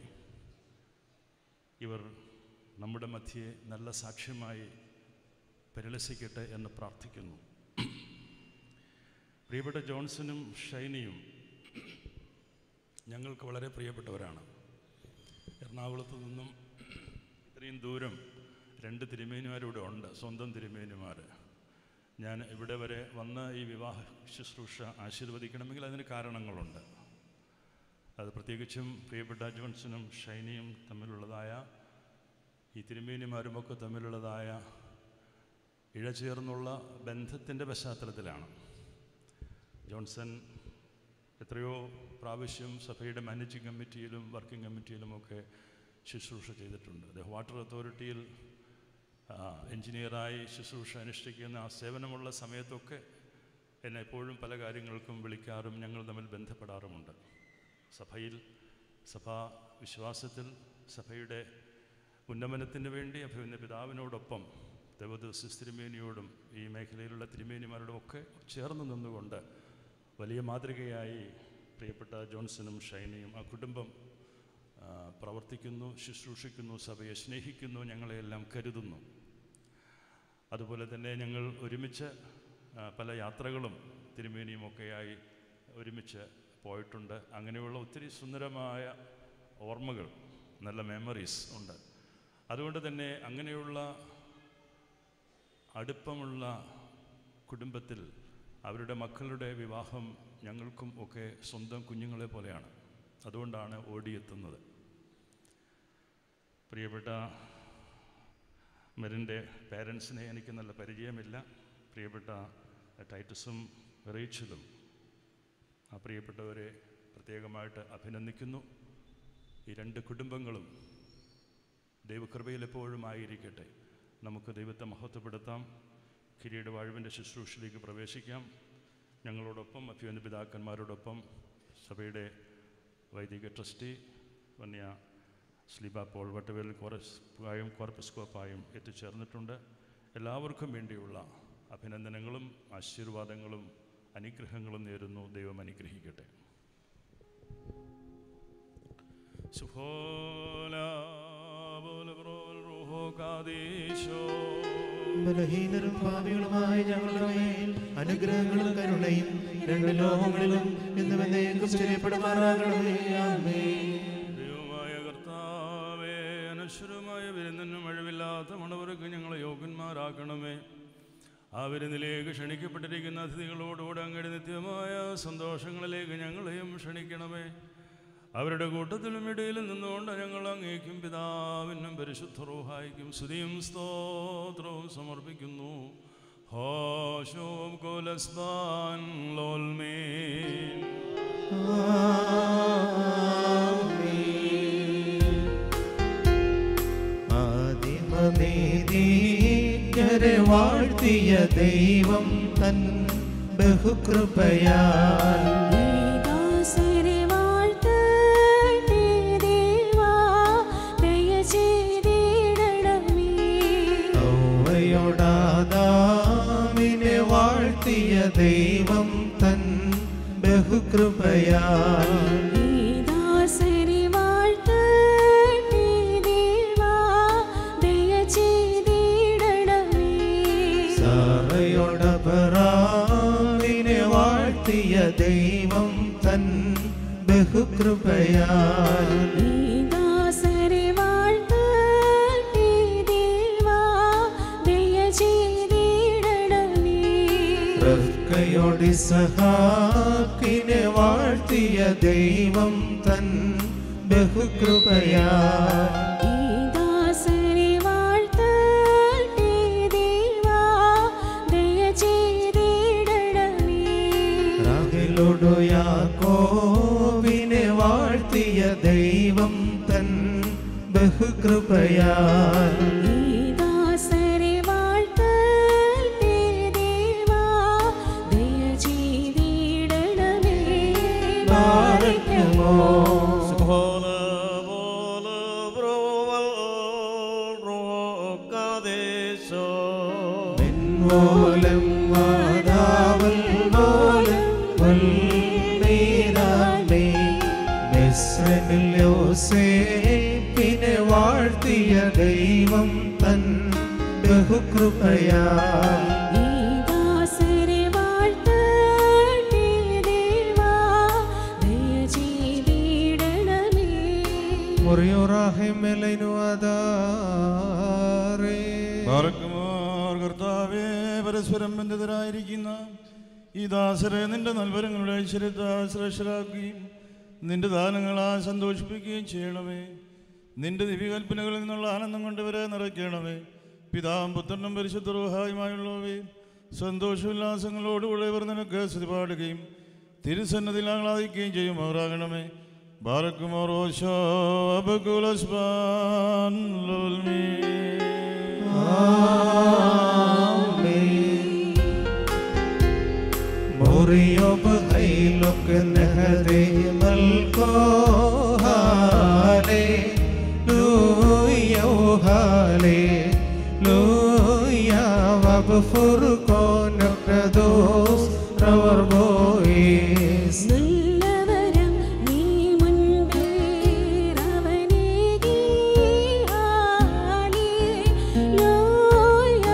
ഇവർ നമ്മുടെ മധ്യേ നല്ല സാക്ഷ്യമായി പരിലസിക്കട്ടെ എന്ന് പ്രാർത്ഥിക്കുന്നു. പ്രിയപ്പെട്ട ജോൺസണും ഷൈനിയും ഞങ്ങൾക്ക് വളരെ പ്രിയപ്പെട്ടവരാണ്. എറണാകുളത്ത് നിന്നും ഇത്രയും ദൂരം രണ്ട് തിരുമേനിമാരിവിടെ ഉണ്ട്, സ്വന്തം തിരുമേനിമാർ. ഞാൻ ഇവിടെ വരെ വന്ന് ഈ വിവാഹ ശുശ്രൂഷ ആശീർവദിക്കണമെങ്കിൽ അതിന് കാരണങ്ങളുണ്ട്. അത് പ്രത്യേകിച്ചും പ്രിയപ്പെട്ട ജോൺസണും ഷൈനിയും തമ്മിലുള്ളതായ, ഈ തിരുമേനിമാരുമൊക്കെ തമ്മിലുള്ളതായ ഇഴചേർന്നുള്ള ബന്ധത്തിൻ്റെ പശ്ചാത്തലത്തിലാണ്. ജോൺസൺ എത്രയോ പ്രാവശ്യം സഭയുടെ മാനേജിംഗ് കമ്മിറ്റിയിലും വർക്കിംഗ് കമ്മിറ്റിയിലുമൊക്കെ ശുശ്രൂഷ ചെയ്തിട്ടുണ്ട്. അദ്ദേഹം വാട്ടർ അതോറിറ്റിയിൽ എൻജിനീയറായി ശുശ്രൂഷ അനുഷ്ഠിക്കുന്ന ആ സേവനമുള്ള സമയത്തൊക്കെ എന്നെ എപ്പോഴും പല കാര്യങ്ങൾക്കും വിളിക്കാറും ഞങ്ങൾ തമ്മിൽ ബന്ധപ്പെടാറുമുണ്ട്. സഭയിൽ, സഭാ വിശ്വാസത്തിൽ, സഭയുടെ ഉന്നമനത്തിന് വേണ്ടി അഭിമന്യ പിതാവിനോടൊപ്പം ദേവദാസ തിരുമേനിയോടും ഈ മേഖലയിലുള്ള തിരുമേനിമാരോടും ഒക്കെ ചേർന്ന് നിന്നുകൊണ്ട് വലിയ മാതൃകയായി പ്രിയപ്പെട്ട ജോൺസണും ഷൈനിയും ആ കുടുംബം പ്രവർത്തിക്കുന്നു, ശുശ്രൂഷിക്കുന്നു, സഭയെ സ്നേഹിക്കുന്നു, ഞങ്ങളെയെല്ലാം കരുതുന്നു. അതുപോലെ തന്നെ ഞങ്ങൾ ഒരുമിച്ച് പല യാത്രകളും തിരുമേനിയുമൊക്കെയായി ഒരുമിച്ച് പോയിട്ടുണ്ട്. അങ്ങനെയുള്ള ഒത്തിരി സുന്ദരമായ ഓർമ്മകൾ, നല്ല മെമ്മറീസ് ഉണ്ട്. അതുകൊണ്ട് തന്നെ അങ്ങനെയുള്ള അടുപ്പമുള്ള കുടുംബത്തിൽ അവരുടെ മക്കളുടെ വിവാഹം ഞങ്ങൾക്കും ഒക്കെ സ്വന്തം കുഞ്ഞുങ്ങളെ പോലെയാണ്. അതുകൊണ്ടാണ് ഓടിയെത്തുന്നത്. പ്രിയപ്പെട്ട മെറിൻ്റെ പേരൻസിനെ എനിക്ക് നല്ല പരിചയമില്ല. പ്രിയപ്പെട്ട ടൈറ്റസും റേച്ചലും ആ പ്രിയപ്പെട്ടവരെ പ്രത്യേകമായിട്ട് അഭിനന്ദിക്കുന്നു. ഈ രണ്ട് കുടുംബങ്ങളും ദൈവകൃപയിൽ എപ്പോഴും ആയിരിക്കട്ടെ. നമുക്ക് ദൈവത്തെ മഹത്വപ്പെടുത്താം. കിരീട വാഴുവിൻ്റെ ശുശ്രൂഷയിലേക്ക് പ്രവേശിക്കാം. ഞങ്ങളോടൊപ്പം അഭ്യുന്ന പിതാക്കന്മാരോടൊപ്പം സഭയുടെ വൈദിക ട്രസ്റ്റി വന്യ സ്ലീബ പോൾ വട്ടവേൽ കോറസ്പായും കോർപ്പസ്കോപ്പായും എത്തിച്ചേർന്നിട്ടുണ്ട്. എല്ലാവർക്കും വേണ്ടിയുള്ള അഭിനന്ദനങ്ങളും ആശീർവാദങ്ങളും അനുഗ്രഹങ്ങളും നേരുന്നു. ദൈവം അനുഗ്രഹിക്കട്ടെ. ബലഹീനരും പാപികളുമായ ഞങ്ങളുടെ മേൽ അനുഗ്രഹങ്ങളും കരുണയും രണ്ട് ലോകങ്ങളിലും എന്നുമെന്നേക്കും സ്ഥിരപ്പെടുമാറാകണമേ. ആമേൻ. ദൈവമായ കർത്താവേ, അനശ്വരമായ വിരുന്നിനും അഴിവില്ലാത്ത മണവർക്ക് ഞങ്ങളെ യോഗ്യന്മാരാക്കണമേ. ആ വിരുന്നിലേക്ക് ക്ഷണിക്കപ്പെട്ടിരിക്കുന്ന അതിഥികളോടുകൂടെ അങ്ങയുടെ നിത്യമായ സന്തോഷങ്ങളിലേക്ക് ഞങ്ങളെയും ക്ഷണിക്കണമേ. അവരുടെ കൂട്ടത്തിലും ഇടയിലും നിന്നുകൊണ്ട് ഞങ്ങൾ അങ്ങേക്കും പിതാവിനും പരിശുദ്ധ റൂഹായിക്കും സ്തുതിയും സ്തോത്രവും സമർപ്പിക്കുന്നു. ഹോശോം കോലസ്ബാൻ ലോൽമേൻ. ആദിമനീതിജ്ഞരെ വാഴ്ത്തിയ ദൈവം തൻ ബഹുകൃപയാൽ ൗവയോടാദാമിനെ വാഴ്ത്തിയ ദൈവം തൻ ബഹുകൃപയാൽ സാറയോടപറാമിനെ വാഴ്ത്തിയ ദൈവം തൻ ബഹുകൃപയാൽ ഇസ്ഹാക്കിനെ വാഴ്ത്തിയ ദൈവം തൻ ബഹുകൃപയാൽ റാഹേലോടു യാക്കോബിനെ വാഴ്ത്തിയ ദൈവം തൻ ബഹുകൃപയാൽ യോസേപ്പിനെ വാഴ്ത്തിയ ദൈവം തൻ ബഹുകൃപയാൽ കർത്താവേ, പരസ്പരം ബന്ധിതരായിരിക്കുന്ന ഈ ദാസരെ നിന്റെ നൽവരങ്ങളുടെ ഐശ്വര്യത്താൽ ശ്രേഷ്ഠരാക്കുകയും നിന്റെ ദാനങ്ങളാൽ സന്തോഷിപ്പിക്കുകയും ചെയ്യണമേ. നിന്റെ ദിവ്യകൽപ്പനകളിൽ നിന്നുള്ള ആനന്ദം കൊണ്ടിവരെ നിറയ്ക്കണമേ. പിതാവും പുത്രനും പരിശുദ്ധ റൂഹായുമായുള്ളവേ, സന്തോഷോല്ലാസങ്ങളോടുകൂടെ ഇവർ നിനക്ക് സ്തുതി പാടുകയും തിരുസന്നതിൽ ആഹ്ലാദിക്കുകയും ചെയ്യുമാറാകണമേ. ബാറക്കുമോർ ഓശോ അബകുലസ്ബാൻ ലോൽമീൻ. മോറിയോബ് ഹൈലോക് നഹരേ മൽകോ ഹാലേ Hallelujah, Wabfur Konakrados, our voice. നല്ലവരം നീ മുൻപേർ അവനേകി ഹല്ലേലൂയ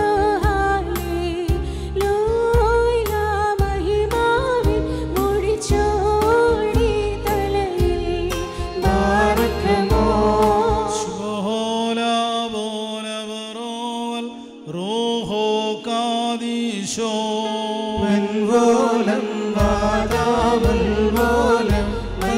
ഹല്ലേലൂയ മഹിമാവിൻ മുടിച്ചോടി തലയിൽ ബാരക്കമോ Volem vadavul volem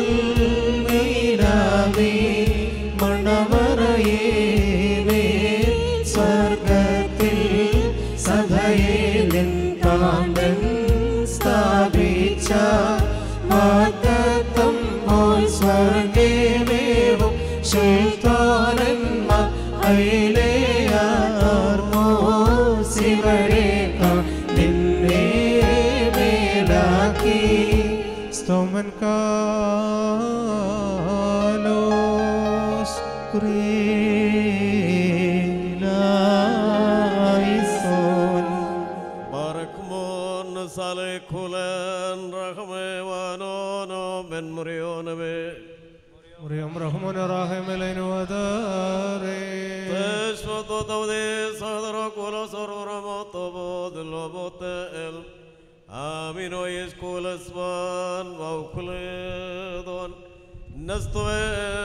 malmiravi manavaraye me swargathil sabhaye nin kaandan sthapicha vaathatham pol swarge mevum shilthananma aileyaarmo sivareka ninne Stomen kalos krenaison Barakmon sale kulen rahme vanono ben murionave Muriam rahman rahmelenu adare Teshvato tavde sadara kula sarvaramoto bodlobote el Amino es kulasvan vaukuledon nastve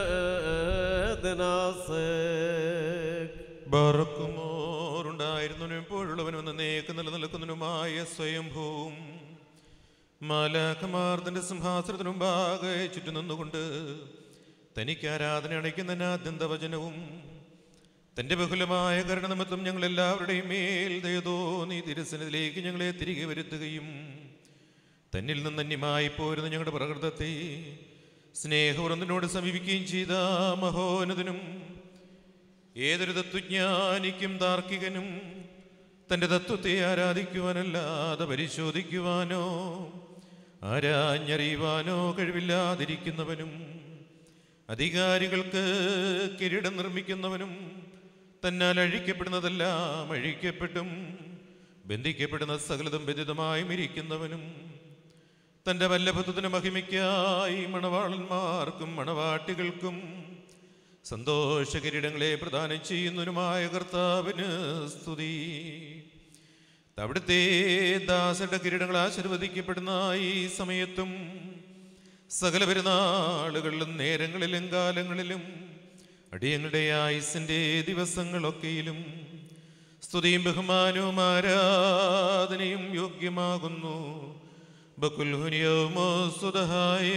denasek ബറക്കുമോറുണ്ടായിരുന്നവനും ഇപ്പോഴുള്ളവനും എന്നേക്ക് നിലനിൽക്കുന്നതിനുമായ സ്വയംഭൂം മാലാഖമാർ തന്റെ സിംഹാസനത്തിനു മുമ്പാകെ ചുറ്റും നിന്നുകൊണ്ട് തനിക്ക് ആരാധന അണയ്ക്കുന്ന ആദ്യന്തവചനവും തന്റെ ബഹുലമായ കരുണനിമിത്തം ഞങ്ങൾ എല്ലാവരുടെയും മേൽ ദയതോ നീ തിരുസന്നിധിയിലേക്ക് ഞങ്ങളെ തിരികെ വരുത്തുകയും തന്നിൽ നിന്ന് അന്യമായി പോരുന്ന ഞങ്ങളുടെ പ്രകൃതത്തെ സ്നേഹവൃന്ദനോട് സമീപിക്കുകയും ചെയ്ത മഹോന്നതനും ഏതൊരു തത്വജ്ഞാനിക്കും താർക്കികനും തൻ്റെ തത്വത്തെ ആരാധിക്കുവാനല്ലാതെ പരിശോധിക്കുവാനോ ആരാഞ്ഞറിയുവാനോ കഴിവില്ലാതിരിക്കുന്നവനും അധികാരികൾക്ക് കിരീടം നിർമ്മിക്കുന്നവനും തന്നാൽ അഴിക്കപ്പെടുന്നതെല്ലാം അഴിക്കപ്പെട്ടും ബന്ധിക്കപ്പെടുന്ന സകലതും ബന്ധിതമായും ഇരിക്കുന്നവനും തൻ്റെ വല്ലഭത്വത്തിന് മഹിമയ്ക്കായി മണവാളന്മാർക്കും മണവാട്ടികൾക്കും സന്തോഷ കിരീടങ്ങളെ പ്രദാനം ചെയ്യുന്നതിനുമായ കർത്താവിന് സ്തുതി. അവിടുത്തെ ദാസരുടെ കിരീടങ്ങൾ ആശീർവദിക്കപ്പെടുന്ന ഈ സമയത്തും സകല പെരുന്നാളുകളിലും നേരങ്ങളിലും കാലങ്ങളിലും അടിയങ്ങളുടെ ആയുസിൻ്റെ ദിവസങ്ങളൊക്കെയിലും സ്തുതിയും ബഹുമാനവും ആരാധനയും യോഗ്യമാകുന്നു. ബകുൽഹുനിയമോ സുദഹായ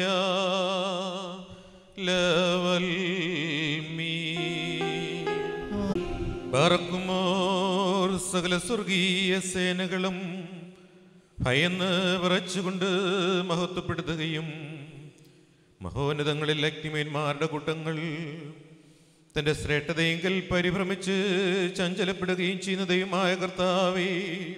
ലവൽ മീ പറക്കുമോർ സകല സ്വർഗീയ സേനകളും ഭയന്ന് വിറച്ചുകൊണ്ട് മഹത്വപ്പെടുത്തുകയും മഹോന്നതങ്ങളിൽ അഗ്നിമേന്മാരുടെ കൂട്ടങ്ങൾ തൻ്റെ ശ്രേഷ്ഠതയെങ്കിൽ പരിഭ്രമിച്ച് ചഞ്ചലപ്പെടുകയും ചെയ്യുന്ന ദൈവമായ കർത്താവേ,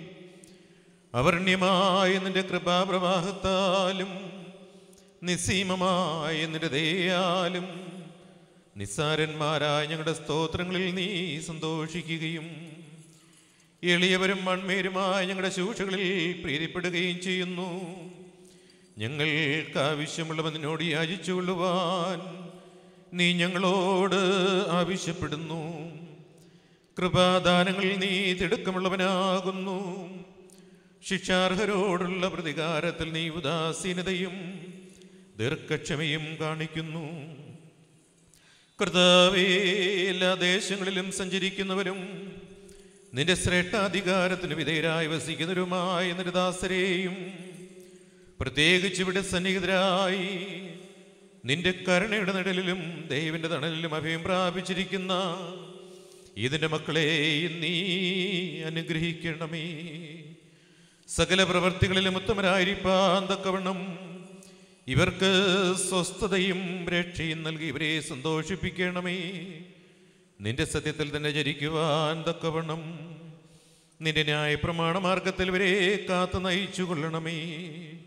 അവർണ്യമായ നിന്റെ കൃപാപ്രവാഹത്താലും നിസ്സീമമായ നിന്റെ ദയാലും നിസ്സാരന്മാരായ ഞങ്ങളുടെ സ്തോത്രങ്ങളിൽ നീ സന്തോഷിക്കുകയും എളിയവരും മൺമേരുമായ ഞങ്ങളുടെ ശുശ്രൂഷകളിൽ പ്രീതിപ്പെടുകയും ചെയ്യുന്നു. ഞങ്ങൾക്ക് ആവശ്യമുള്ളവ നിന്നോട് യാചിച്ചുകൊള്ളുവാൻ നീ ഞങ്ങളോട് ആവശ്യപ്പെടുന്നു. കൃപാദാനങ്ങളിൽ നീ തിടുക്കമുള്ളവനാകുന്നു. ശിക്ഷാർഹരോടുള്ള പ്രതികാരത്തിൽ നീ ഉദാസീനതയും ദീർഘക്ഷമയും കാണിക്കുന്നു. കർത്താവേ, എല്ലാ ദേശങ്ങളിലും സഞ്ചരിക്കുന്നവരും നിന്റെ ശ്രേഷ്ഠാധികാരത്തിന് വിധേയരായി വസിക്കുന്നവരുമായ നിന്റെ ദാസരെയും പ്രത്യേകിച്ച് ഇവിടെ സന്നിഹിതരായി നിന്റെ കരുണയുടെ നിഴലിലും ദൈവന്റെ തണലിലും അഭയം പ്രാപിച്ചിരിക്കുന്ന ഇതിൻ്റെ മക്കളെയും നീ അനുഗ്രഹിക്കണമേ. സകല പ്രവർത്തികളിലും ഉത്തമരായിരിക്കാൻ തക്കവണ്ണം ഇവർക്ക് സ്വസ്ഥതയും രക്ഷയും നൽകി ഇവരെ സന്തോഷിപ്പിക്കണമേ. നിന്റെ സത്യത്തിൽ തന്നെ ചരിക്കുവാൻ തക്കവണ്ണം നിന്റെ ന്യായ പ്രമാണമാർഗത്തിൽ ഇവരെ കാത്തു നയിച്ചു കൊള്ളണമേ.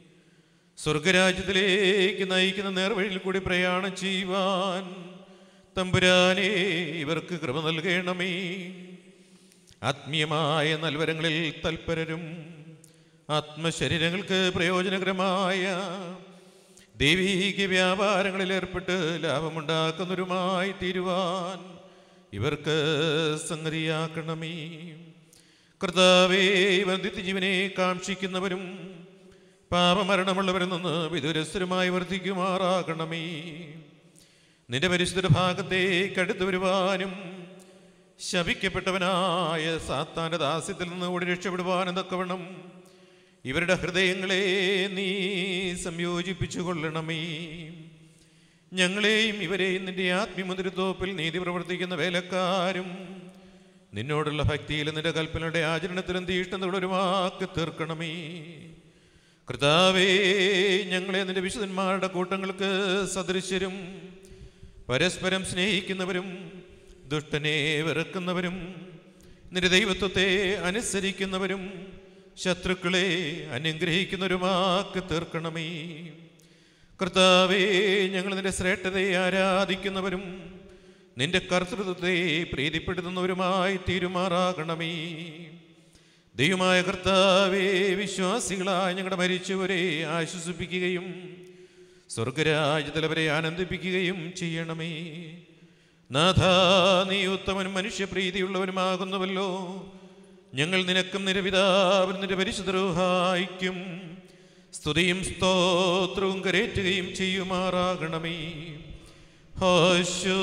സ്വർഗരാജ്യത്തിലേക്ക് നയിക്കുന്ന നേർവഴിയിൽ കൂടി പ്രയാണം ചെയ്യുവാൻ തമ്പുരാനെ ഇവർക്ക് കൃപ നൽകണമേ. ആത്മീയമായ നൽവരങ്ങളിൽ തൽപരരും ആത്മശരീരങ്ങൾക്ക് പ്രയോജനകരമായ ദൈവീക വ്യാപാരങ്ങളിൽ ഏർപ്പെട്ട് ലാഭമുണ്ടാക്കുന്നവരുമായി തീരുവാൻ ഇവർക്ക് സംഗതിയാക്കണമേ. കർത്താവേ, ഇവർ നിത്യജീവനെ കാക്ഷിക്കുന്നവരും പാപമരണമുള്ളവരിൽ നിന്ന് വിദുരസ്ഥരുമായി വർദ്ധിക്കുമാറാകണമേ. നിന്റെ പരിശുദ്ധ ഭാഗത്തേക്ക് അടുത്തു വരുവാനും ശപിക്കപ്പെട്ടവനായ സാത്താന്റെ ദാസ്യത്തിൽ നിന്ന് ഓടി രക്ഷപ്പെടുവാനും തക്കവണ്ണം ഇവരുടെ ഹൃദയങ്ങളെ നീ സംയോജിപ്പിച്ചു കൊള്ളണമേ. ഞങ്ങളെയും ഇവരെയും നിന്റെ ആത്മീയമുദ്രത്തോപ്പിൽ നീതി പ്രവർത്തിക്കുന്ന വേലക്കാരും നിന്നോടുള്ള ഭക്തിയിലും നിന്റെ കൽപ്പനയുടെ ആചരണത്തിലും തീഷ്ണതയുള്ളവരുമാക്കി തീർക്കണമേ. കർത്താവേ, ഞങ്ങളെ നിന്റെ വിശുദ്ധന്മാരുടെ കൂട്ടങ്ങൾക്ക് സദൃശ്യരും പരസ്പരം സ്നേഹിക്കുന്നവരും ദുഷ്ടനെ വെറുക്കുന്നവരും നിന്റെ ദൈവത്വത്തെ അനുസരിക്കുന്നവരും ശത്രുക്കളെ അനുഗ്രഹിക്കുന്നവരുമാക്കി തീർക്കണമേ. കർത്താവേ, ഞങ്ങൾ നിന്റെ ശ്രേഷ്ഠതയെ ആരാധിക്കുന്നവരും നിന്റെ കർത്തൃത്വത്തെ പ്രീതിപ്പെടുത്തുന്നവരുമായി തീരുമാറാകണമേ. ദൈവമായ കർത്താവേ, വിശ്വാസികളായ ഞങ്ങളുടെ മരിച്ചവരെ ആശ്വസിപ്പിക്കുകയും സ്വർഗരാജ്യത്തിൽ അവരെ ആനന്ദിപ്പിക്കുകയും ചെയ്യണമേ. നാഥ, നീ ഉത്തമനും മനുഷ്യപ്രീതിയുള്ളവനുമാകുന്നുവല്ലോ. ഞങ്ങൾ നിനക്കും നിന്റെ പിതാവിനും നിന്റെ പരിശുദ്ധ റൂഹായിക്കും സ്തുതിയും സ്തോത്രവും കരേറ്റുകയും ചെയ്യുമാറാകണമേ. ഹോശോ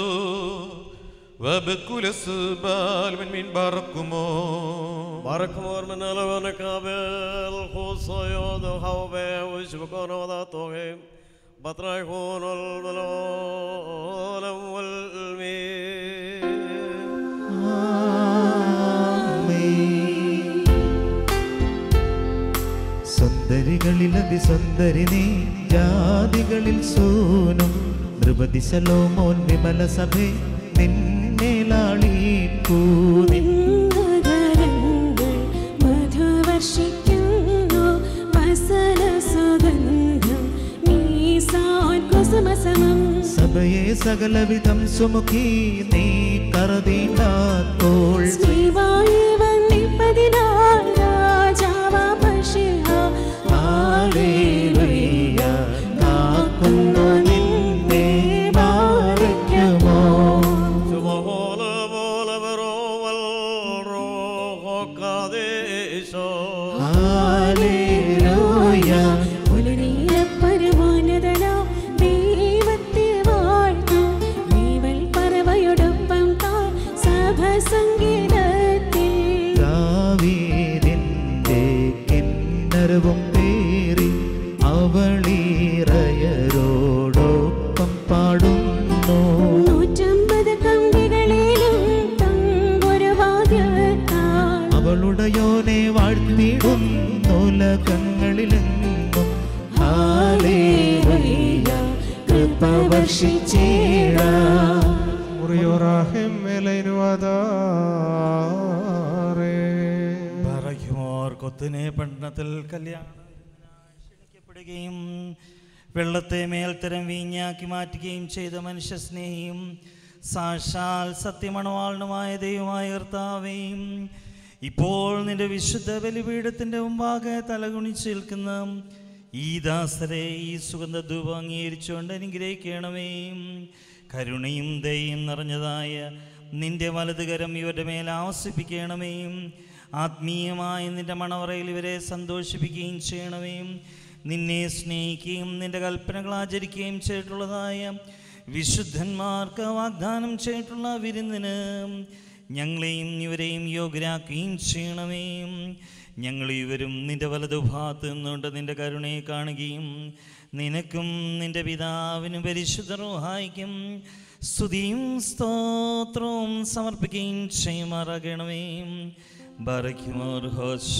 വബകുലസ്ബാൽ മിൻ ബറക്കുമോ ബറക്കുമോർ മനലവന കാബൽ ഖുസയോ ദഹവബ വശബകന വദതോഹെ ബത്രാഖോനൽ വലോലം വൽമീ. സുന്ദരികളിൽ അതിസുന്ദരി നീ, ജാതികളിൽ സൂനും നൃപതി ശലോമോൻ വിമല സഭേ നിന്നേലാളിപ്പൂ. മധുവർഷിക്കുന്നു വസന സുഗന്ധം നീസാൻ കുസുമസമം. സഭയെ സകലവിധം സുമുഖി നീ കറതീണ്ടാത്തോൾ. ശ്രീവായി വന്നിപ്പതിനാൽ രാജാവാ പശിഹ. ഹല്ലേലൂയ, കാക്കുന്നു നിന്നെ ബാരക്കുമോ. സുബഹോല ബോല ബറോവൽ റോഹോ ഖാദേശോ. ഹല്ലേലൂയ, ഉലനീല പരമാനതലോ ദൈവത്തെ വാഴ്ത്തും. നീവൽ പറവയോടൊപ്പം താൻ സഭ സംഗീതത്തിൽ. ദാവീദിന്റെ കിന്നരവും പേറി അവളീറയരോടൊപ്പം പാടുന്നു. നൂറ്റമ്പത് കമ്പികളിലും തമ്പുരു വാദ്യത്താൽ അവളുടയോനെ വാഴ്ത്തിടുന്നു ലോകങ്ങളിലെങ്ങും. ഹല്ലേലൂയ, കൃപ വർഷിച്ചിടാം. പറയ്ക്കുമോർ കൊത്തിനെ പട്ടണത്തിൽ കല്യാണം ക്ഷണിക്കപ്പെടുകയും വെള്ളത്തെ മേൽത്തരം വീഞ്ഞാക്കി മാറ്റുകയും ചെയ്ത മനുഷ്യ സ്നേഹിയും സാക്ഷാൽ സത്യമണവാളനുമായ ദൈവമായ കർത്താവേയും ഇപ്പോൾ നിന്റെ വിശുദ്ധ ബലിപീഠത്തിൻ്റെ മുമ്പാകെ തലകുണിച്ച് നിൽക്കുന്ന ഈ ദാസരെ ഈ സുഗന്ധധൂപം അംഗീകരിച്ചുകൊണ്ട് അനുഗ്രഹിക്കണമേ. കരുണയും ദയയും നിറഞ്ഞതായ നിന്റെ വലതുകരം ഇവരുടെ മേൽ ആവസിപ്പിക്കണമേ. ആത്മീയമായ നിന്റെ മണവറയിൽ ഇവരെ സന്തോഷിപ്പിക്കുകയും ചെയ്യണമേ. നിന്നെ സ്നേഹിക്കുകയും നിന്റെ കൽപ്പനകൾ ആചരിക്കുകയും ചെയ്തിട്ടുള്ളതായ വിശുദ്ധന്മാർക്ക് വാഗ്ദാനം ചെയ്തിട്ടുള്ള വിരുന്നിന് ഞങ്ങളെയും ഇവരെയും യോഗ്യരാക്കുകയും ചെയ്യണമേ. ഞങ്ങൾ ഇവരും നിന്റെ വലതുഭാഗത്ത് നിന്നുകൊണ്ട് നിന്റെ കരുണയെ കാണുകയും നിനക്കും നിന്റെ പിതാവിനും പരിശുദ്ധ റൂഹായിക്കും സ്തുതിയും സ്തോത്രവും സമർപ്പിക്കുകയും ചെയ്യുമാറാകണമേ. ബറക്കുമോർ ഹോശ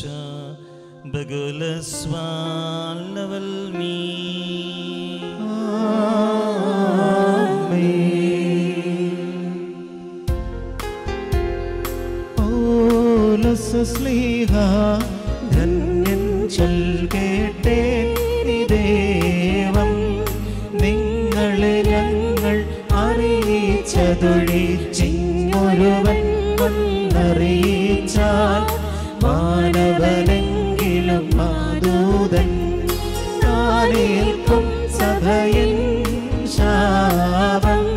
ബഗുലസ്വാലവൽ മീ. സ്ലീഹ ധന്യൻ ചൊൽകേട്ടേ നിദേവം നിങ്ങളെ ഞങ്ങൾ അറിയിച്ച ചിങ്ങൊരുവൻ വന്നറിയിച്ചാൽ മാനവനെങ്കിലും മാതൂതൻ താനേൽക്കും സഭയൻ ശാപം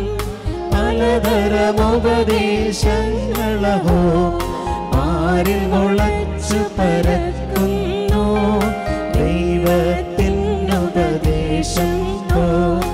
പലതരമുപദേശങ്ങളഹോ പാരിൽ മുളച്ചു പരക്കുന്നു ദൈവത്തിനുപദേശം പോ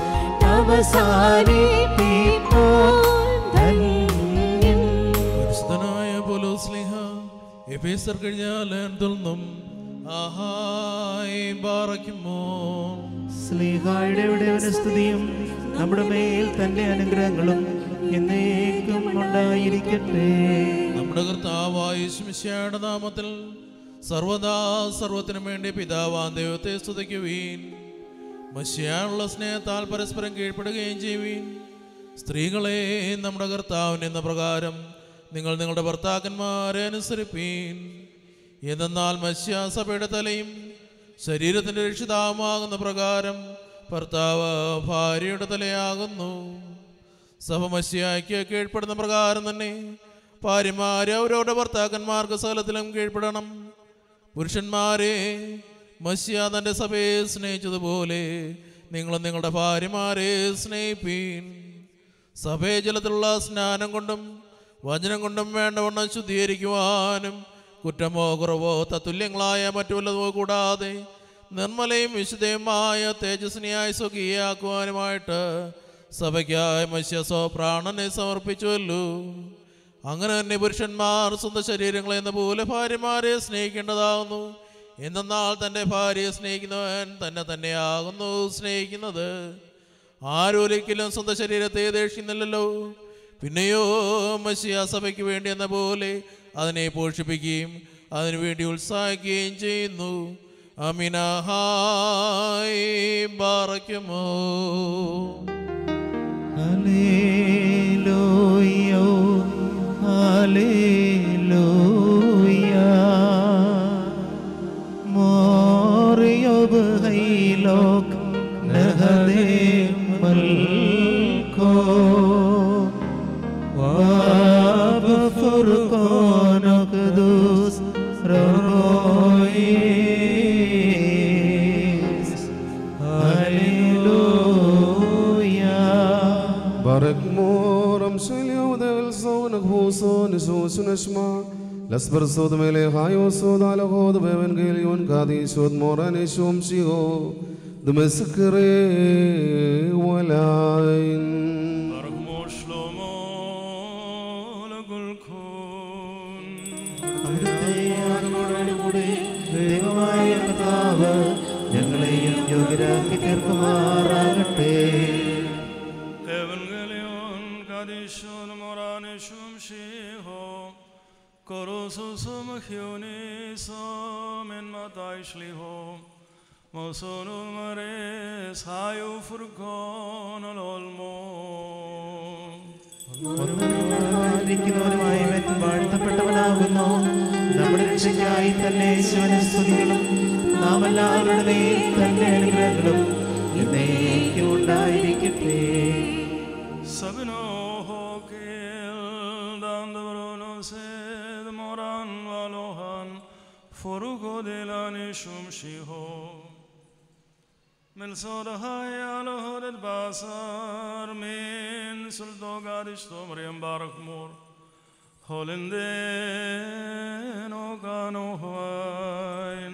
അവസാനിപ്പിപ്പോ ധന്യൻ. പരിശുദ്ധനായ പൗലോസ്ലീഹ എഫേസർ കഴിഞ്ഞാൽ തുറന്നും ആഹായി ബാറയ്ക്കുമോ സ്ലീഹായുടെ സ്തുതിയും നമ്മുടെ മേൽ തന്റെ അനുഗ്രഹങ്ങളും എന്നേക്കും ഉണ്ടായിരിക്കട്ടെ. നമ്മുടെ കർത്താവായ യേശുമിശിഹായുടെ നാമത്തിൽ സർവദാ സർവത്തിനും വേണ്ടി പിതാവാൻ ദൈവത്തെ സ്തുതിക്കുവീൻ. മശിയാനുള്ള സ്നേഹത്താൽ പരസ്പരം കീഴ്പ്പെടുകയും ചെയ്യുവീൻ. സ്ത്രീകളെ നമ്മുടെ കർത്താവിന് എന്ന പ്രകാരം നിങ്ങൾ നിങ്ങളുടെ ഭർത്താക്കന്മാരെ അനുസരിപ്പീൻ. എന്തെന്നാൽ മശ്യാ സഭയുടെ തലയും ശരീരത്തിൻ്റെ രക്ഷിതാവുമാകുന്ന പ്രകാരം ഭർത്താവ് ഭാര്യയുടെ തലയാകുന്നു. സഭ മശ്യായ്ക്ക് കീഴ്പ്പെടുന്ന പ്രകാരം തന്നെ ഭാര്യമാരെ അവരവരുടെ ഭർത്താക്കന്മാർക്ക് സകലത്തിലും കീഴ്പ്പെടണം. പുരുഷന്മാരെ മശ്യാ തൻ്റെ സഭയെ സ്നേഹിച്ചതുപോലെ നിങ്ങളും നിങ്ങളുടെ ഭാര്യമാരെ സ്നേഹിപ്പീൻ. സഭയെ ജലത്തിലുള്ള സ്നാനം കൊണ്ടും വചനം കൊണ്ടും വേണ്ടവണ്ണം ശുദ്ധീകരിക്കുവാനും കുറ്റമോ കുറവോ തത്തുല്യങ്ങളായ മറ്റു വല്ലതോ കൂടാതെ നിർമ്മലയും വിശുദ്ധയുമായ തേജസ്വിനിയായ സ്വകീയാക്കുവാനുമായിട്ട് സഭയ്ക്കായി മശ്യസോ പ്രാണനെ സമർപ്പിച്ചുവല്ലോ. അങ്ങനെ തന്നെ പുരുഷന്മാർ സ്വന്തം ശരീരങ്ങളെ എന്ന പോലെ ഭാര്യമാരെ സ്നേഹിക്കേണ്ടതാകുന്നു. എന്തെന്നാൽ തൻ്റെ ഭാര്യയെ സ്നേഹിക്കുന്നവൻ തന്നെ തന്നെയാകുന്നു സ്നേഹിക്കുന്നത്. ആരൊരിക്കലും സ്വന്തം ശരീരത്തെ ദേഷിക്കുന്നില്ലല്ലോ. പിന്നെയോ മശിയ സഭയ്ക്ക് വേണ്ടി എന്ന പോലെ അതിനെ പോഷിപ്പിക്കുകയും അതിനുവേണ്ടി ഉത്സാഹിക്കുകയും ചെയ്യുന്നു. അമിനഹായി ബാറയ്ക്കുമോ ഹല്ലേലൂയ ഹല്ലേലൂയ മോറിയോബ് ഹൈലോക് നഹദേ മൽകോ وبفرقان قدوس رئيس هللويا بارك مورم شليو دل صون غوصون شوش نشما لسبر صود ملي هايو صود على غود بevangelion كادي صود موران شوم شيو دمسكري ولاين ദൈവമായ കർത്താവ് ഞങ്ങളെയും യോഗ്യരാക്കി തീർക്കുമാറാകട്ടെ. Evangelion kadishon moraneshum shiho korosusum hionisum en matai shliho mosonum mares hayu furgon olmo ിക്കുന്നവനുമായി വാഴ്ത്തപ്പെട്ടവനാകുന്നു. നമ്മുടെ രക്ഷയ്ക്കായി തന്നെ യേശുവിനെ സ്തുതികളും നാം എല്ലാവരുടെ മേൽ തന്റെ അനുഗ്രഹങ്ങളും എന്നേക്കും ഉണ്ടായിരിക്കട്ടെ. Sabino hokil dandavrono sed moran valohan forugo delani shum shiho من صورهای آلهود باسار من سلطوگادش تو مریم بارک مور هولندن و کانو هواین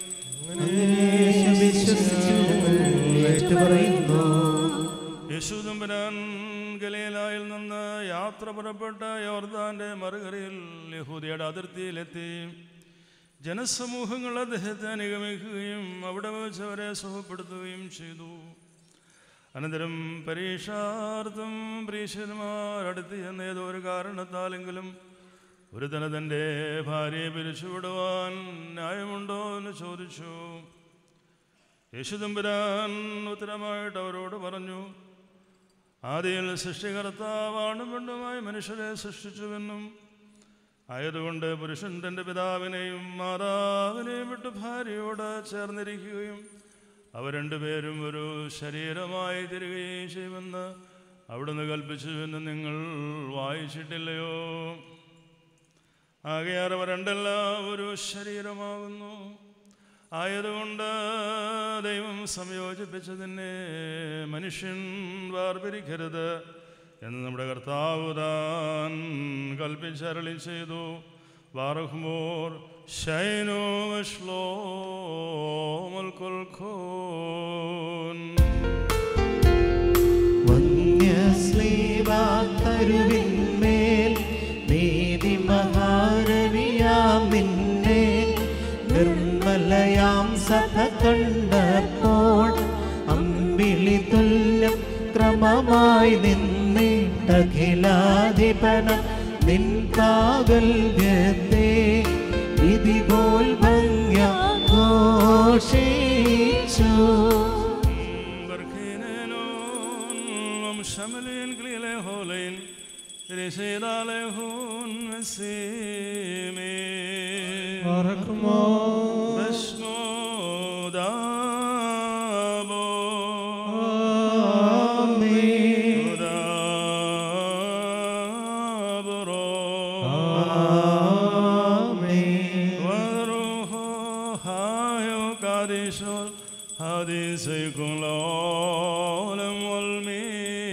യേശുദമ്പുരാൻ ഗലീലായിൽ നിന്ന് യാത്ര പുറപ്പെട്ട യോർദാന്റെ മറുകരയിൽ യഹൂദയുടെ അതിർത്തിയിലെത്തി. ജനസമൂഹങ്ങൾ അദ്ദേഹത്തെ അനുഗമിക്കുകയും അവിടെ വെച്ച് അവരെ സുഖപ്പെടുത്തുകയും ചെയ്തു. അനന്തരം പരീക്ഷാർത്ഥം പ്രീശന്മാരടുത്ത് ചെന്ന ഏതോ ഒരു കാരണത്താലെങ്കിലും ഒരു തന തൻ്റെ ഭാര്യയെ പിരിച്ചുവിടുവാൻ ന്യായമുണ്ടോ എന്ന് ചോദിച്ചു. യേശുദമ്പുരാൻ ഉത്തരമായിട്ട് അവരോട് പറഞ്ഞു, ആദിയിൽ സൃഷ്ടികർത്താവാണ് പെണ്ണുമായി മനുഷ്യരെ സൃഷ്ടിച്ചുവെന്നും ആയതുകൊണ്ട് പുരുഷൻ തൻ്റെ പിതാവിനെയും മാതാവിനെയും വിട്ട് ഭാര്യയോട് ചേർന്നിരിക്കുകയും അവർ രണ്ടുപേരും ഒരു ശരീരമായി തീരുകയും ചെയ്യുമെന്ന് അവിടുന്ന് കൽപ്പിച്ചു എന്ന് നിങ്ങൾ വായിച്ചിട്ടില്ലയോ? ആകയാൽ അവർ രണ്ടെല്ലാം ഒരു ശരീരമാകുന്നു. ആയതുകൊണ്ട് ദൈവം സംയോജിപ്പിച്ചതിനെ മനുഷ്യൻ വേർപിരിക്കരുത് എന്ന് നമ്മുടെ കർത്താവ് താൻ കൽപ്പിച്ചരളി ചെയ്തു. ബാറഖ്മോർ ശൈനോ ശ്ലോമൽ കൊൽഖോൻ. വന്യശ്ലീവാത്തരുവിന്മേൽ നീതി മഹാരവിയാം നിന്നെ നിർമ്മലയാം സഭ കണ്ടപ്പോൾ അമ്പിളി തുല്യം ക്രമമായി നിന്നിട്ടഖിലാധിപന നിൻ കാവല്യത്തെ വിധി പോൽ ഭംഗ്യാഘോഷിച്ചു. شملين قليل هولين رشيد عليهن مسيمي باركما مشمود أبو آمين دابرو آمين وروح هايو قادشو حديثكم العالم والمين.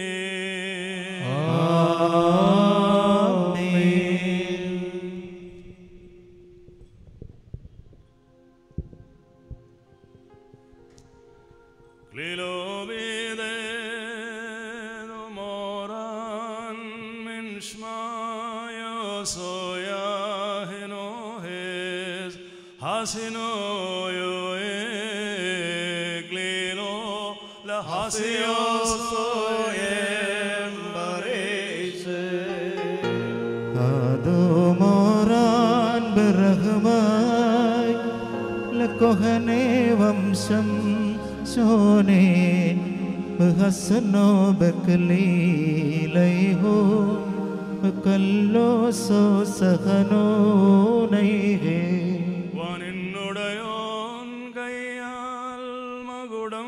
ആദോമോറാൻ ബറഹ്മായി ലകൊഹനെ വംശം ശോനെ ബഹസനോ ബക്ലീലൈഹോ ബക്കല്ലോസോ സഹനോ നൈഹേ. വനിന്നുടയോൻ കയ്യാൽ മകുടം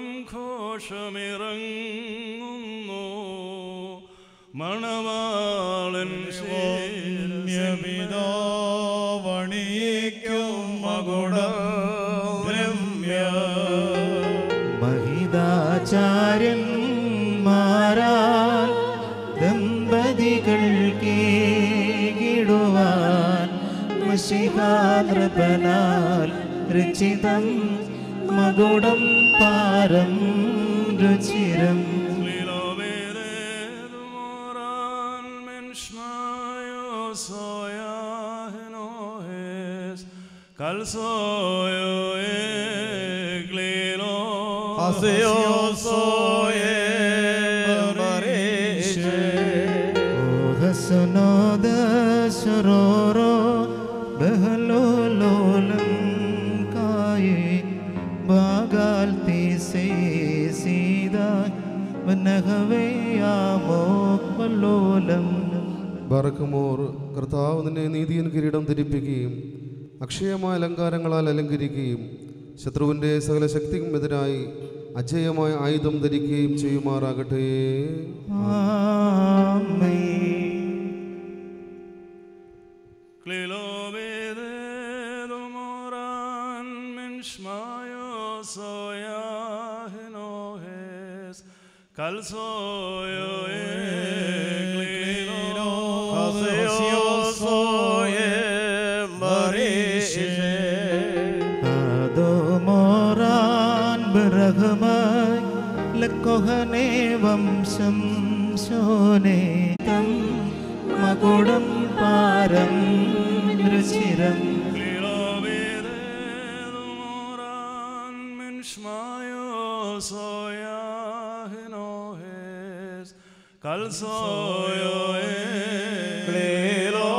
ഘോഷമിറങ്ങുന്നു. മണവാളൻ പിതാവണിക്കും മകുടം രമ്യ മഹിതാചാര്യന്മാരാൽ ദമ്പതികൾക്കേകിടുവാൻ മഷിഹാനൃപനാൽ രുചിതം മകുടം പാരം രുചിരം. Calzoyo eglino Aseosoye Marishe Ohasanoda Sororo Behalololam Kaye Bagalti se Sida Vanahave Amokalolam. ബാറക്കുമോർ കർത്താവ് നിന്നെ നീതിயின் കിരീടം ധരിപ്പിക്കുകയും അക്ഷയമായ അലങ്കാരങ്ങളാൽ അലങ്കരിക്കുകയും ശത്രുവിൻ്റെ സകല ശക്തിക്കും എതിരായി അജയമായ ആയുധം ധരിക്കുകയും ചെയ്യുമാറാകട്ടെ. ആദോമോറാൻ ബറഹ്മായി ലകൊഹനെ വംശം ശോനെ തം മകുടം പാരം രുചിരം. Calzoyo eglino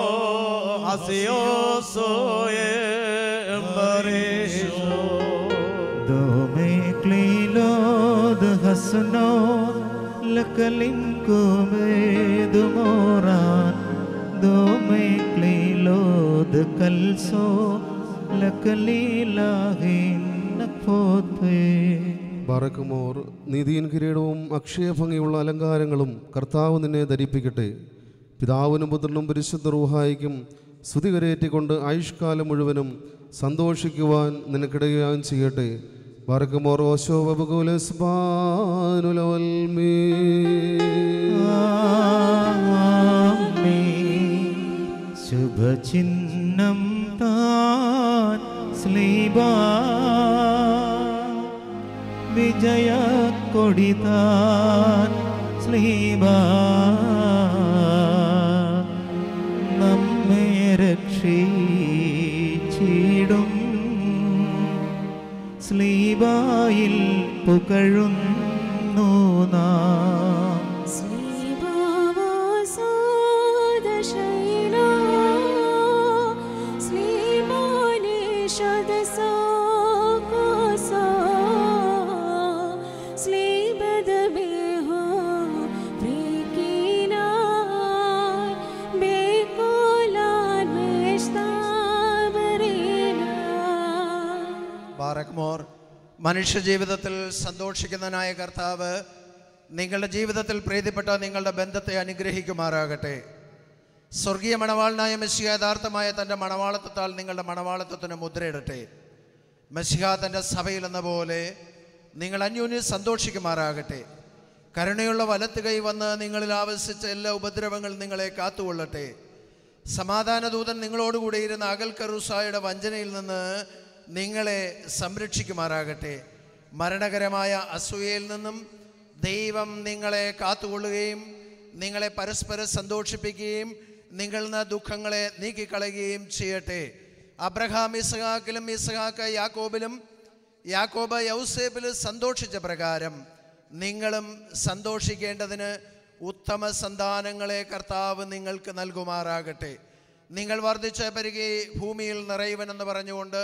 Aseosoye Marisho Dome klilo de hasno lakalim kume dumoran. Dome klilo de kalso lakalilahin nakpotpe. ബാറക്കുമോർ നീതിயின் കിരീടവും അക്ഷയ ഭംഗിയുള്ള അലങ്കാരങ്ങളും കർത്താവ് നിന്നെ ധരിപ്പിക്കട്ടെ. പിതാവിനും പുത്രനും പരിശുദ്ധ റൂഹായിക്കും സ്തുതി കരയേറ്റിക്കൊണ്ട് ആയുഷ്കാലം മുഴുവനും സന്തോഷിക്കുവാൻ നിനക്കിടയാൻ ചെയ്യട്ടെ. ബാറക്കുമോർ ഓശോ ബബുകുലസ്ബാനുലവൽമീ. ശുഭചിഹ്നം താൻ സ്ലീബാ വിജയ കൊടിതാൻ സ്ലീബാ നമ്മെ രക്ഷിച്ചിടും സ്ലീബായിൽ പുകഴുന്നു നാം. ബാറക്മോർ മനുഷ്യ ജീവിതത്തിൽ സന്തോഷിക്കുന്നതിനായ കർത്താവ് നിങ്ങളുടെ ജീവിതത്തിൽ പ്രീതിപ്പെട്ട നിങ്ങളുടെ ബന്ധത്തെ അനുഗ്രഹിക്കുമാറാകട്ടെ. സ്വർഗീയ മണവാളനായ മെസ്സിഹ യഥാർത്ഥമായ തൻ്റെ മണവാളത്വത്താൽ നിങ്ങളുടെ മണവാളത്വത്തിന് മുദ്രയിടട്ടെ. മെസ്സിഹ തൻ്റെ സഭയിൽ എന്ന പോലെ നിങ്ങൾ അന്യോന്യം സന്തോഷിക്കുമാറാകട്ടെ. കരുണയുള്ള വലത്ത് കൈ വന്ന് നിങ്ങളിൽ ആവശ്യിച്ച എല്ലാ ഉപദ്രവങ്ങളും നിങ്ങളെ കാത്തുകൊള്ളട്ടെ. സമാധാനദൂതൻ നിങ്ങളോടുകൂടി ഇരുന്ന അകൽ കറൂസായുടെ വഞ്ചനയിൽ നിന്ന് നിങ്ങളെ സംരക്ഷിക്കുമാറാകട്ടെ. മരണകരമായ അസൂയയിൽ നിന്നും ദൈവം നിങ്ങളെ കാത്തുകൊള്ളുകയും നിങ്ങളെ പരസ്പരം സന്തോഷിപ്പിക്കുകയും നിങ്ങളിൽ നിന്ന് ദുഃഖങ്ങളെ നീക്കിക്കളയുകയും ചെയ്യട്ടെ. അബ്രഹാം ഇസ്ഹാക്കിലും ഇസ്ഹാക്ക് യാക്കോബിലും യാക്കോബ് യൗസേപ്പിലും സന്തോഷിച്ച പ്രകാരം നിങ്ങളും സന്തോഷിക്കേണ്ടതിന് ഉത്തമ സന്താനങ്ങളെ കർത്താവ് നിങ്ങൾക്ക് നൽകുമാറാകട്ടെ. നിങ്ങൾ വർദ്ധിച്ച പെരുകി ഭൂമിയിൽ നിറയുവനെന്ന് പറഞ്ഞുകൊണ്ട്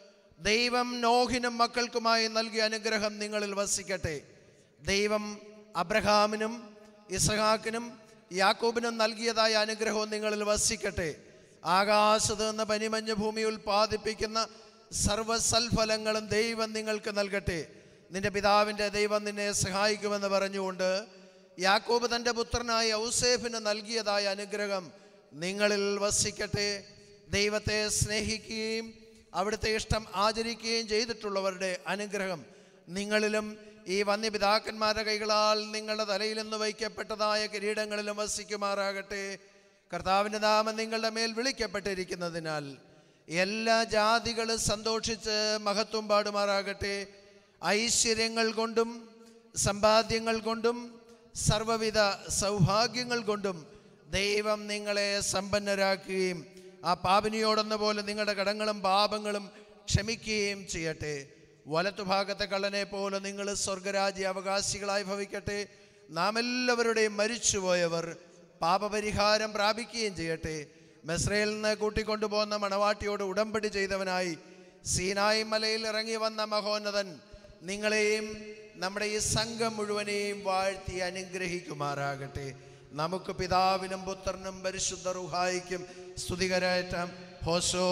ദൈവം നോഹിനും മക്കൾക്കുമായി നൽകിയ അനുഗ്രഹം നിങ്ങളിൽ വസിക്കട്ടെ. ദൈവം അബ്രഹാമിനും ഇസ്ഹാക്കിനും യാക്കോബിനും നൽകിയതായ അനുഗ്രഹവും നിങ്ങളിൽ വസിക്കട്ടെ. ആകാശത്ത് നിന്ന് പനിമഞ്ഞ ഭൂമി ഉൽപ്പാദിപ്പിക്കുന്ന സർവ്വസൽഫലങ്ങളും ദൈവം നിങ്ങൾക്ക് നൽകട്ടെ. നിന്റെ പിതാവിൻ്റെ ദൈവം നിന്നെ സഹായിക്കുമെന്ന് പറഞ്ഞുകൊണ്ട് യാക്കോബ് തൻ്റെ പുത്രനായ ഔസേഫിന് നൽകിയതായ അനുഗ്രഹം നിങ്ങളിൽ വസിക്കട്ടെ. ദൈവത്തെ സ്നേഹിക്കുകയും അവിടുത്തെ ഇഷ്ടം ആചരിക്കുകയും ചെയ്തിട്ടുള്ളവരുടെ അനുഗ്രഹം നിങ്ങളിലും ഈ വന്യപിതാക്കന്മാരുടെ കൈകളാൽ നിങ്ങളുടെ തലയിൽ നിന്ന് വയ്ക്കപ്പെട്ടതായ കിരീടങ്ങളിലും വസിക്കുമാറാകട്ടെ. കർത്താവിൻ്റെ നാമം നിങ്ങളുടെ മേൽ വിളിക്കപ്പെട്ടിരിക്കുന്നതിനാൽ എല്ലാ ജാതികളും സന്തോഷിച്ച് മഹത്വം പാടുമാറാകട്ടെ. ഐശ്വര്യങ്ങൾ കൊണ്ടും സമ്പാദ്യങ്ങൾ കൊണ്ടും സർവ്വവിധ സൗഭാഗ്യങ്ങൾ കൊണ്ടും ദൈവം നിങ്ങളെ സമ്പന്നരാക്കുകയും ആ പാപിനിയോടെന്ന പോലെ നിങ്ങളുടെ കടങ്ങളും പാപങ്ങളും ക്ഷമിക്കുകയും ചെയ്യട്ടെ. വലത്തുഭാഗത്തെ കള്ളനെ പോലെ നിങ്ങൾ സ്വർഗരാജ്യ അവകാശികളായി ഭവിക്കട്ടെ. നാം എല്ലാവരുടെയും മരിച്ചുപോയവർ പാപപരിഹാരം പ്രാപിക്കുകയും ചെയ്യട്ടെ. മിസ്രയിൽ നിന്ന് കൂട്ടിക്കൊണ്ടുപോകുന്ന മണവാട്ടിയോട് ഉടമ്പടി ചെയ്തവനായി സീനായി മലയിൽ ഇറങ്ങി വന്ന മഹോന്നതൻ നിങ്ങളെയും നമ്മുടെ ഈ സംഘം മുഴുവനെയും വാഴ്ത്തി അനുഗ്രഹിക്കുമാറാകട്ടെ. നമുക്ക് പിതാവിനും പുത്രനും പരിശുദ്ധ റൂഹായിക്കും സ്തുതികരേറ്റാം. ഹോശോ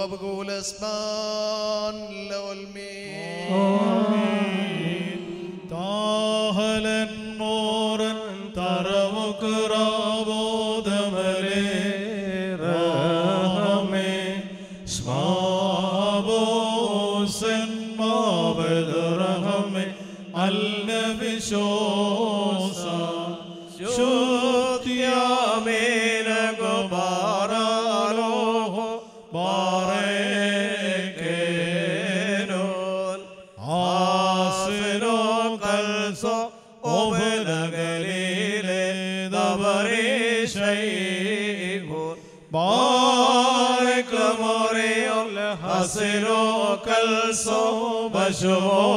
വബുകൂലസ്മാൻ ലവൽമീ. താഹലൻ മോറൻ തറവുക്കുറാബോധമലേ റഹമേ സ്മാബോസൻ മാവദറഹമേ അൽനബിശോസ ശുദ്ധ്യാമേന ഗോബാരാലോഹോ ബാരേക്കേനോൻ ആസിനോ കൽസോ ഓബനഗലീലെ ദബരീശൈഹോൻ ബാരക്ലമോറിയോ ഹസിനോ കൽസോ ബശോ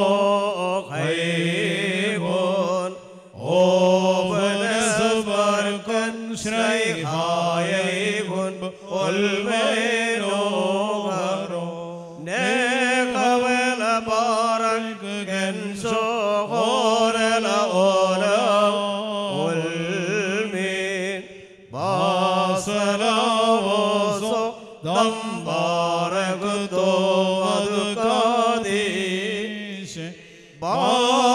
ഹൈഹോൻ ഓബനസ്ബർക്കൻ ശ്രൈഹായൈഹോൻ ഒൽമേനോഹറോ നേഖവല ബാരക് ഗൻസോ ഹോരല ഓല ഒൽമീൻ ബാസലാവോസോ ദംബാരക് തോ വദുകാദീശ് ബാ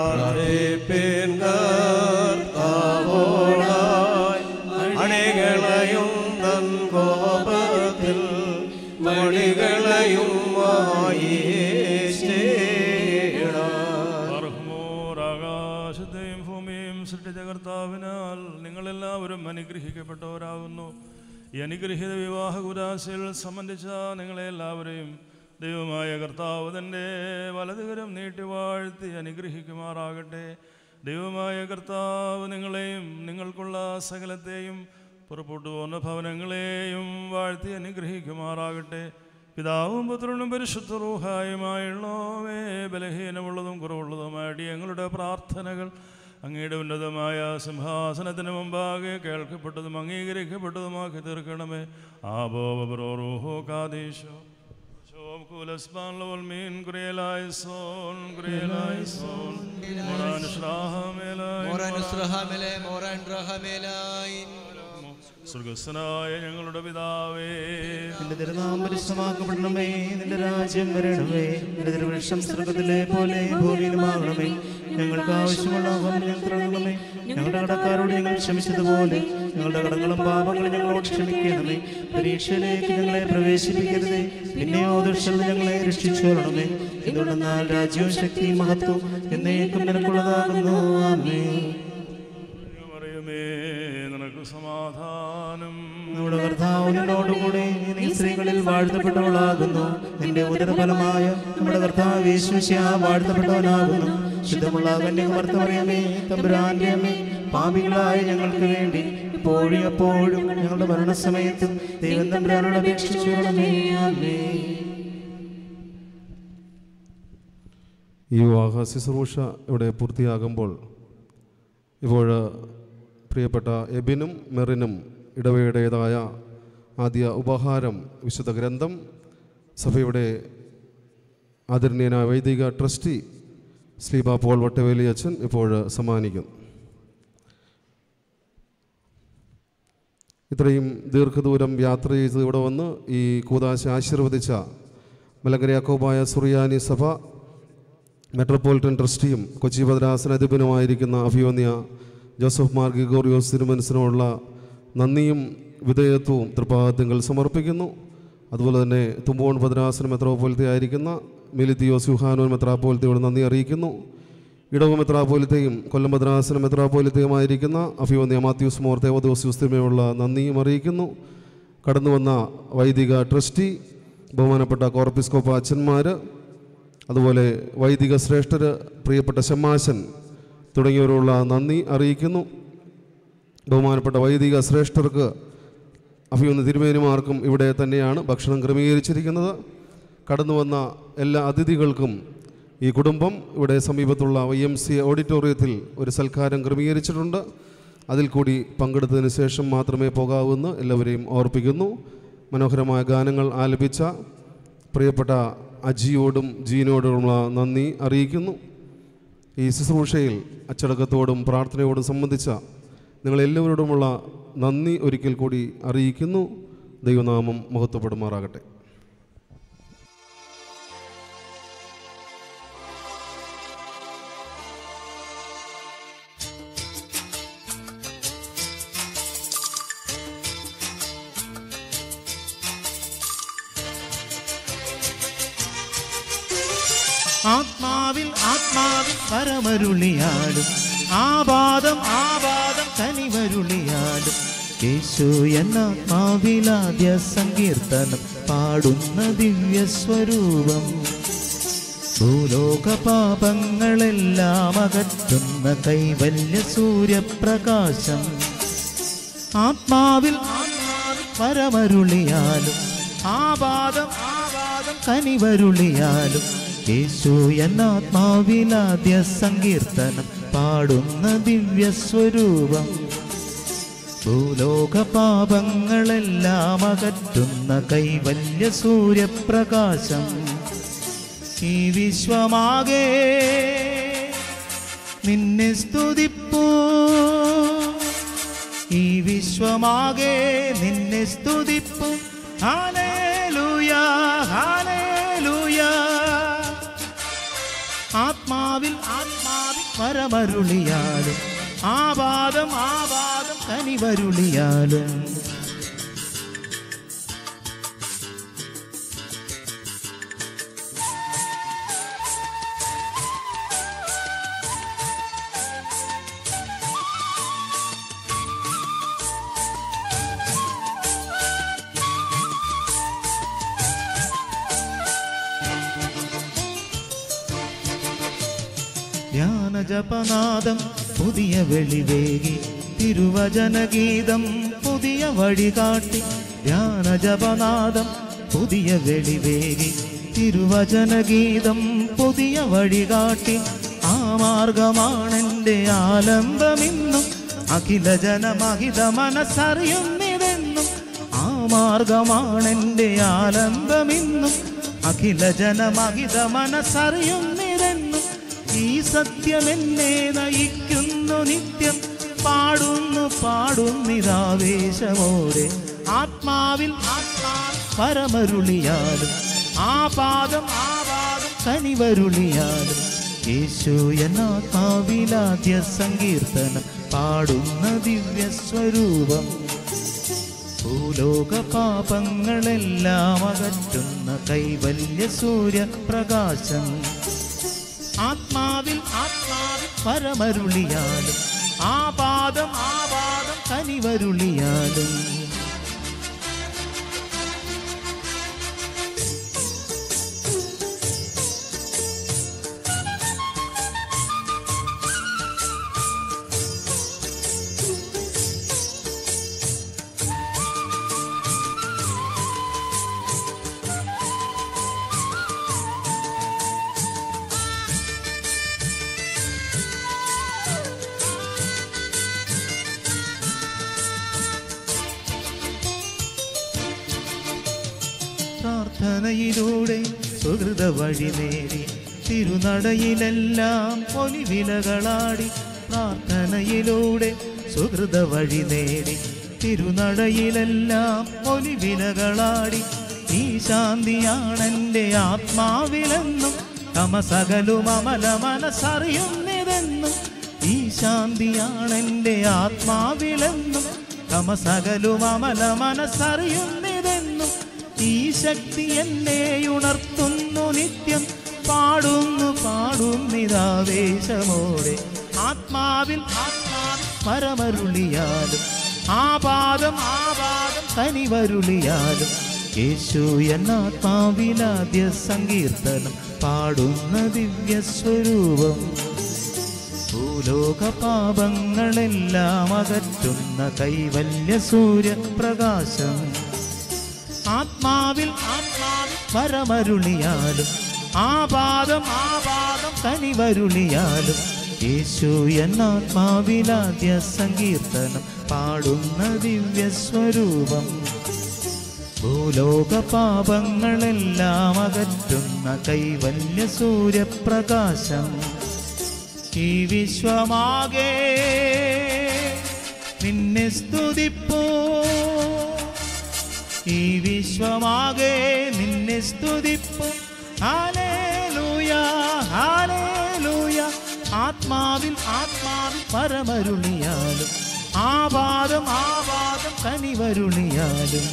പ്രാർത്ഥിപ്പിൻ കർത്താവോടായി അണികളയും തൻ കോപത്തിൽ മണികളയും ആകാശത്തെയും ഭൂമിയും സൃഷ്ടിച്ച കർത്താവിനാൽ നിങ്ങളെല്ലാവരും അനുഗ്രഹിക്കപ്പെട്ടവരാകുന്നു. ഈ അനുഗ്രഹീത വിവാഹ കുദാശയിൽ സംബന്ധിച്ച നിങ്ങളെ എല്ലാവരെയും ദൈവമായ കർത്താവ് തൻ്റെ വലതുകരം നീട്ടി വാഴ്ത്തി അനുഗ്രഹിക്കുമാറാകട്ടെ. ദൈവമായ കർത്താവ് നിങ്ങളെയും നിങ്ങൾക്കുള്ള സകലത്തെയും പുറപ്പെട്ടു പോകുന്ന ഭവനങ്ങളെയും വാഴ്ത്തി അനുഗ്രഹിക്കുമാറാകട്ടെ. പിതാവും പുത്രനും പരിശുദ്ധ റൂഹായുമായുള്ളവേ, ബലഹീനമുള്ളതും കുറവുള്ളതുമായ അടിയങ്ങളുടെ പ്രാർത്ഥനകൾ അങ്ങയുടെ ഉന്നതമായ സിംഹാസനത്തിന് മുമ്പാകെ കേൾക്കപ്പെട്ടതും അംഗീകരിക്കപ്പെട്ടതുമാക്കി തീർക്കണമേ. ആബോബറോഹോ കാദേശോ കുലസ്ബാൻ ലോൽമീൻ കുറിയലായിസോൻ കുറിയലായിസോൻ മോറാൻ ശ്രാഹമേലായി മോറാൻ ശ്രാഹമേലായി മോറാൻ ശ്രാഹമേലായി. സ്വർഗസ്വനായ ഞങ്ങളുടെ പിതാവേ, നിന്റെ തിരുനാമം പരിശുദ്ധമാക്കപ്പെടണമേ. നിന്റെ രാജ്യം വരണമേ. നിന്റെ തിരുവൃക്ഷം സ്വർഗ്ഗത്തിലെ പോലെ ഭൂമിയിലുമാകണമേ. ഞങ്ങൾക്ക് ആവശ്യമുള്ള ആഹാരം ഞങ്ങൾക്ക് തരണമേ. ഞങ്ങളുടെ കടക്കാരോട് ഞങ്ങൾ ക്ഷമിച്ചതുപോലെ ഞങ്ങളുടെ കടങ്ങളും പാപങ്ങളും ഞങ്ങളോട് ക്ഷമിക്കണമേ. പരീക്ഷയിലേക്ക് ഞങ്ങളെ പ്രവേശിപ്പിക്കരുതേ, പിന്നെയോ ദുഷ്ടനിൽ ഞങ്ങളെ രക്ഷിച്ചു കൊള്ളണമേ. എന്തുകൊണ്ടെന്നാൽ രാജ്യവും ശക്തിയും മഹത്വവും എന്നേക്കും നിനക്കുള്ളതാകുന്നു. ആമേൻ. നിനക്ക് സമാധാനം. നമ്മുടെ കർത്താവിനോടുകൂടെ നീ സ്ത്രീകളിൽ വാഴ്ത്തപ്പെട്ടവളാകുന്നു. നിന്റെ ഉദരഫലമായ നമ്മുടെ കർത്താവ് യേശുമിശിഹാ വാഴ്ത്തപ്പെട്ടവനാകുന്നു. ശുദ്ധമുള്ള കന്യകമർത്തമറിയമേ, തമ്പുരാന്റെ അമ്മേ, പാപികളായ ഞങ്ങൾക്ക് വേണ്ടി ഇപ്പോഴും എപ്പോഴും ഞങ്ങളുടെ മരണസമയത്തും ദൈവം തമ്പുരാനോട് അപേക്ഷിച്ചു കൊള്ളണമേ. ആമേൻ. ഈ വിവാഹ ശുശ്രൂഷ ഇവിടെ പൂർത്തിയാകുമ്പോൾ ഇപ്പോൾ പ്രിയപ്പെട്ട എബിനും മെറിനും ഇടവയുടേതായ ആദ്യ ഉപഹാരം വിശുദ്ധ ഗ്രന്ഥം സഭയുടെ ആദരണീയനായ വൈദിക ട്രസ്റ്റി ശ്രീബ പോൾ വട്ടവേലി അച്ഛൻ ഇപ്പോൾ സമ്മാനിക്കും. ഇത്രയും ദീർഘദൂരം യാത്ര ചെയ്ത് ഇവിടെ വന്ന് ഈ കൂദാശ ആശീർവദിച്ച മലങ്കര യാക്കോബായ സുറിയാനി സഭ മെട്രോപൊളിറ്റൻ ട്രസ്റ്റിയും കൊച്ചി ഭദ്രാസന അധിപനുമായിരിക്കുന്ന അഭിവന്യ ജോസഫ് മാർ ഗ്രിഗോറിയോസ് തിരുമനസിനോടുള്ള നന്ദിയും വിധേയത്വവും തൃപ്പാദങ്ങൾ സമർപ്പിക്കുന്നു. അതുപോലെ തന്നെ തുമ്പോൺ ഭദ്രാസന മെത്രാപ്പോലിത്തെ ആയിരിക്കുന്ന മിലിത്തിയോസ് യുഹാനോൻ മെത്രാപ്പോലിത്തയോട് നന്ദി അറിയിക്കുന്നു. ഇടവ മെത്രാപ്പോലിത്തെയും കൊല്ലം ഭദ്രാസന മെത്രാപ്പോലിത്തയുമായിരിക്കുന്ന അഭിവന്യ മാത്യൂസ് മോർ തേവദോസ്യൂസ് തിരുമയുള്ള നന്ദിയും അറിയിക്കുന്നു. കടന്നു വന്ന വൈദിക ട്രസ്റ്റി, ബഹുമാനപ്പെട്ട കോർപ്പിസ്കോപ്പ അച്ഛന്മാർ, അതുപോലെ വൈദിക ശ്രേഷ്ഠർ, പ്രിയപ്പെട്ട ശമ്മാശൻ തുടങ്ങിയവരുള്ള നന്ദി അറിയിക്കുന്നു. ബഹുമാനപ്പെട്ട വൈദിക ശ്രേഷ്ഠർക്ക് അഭിവന്യ തിരുമേനിമാർക്കും ഇവിടെ തന്നെയാണ് ഭക്ഷണം ക്രമീകരിച്ചിരിക്കുന്നത്. കടന്നു വന്ന എല്ലാ അതിഥികൾക്കും ഈ കുടുംബം ഇവിടെ സമീപത്തുള്ള വൈ എം സി ഓഡിറ്റോറിയത്തിൽ ഒരു സൽക്കാരം ക്രമീകരിച്ചിട്ടുണ്ട്. അതിൽ കൂടി പങ്കെടുത്തതിന് ശേഷം മാത്രമേ പോകാവൂന്ന് എല്ലാവരെയും ഓർപ്പിക്കുന്നു. മനോഹരമായ ഗാനങ്ങൾ ആലപിച്ച പ്രിയപ്പെട്ട അജിയോടും ജീനോടുമുള്ള നന്ദി അറിയിക്കുന്നു. ഈ ശുശ്രൂഷയിൽ അച്ചടക്കത്തോടും പ്രാർത്ഥനയോടും സംബന്ധിച്ച നിങ്ങളെല്ലാവരോടുമുള്ള നന്ദി ഒരിക്കൽ കൂടി അറിയിക്കുന്നു. ദൈവനാമം മഹത്വപ്പെടുമാറാകട്ടെ. ആത്മാവിൽ ആത്മാവിൽ പരമരുളിയാടും ആപാദം ആപാദം കനിവരുളിയാടും യേശു എന്നാത്മാവിലാദ്യ സങ്കീർത്തനം പാടുന്ന ദിവ്യസ്വരൂപം ഭൂലോക പാപങ്ങളെല്ലാം അകറ്റുന്ന കൈവല്യ സൂര്യപ്രകാശം ആത്മാവിൽ ആത്മാവിൽ പരമരുളിയാലും ആപാദം ആപാദം കനിവരുളിയാലും യേശു എന്നാത്മാവിലാദ്യ സങ്കീർത്തനം പാടുന്ന ദിവ്യസ്വരൂപം ഭൂലോക പാപങ്ങളെല്ലാം അകറ്റുന്ന കൈവല്യ സൂര്യപ്രകാശം ഈ വിശ്വമാകെ നിന്നെ സ്തുതിപ്പൂ ഈ വിശ്വമാകെ നിന്നെ സ്തുതിപ്പൂ ഹല്ലേലൂയ ഹല്ലേലൂയ ആത്മാവിൽ ആത്മാവിൽ പരമരുളിയാലും ആപാദം ആപാദം കനിവരുളിയാലും ജ്ഞാനജപനാദം പുതിയ വെളിവേകി തിരുവചനഗീതം പുതിയ വഴി കാട്ടി ധ്യാനജപനാദം പുതിയ വെളിവേകി തിരുവചനഗീതം പുതിയ വഴി കാട്ടി ആ മാർഗമാണെൻ്റെ ആലംബമിന്നും അഖില ജനമഹിത മനസ്സറിയുന്നിതെന്നും ആ മാർഗമാണെൻ്റെ ആലംബമിന്നും അഖില ജനമഹിത മനസ്സറിയുന്നിതെന്നും ഈ സത്യമെന്നെ നയിക്കുന്നു നിത്യം പാടുന്നു പാടുന്നിതാവേശമോടെ ആത്മാവിൽ ആത്മാവിൽ പരമരുളിയാലും ആപാദം ആപാദം കനിവരുളിയാലും യേശു എന്നാത്മാവിലാദ്യ സങ്കീർത്തനം പാടുന്ന ദിവ്യസ്വരൂപം ഭൂലോക പാപങ്ങളെല്ലാം അകറ്റുന്ന കൈവല്യ സൂര്യപ്രകാശം ആത്മാവിൽ ആത്മാവിൽ പരമരുളിയാലും ആപാദം ആപാദം കനിവരുളിയാലും പ്രാർത്ഥനയിലൂടെ സുഹൃത വഴി നേടി തിരുനടയിലെല്ലാം ഒലിവിലകളാടി പ്രാർത്ഥനയിലൂടെ സുഹൃത വഴി നേടി തിരുനടയിലെല്ലാം ഒലിവിലകളാടി ഈ ശാന്തിയാണെൻ്റെ ആത്മാവിലെന്നും തമസകലും അമല മനസ്സറിയുന്നിതെന്നും ഈ ശാന്തിയാണെൻ്റെ ആത്മാവിലെന്നും തമസകലും അമല മനസ്സറിയുന്നിതെന്നും ഈ ശക്തി എന്നെ ഉണർത്തുന്നു നിത്യം പാടുന്നു പാടുന്നിതാവേശമോടെ ആത്മാവിൽ ആത്മാവിൽ പരമരുളിയാലും ആപാദം ആപാദം കനിവരുളിയാലും യേശു എന്നാത്മാവിലാദ്യ സങ്കീർത്തനം പാടുന്ന ദിവ്യസ്വരൂപം ഭൂലോക പാപങ്ങളെല്ലാം അകറ്റുന്ന കൈവല്യ സൂര്യപ്രകാശം ആത്മാവിൽ ആത്മാവിൽ പരമരുളിയാലും ആപാദം ആപാദം കനിവരുളിയാലും യേശു എന്നാത്മാവിലാദ്യ സങ്കീർത്തനം പാടുന്ന ദിവ്യസ്വരൂപം ഭൂലോക പാപങ്ങളെല്ലാം അകറ്റുന്ന കൈവല്യ സൂര്യപ്രകാശം ഈ വിശ്വമാകെ നിന്നെ സ്തുതിപ്പൂ ഈ വിശ്വമാകെ നിന്നെ സ്തുതിപ്പൂ ഹല്ലേലൂയ ഹല്ലേലൂയ ആത്മാവിൽ ആത്മാവിൽ പരമരുളിയാലും ആപാദം ആപാദം കനിവരുളിയാലും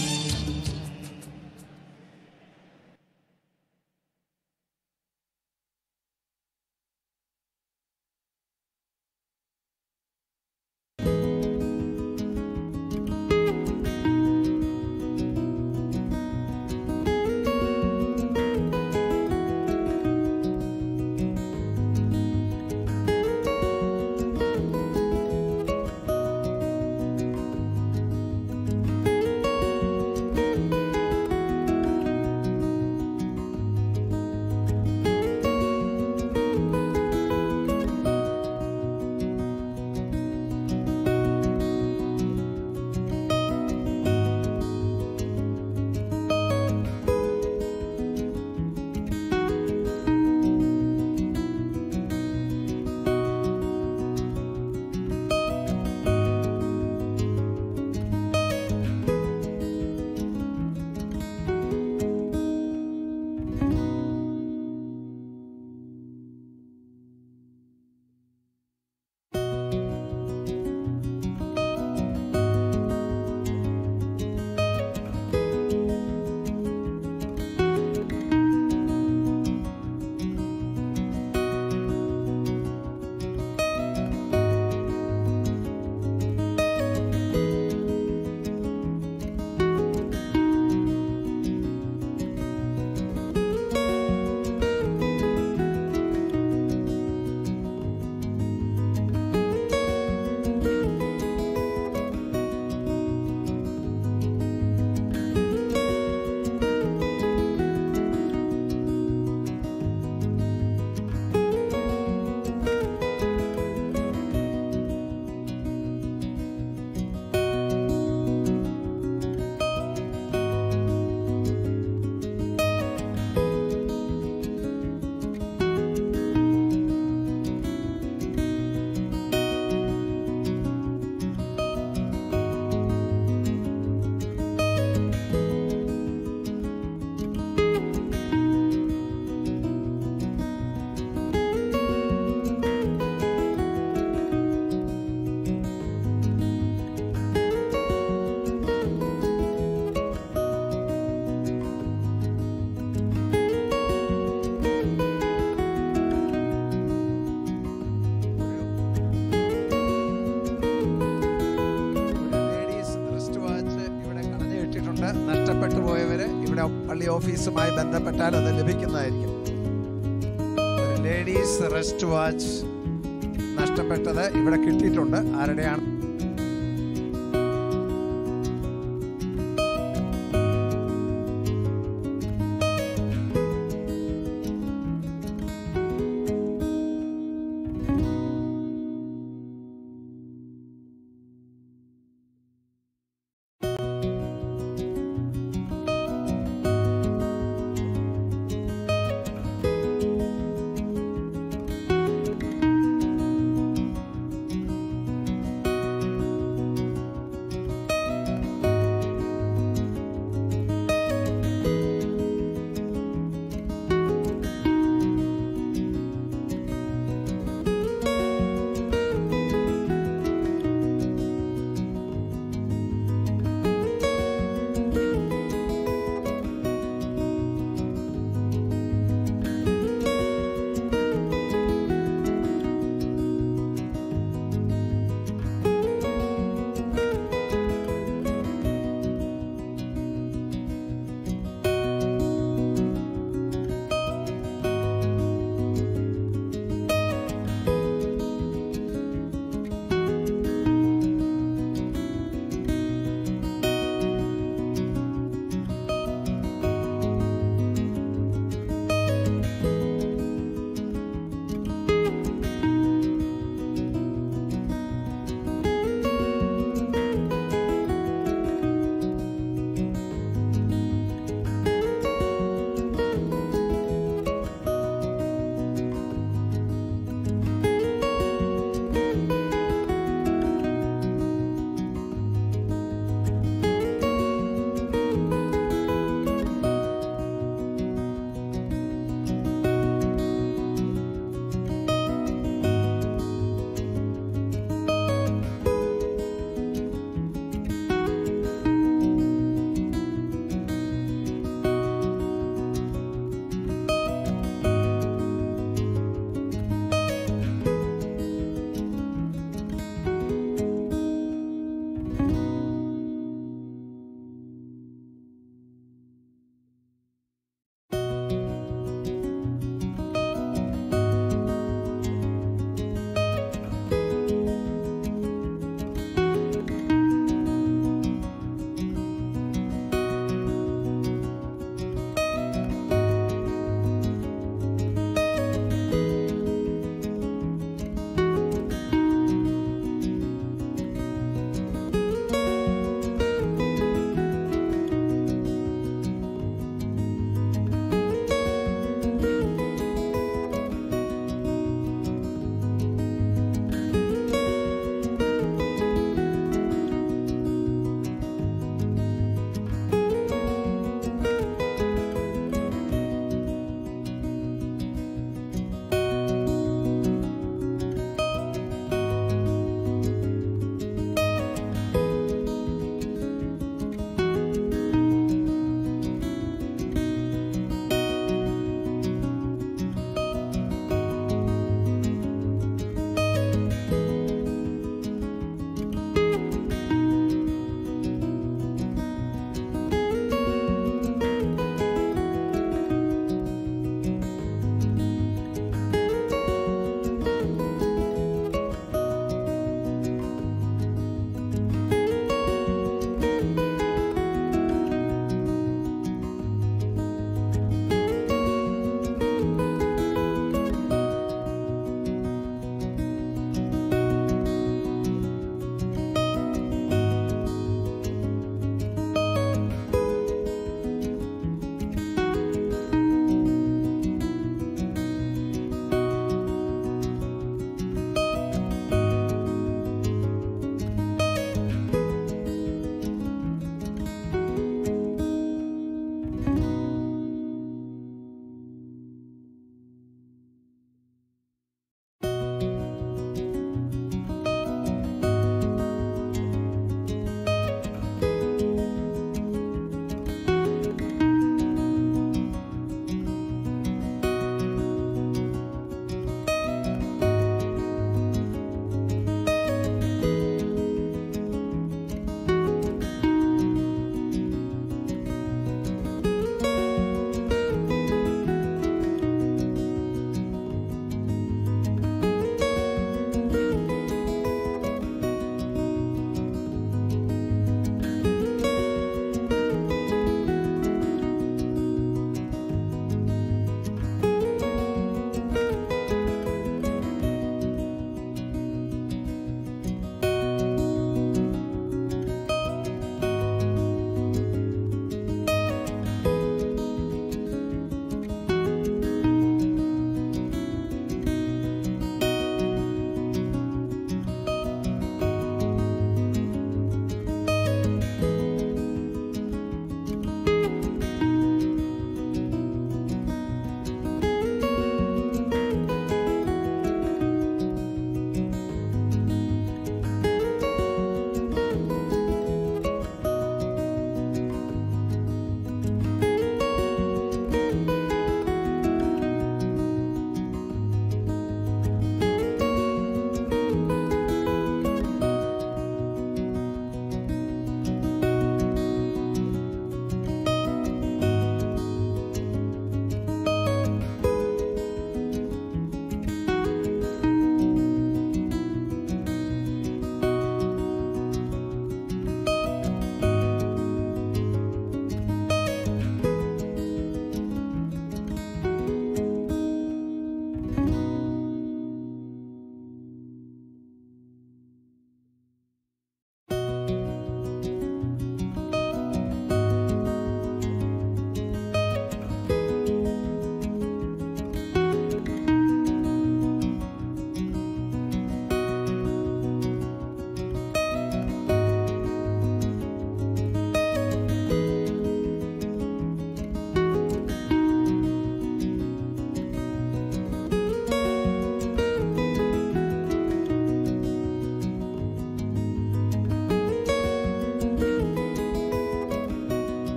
പള്ളി ഓഫീസുമായി ബന്ധപ്പെട്ടാൽ അത് ലഭിക്കുന്നതായിരിക്കും. ഒരു ലേഡീസ് റെസ്റ്റ് വാച്ച് നഷ്ടപ്പെട്ടത് ഇവിടെ കിട്ടിയിട്ടുണ്ട്. ആരുടെയാണ്?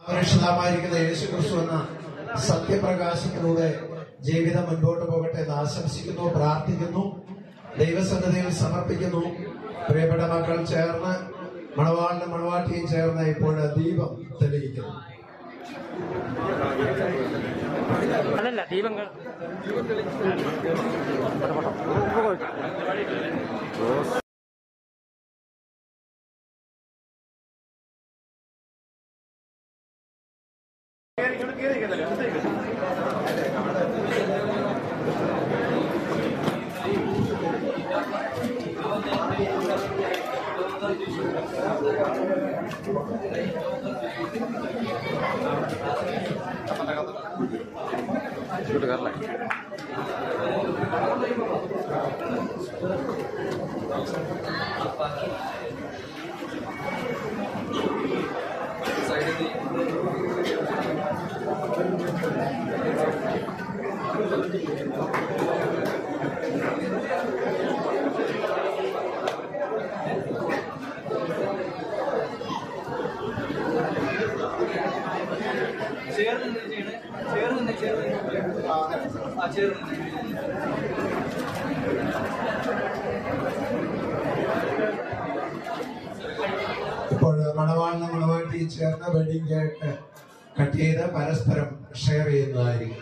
പരിശുദ്ധമായിരിക്കുന്ന യേശു ക്രിസ്തു എന്ന സത്യപ്രകാശത്തിലൂടെ ജീവിതം മുൻപോട്ട് പോകട്ടെ എന്ന് ആശംസിക്കുന്നു, പ്രാർത്ഥിക്കുന്നു, ദൈവസന്നിധിയിൽ സമർപ്പിക്കുന്നു. പ്രിയപ്പെട്ട മക്കൾ ചേർന്ന് മണവാളിനും മണവാട്ടിയും ചേർന്ന് ഇപ്പോൾ ദീപം തെളിയിക്കുന്നു. അല്ലല്ല ദീപങ്ങൾ ഇപ്പോൾ മണവാളിനും മണവാട്ടിയും ചേർന്ന് വെഡിങ് കേക്ക് കട്ട് ചെയ്ത് പരസ്പരം ഷെയർ ചെയ്യുന്നതായിരിക്കും.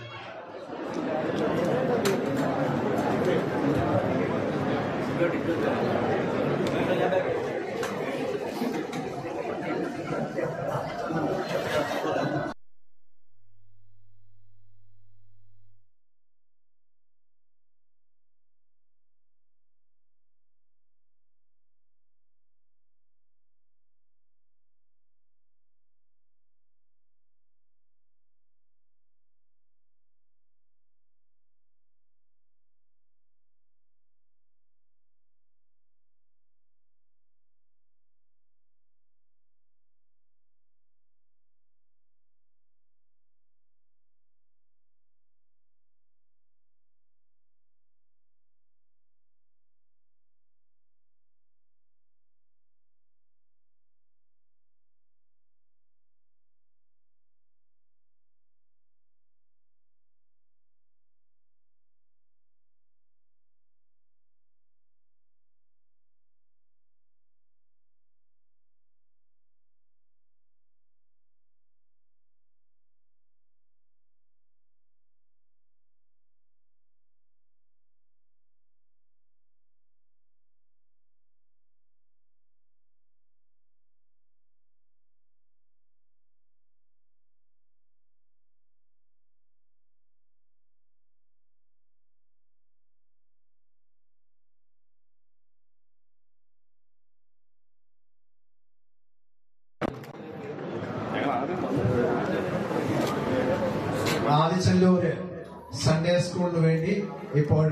ആദിച്ചല്ലൂര് സൺഡേ സ്കൂളിന് വേണ്ടി ഇപ്പോൾ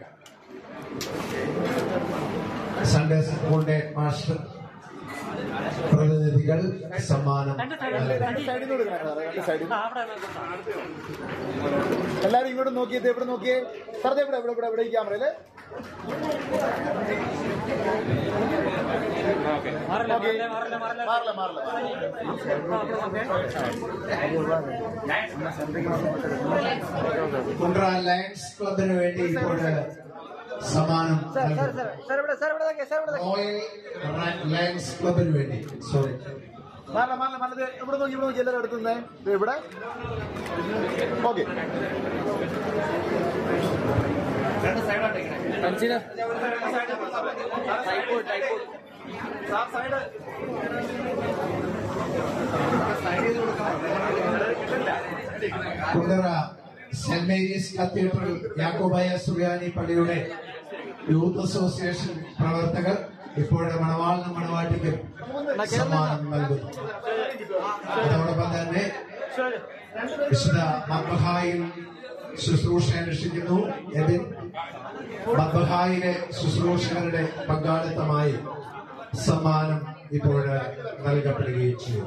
സൺഡേ സ്കൂളിന്റെ മാസ്റ്റർ പ്രതിനിധികൾ സമ്മാനം എല്ലാരും ഇങ്ങോട്ട് നോക്കിയത് എവിടെ നോക്കിയേ സാറേ എവിടെ എവിടെ എവിടെ എവിടെ ഈ ക്യാമറയില് കുണ്ട്ര ലയൺസ് ക്ലബിന് വേണ്ടി ഇപ്പോൾ സമ്മാനം റോയൽ ലയൺസ് ക്ലബിന് വേണ്ടി സോറി മാറല മാറല മാറത് ഇവിടെ നോക്കി ഇവിടെ നോക്കി എല്ലാവരും എടുത്തുന്നേ ഇവിടെ okay Kundara saint Mary's cathedral Yakobaya Suriyani പള്ളിയുടെ യൂത്ത് അസോസിയേഷൻ പ്രവർത്തകർ ഇപ്പോഴും മണവാളിനും മണവാട്ടിക്കും സമ്മാനം നൽകുന്നു. അതോടൊപ്പം തന്നെ വിശുദ്ധ മദ്ബഹായിൽ ശുശ്രൂഷ അനുഷ്ഠിക്കുന്നു. എബിൻ മദ്ബഹായിലെ ശുശ്രൂഷകരുടെ പങ്കാളിത്തമായി സമ്മാനം ഇപ്പോൾ നൽകപ്പെടുകയും ചെയ്യും.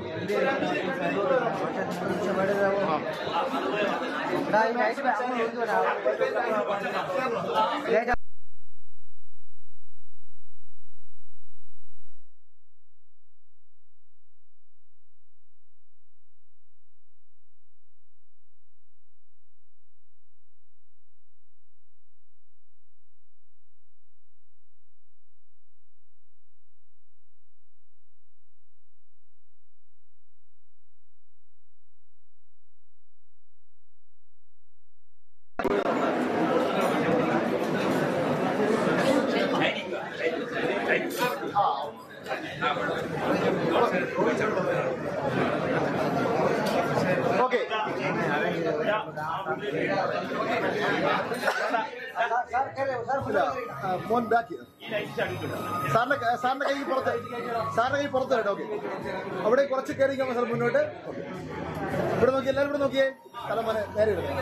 മോൻ ബാക്ക് സാറിന്റെ സാറിന്റെ കൈ പുറത്ത് സാറിന്റെ കൈ പുറത്ത് കേട്ടോ. ഓക്കെ, അവിടെ കുറച്ച് കയറിക്കാൻ സാർ മുന്നോട്ട്. ഇവിടെ നോക്കി, എല്ലാവരും ഇവിടെ നോക്കിയേ. സ്ഥലം മോനെ നേരെ ഇടുന്നു.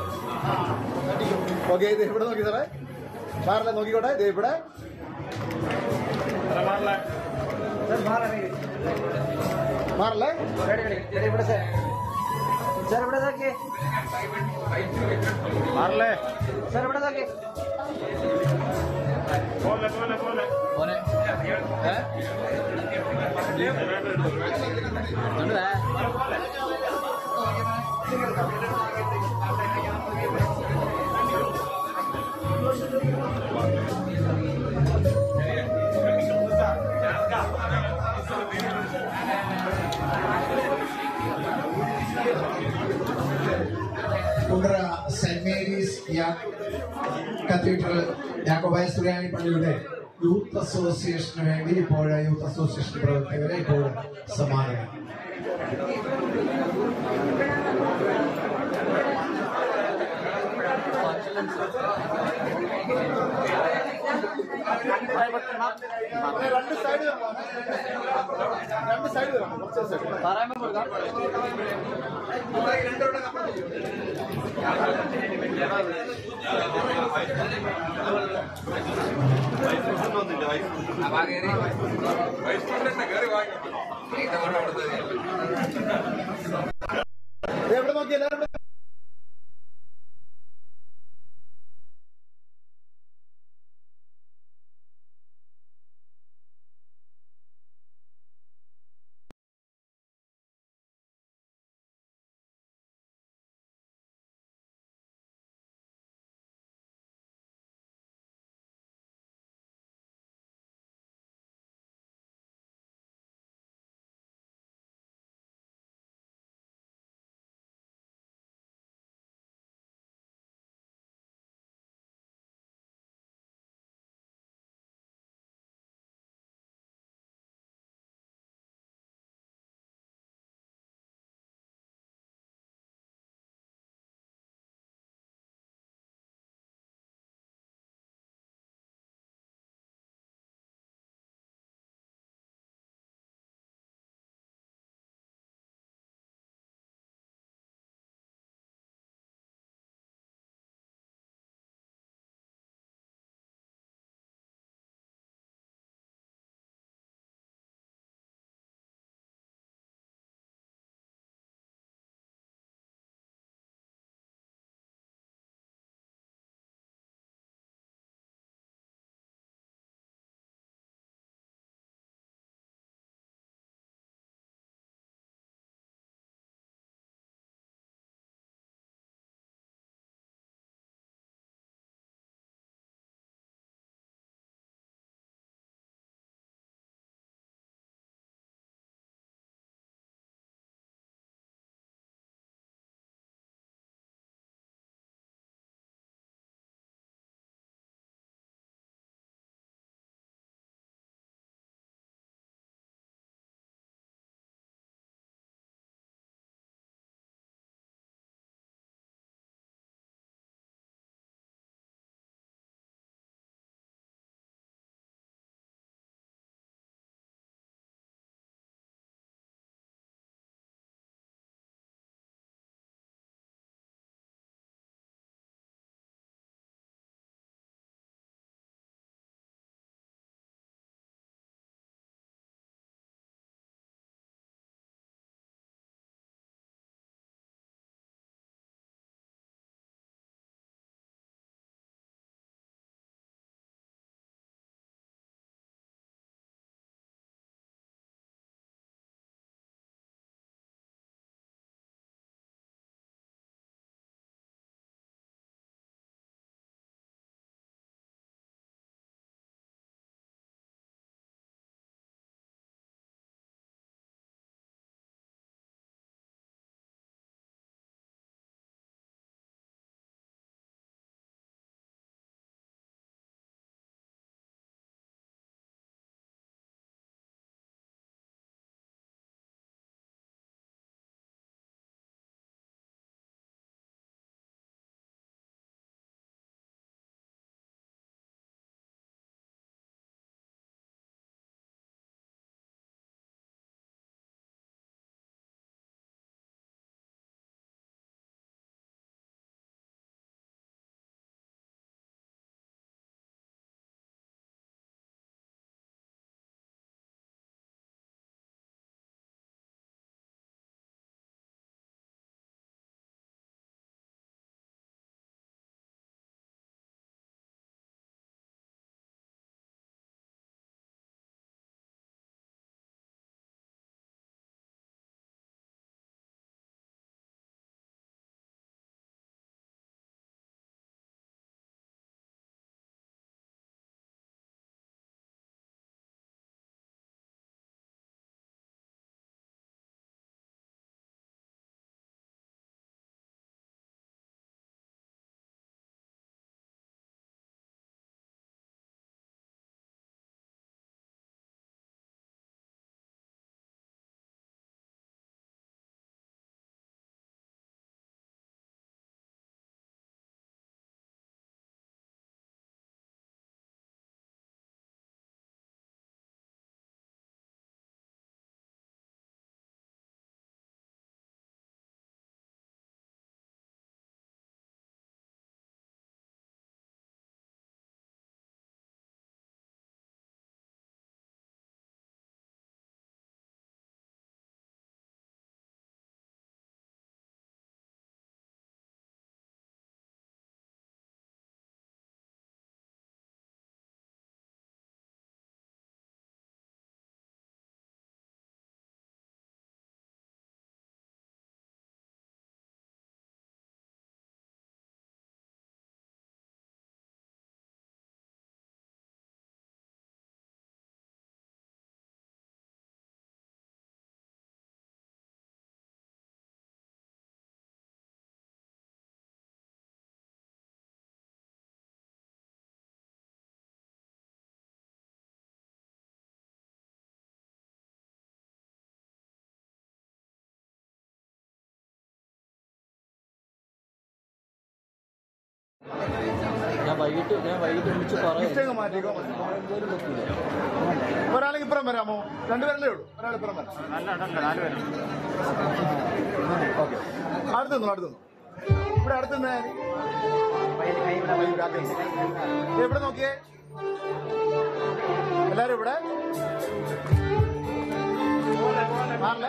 ഓക്കെ, ഇത് ഇവിടെ നോക്കി സാറേ. മാറില്ല, നോക്കിക്കോട്ടെ. ഇത് ഇവിടെ മാറല്ലേ. ഇവിടെ സാർ സാർ ഇവിടെ നോക്കിയേ. മാറല്ലേ സാർ ഇവിടെ നോക്കി. പോലെ പോലെ പോലെ പോലെ Kundara saint Mary's cathedral Yakobaya Suriyani പള്ളിയുടെ യൂത്ത് അസോസിയേഷന് വേണ്ടി ഇപ്പോൾ യൂത്ത് അസോസിയേഷൻ പ്രവർത്തകരെ ഇപ്പോൾ സമ്മാനം. രണ്ട് സൈഡ് രണ്ട് സൈഡ് പറയാൻ കൊടുക്കാം. എവിടെ നോക്കി എല്ലാവരും ഞാൻ വൈകിട്ട് ഞാൻ വൈകിട്ട് വിളിച്ച് പറയാം. മാറ്റിക്കോ. ഒരാളെങ്കിൽ ഇപ്പുറം വരാമോ? രണ്ടുപേരല്ലേ ഉള്ളൂ. ഒരാൾ ഇപ്പുറം വരാം. ഓക്കെ, അടുത്തുനിന്നു അടുത്തുനിന്നു ഇവിടെ അടുത്തുനിന്ന് ഇവിടെ നോക്കിയേ എല്ലാരും ഇവിടെ മാറില്ല.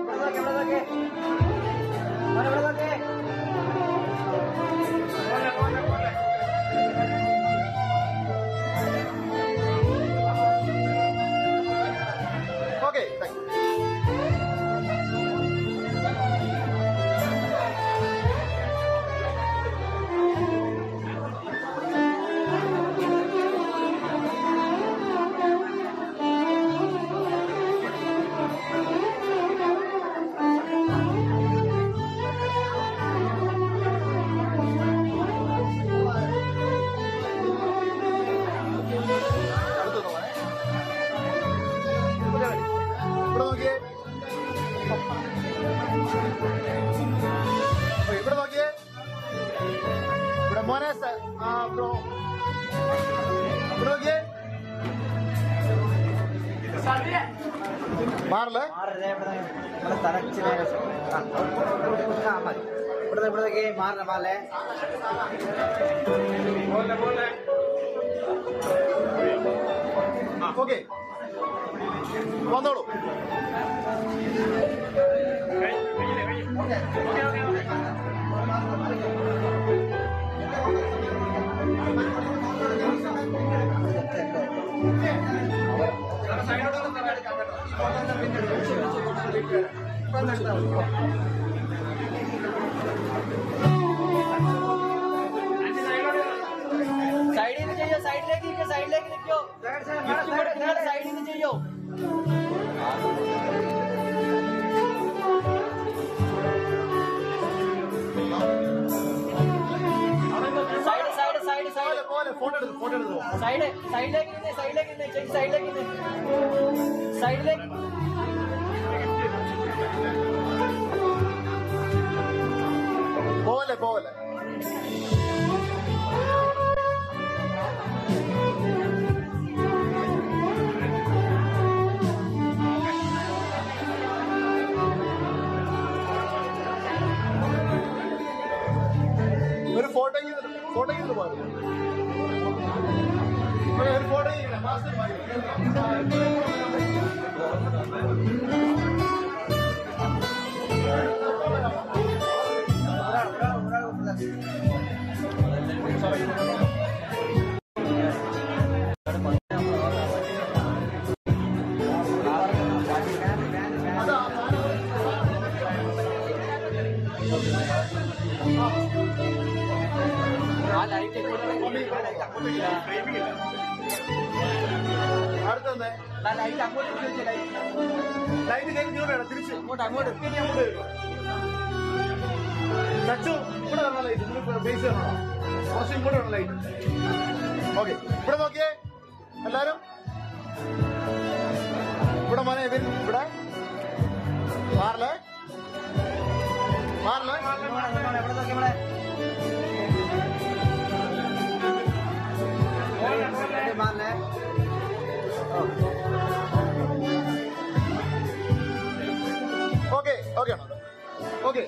ഓക്കെ, ഇവിടെ നോക്കിയേ ഇവിടെ മോനെ ബ്രോ ഇവിടെ നോക്കിയേ മാറില്ലേ മാറില്ല മാറല്ലേ ഓക്കെ വന്നോളൂ. സൈഡിൽ നിന്ന് ചെയ്യോ, സൈഡിലേക്ക് നിൽക്കോ, സൈഡിലേക്ക് നിൽക്കോ, സൈഡിൽ നിന്ന് ചെയ്യോ. Side side side side side സൈഡിലേക്ക് നിന്ന് സൈഡിലേക്ക് നിന്ന് ചേച്ചി സൈഡിലേക്ക് നിന്ന് സൈഡിലേക്ക് പോലെ പോലെ ഒരു ഫോട്ടോ ഫോട്ടോ ചെയ്ത് പോയത് ഒരു ഫോട്ടോ ചെയ്യണം. അടുത്തന്നെ ലൈറ്റ് അങ്ങോട്ട് ലൈറ്റ് കഴിഞ്ഞ് തിരിച്ച് അങ്ങോട്ട് അങ്ങോട്ട് ചച്ചു ഇവിടെ വരണം ലൈറ്റ് ഫേസ് ചെയ്യണോ? കുറച്ച് ഇങ്ങോട്ട് വേണം ലൈറ്റ്. ഓക്കെ, ഇവിടെ നോക്കിയേ എല്ലാരും ഇവിടെ മോനെ ഇവിടെ മാറില്ലേ മാറില്ലേ ഇവിടെ നോക്കി ഇവിടെ മാറില്ലേ. ഓക്കെ ഓക്കെ ആണോ? ഓക്കെ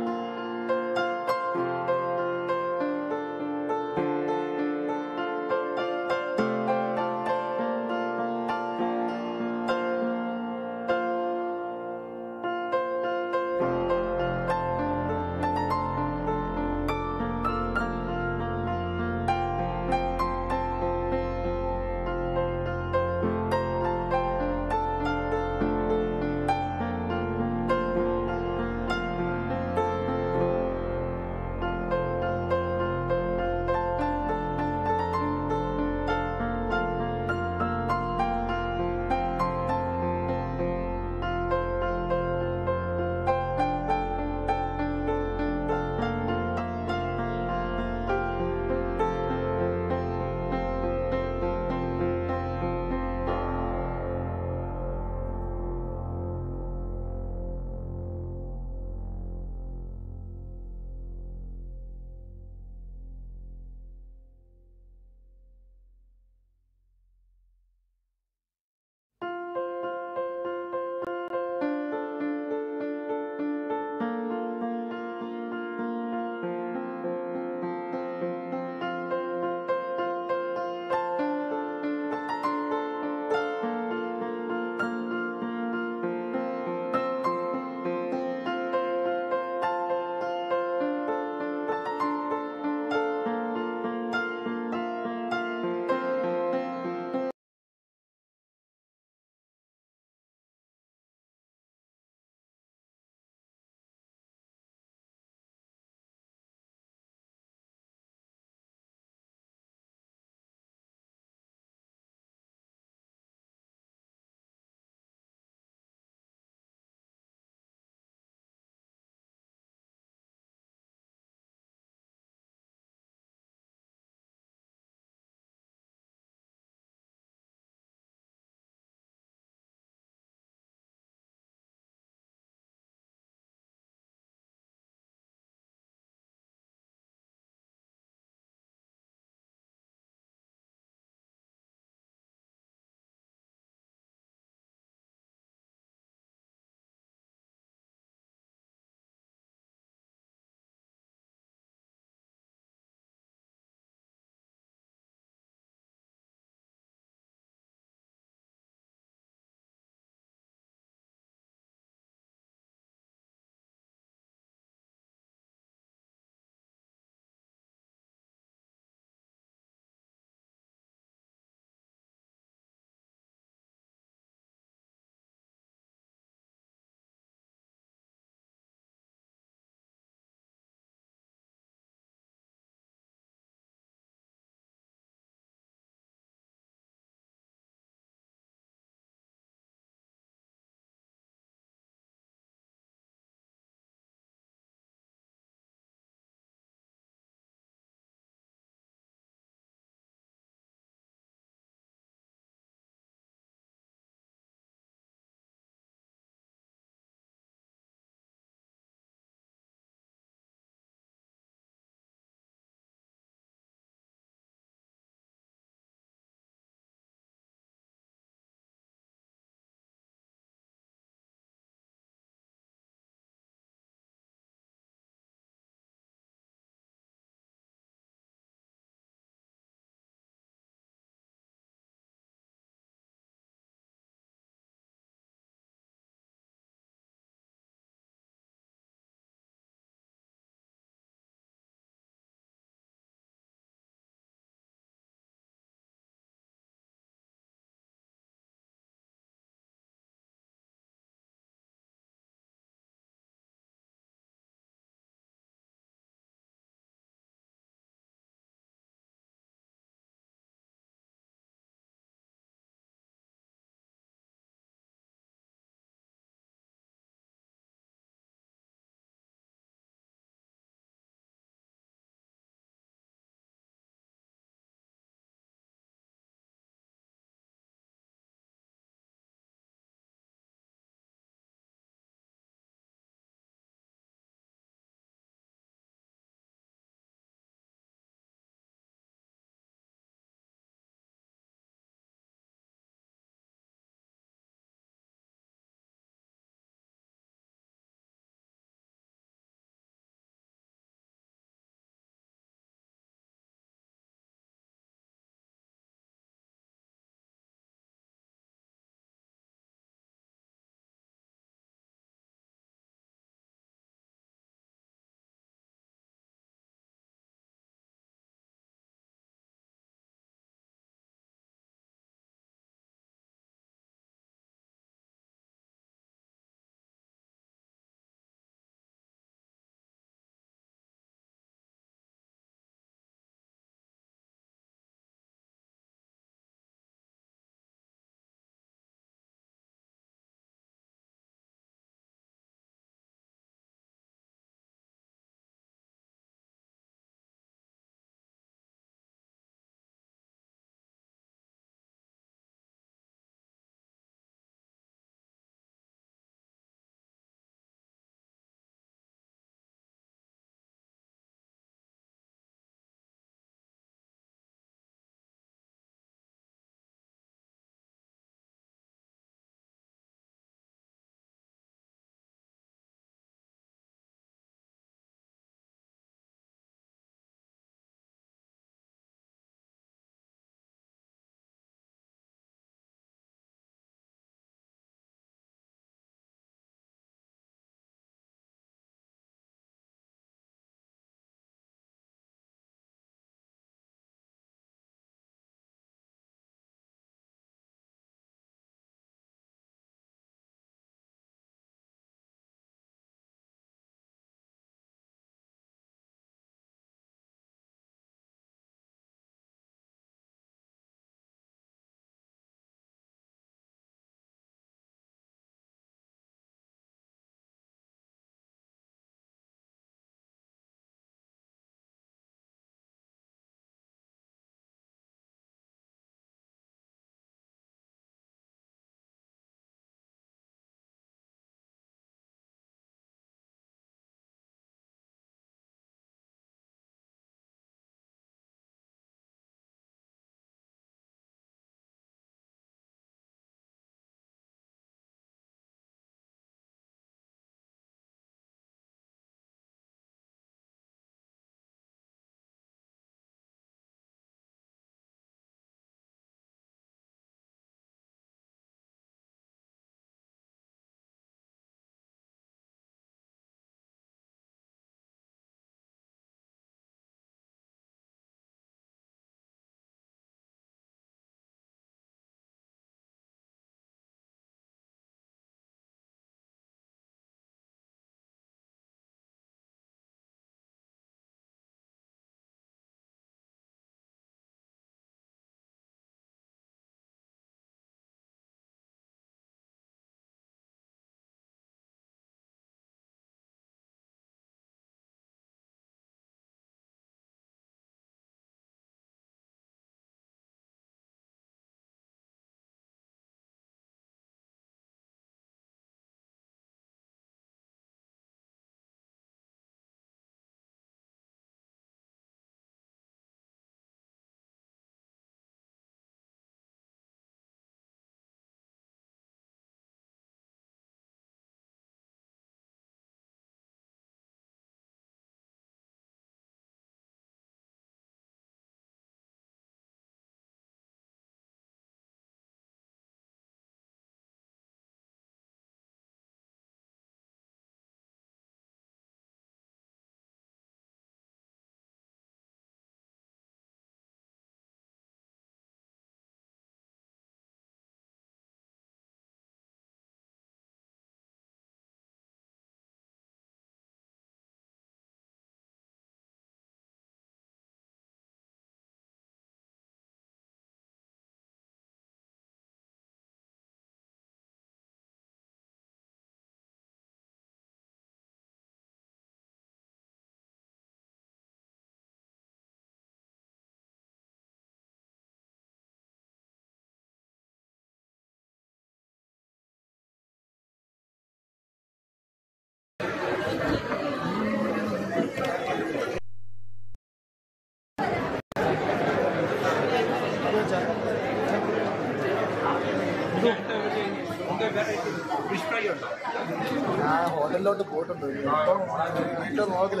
ഞാൻ ഹോട്ടലിലോട്ട് പോയിട്ടുണ്ട്. വീട്ടിൽ നോക്കില്ല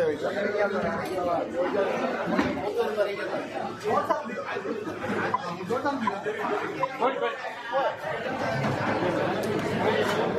ചോദിച്ചാൽ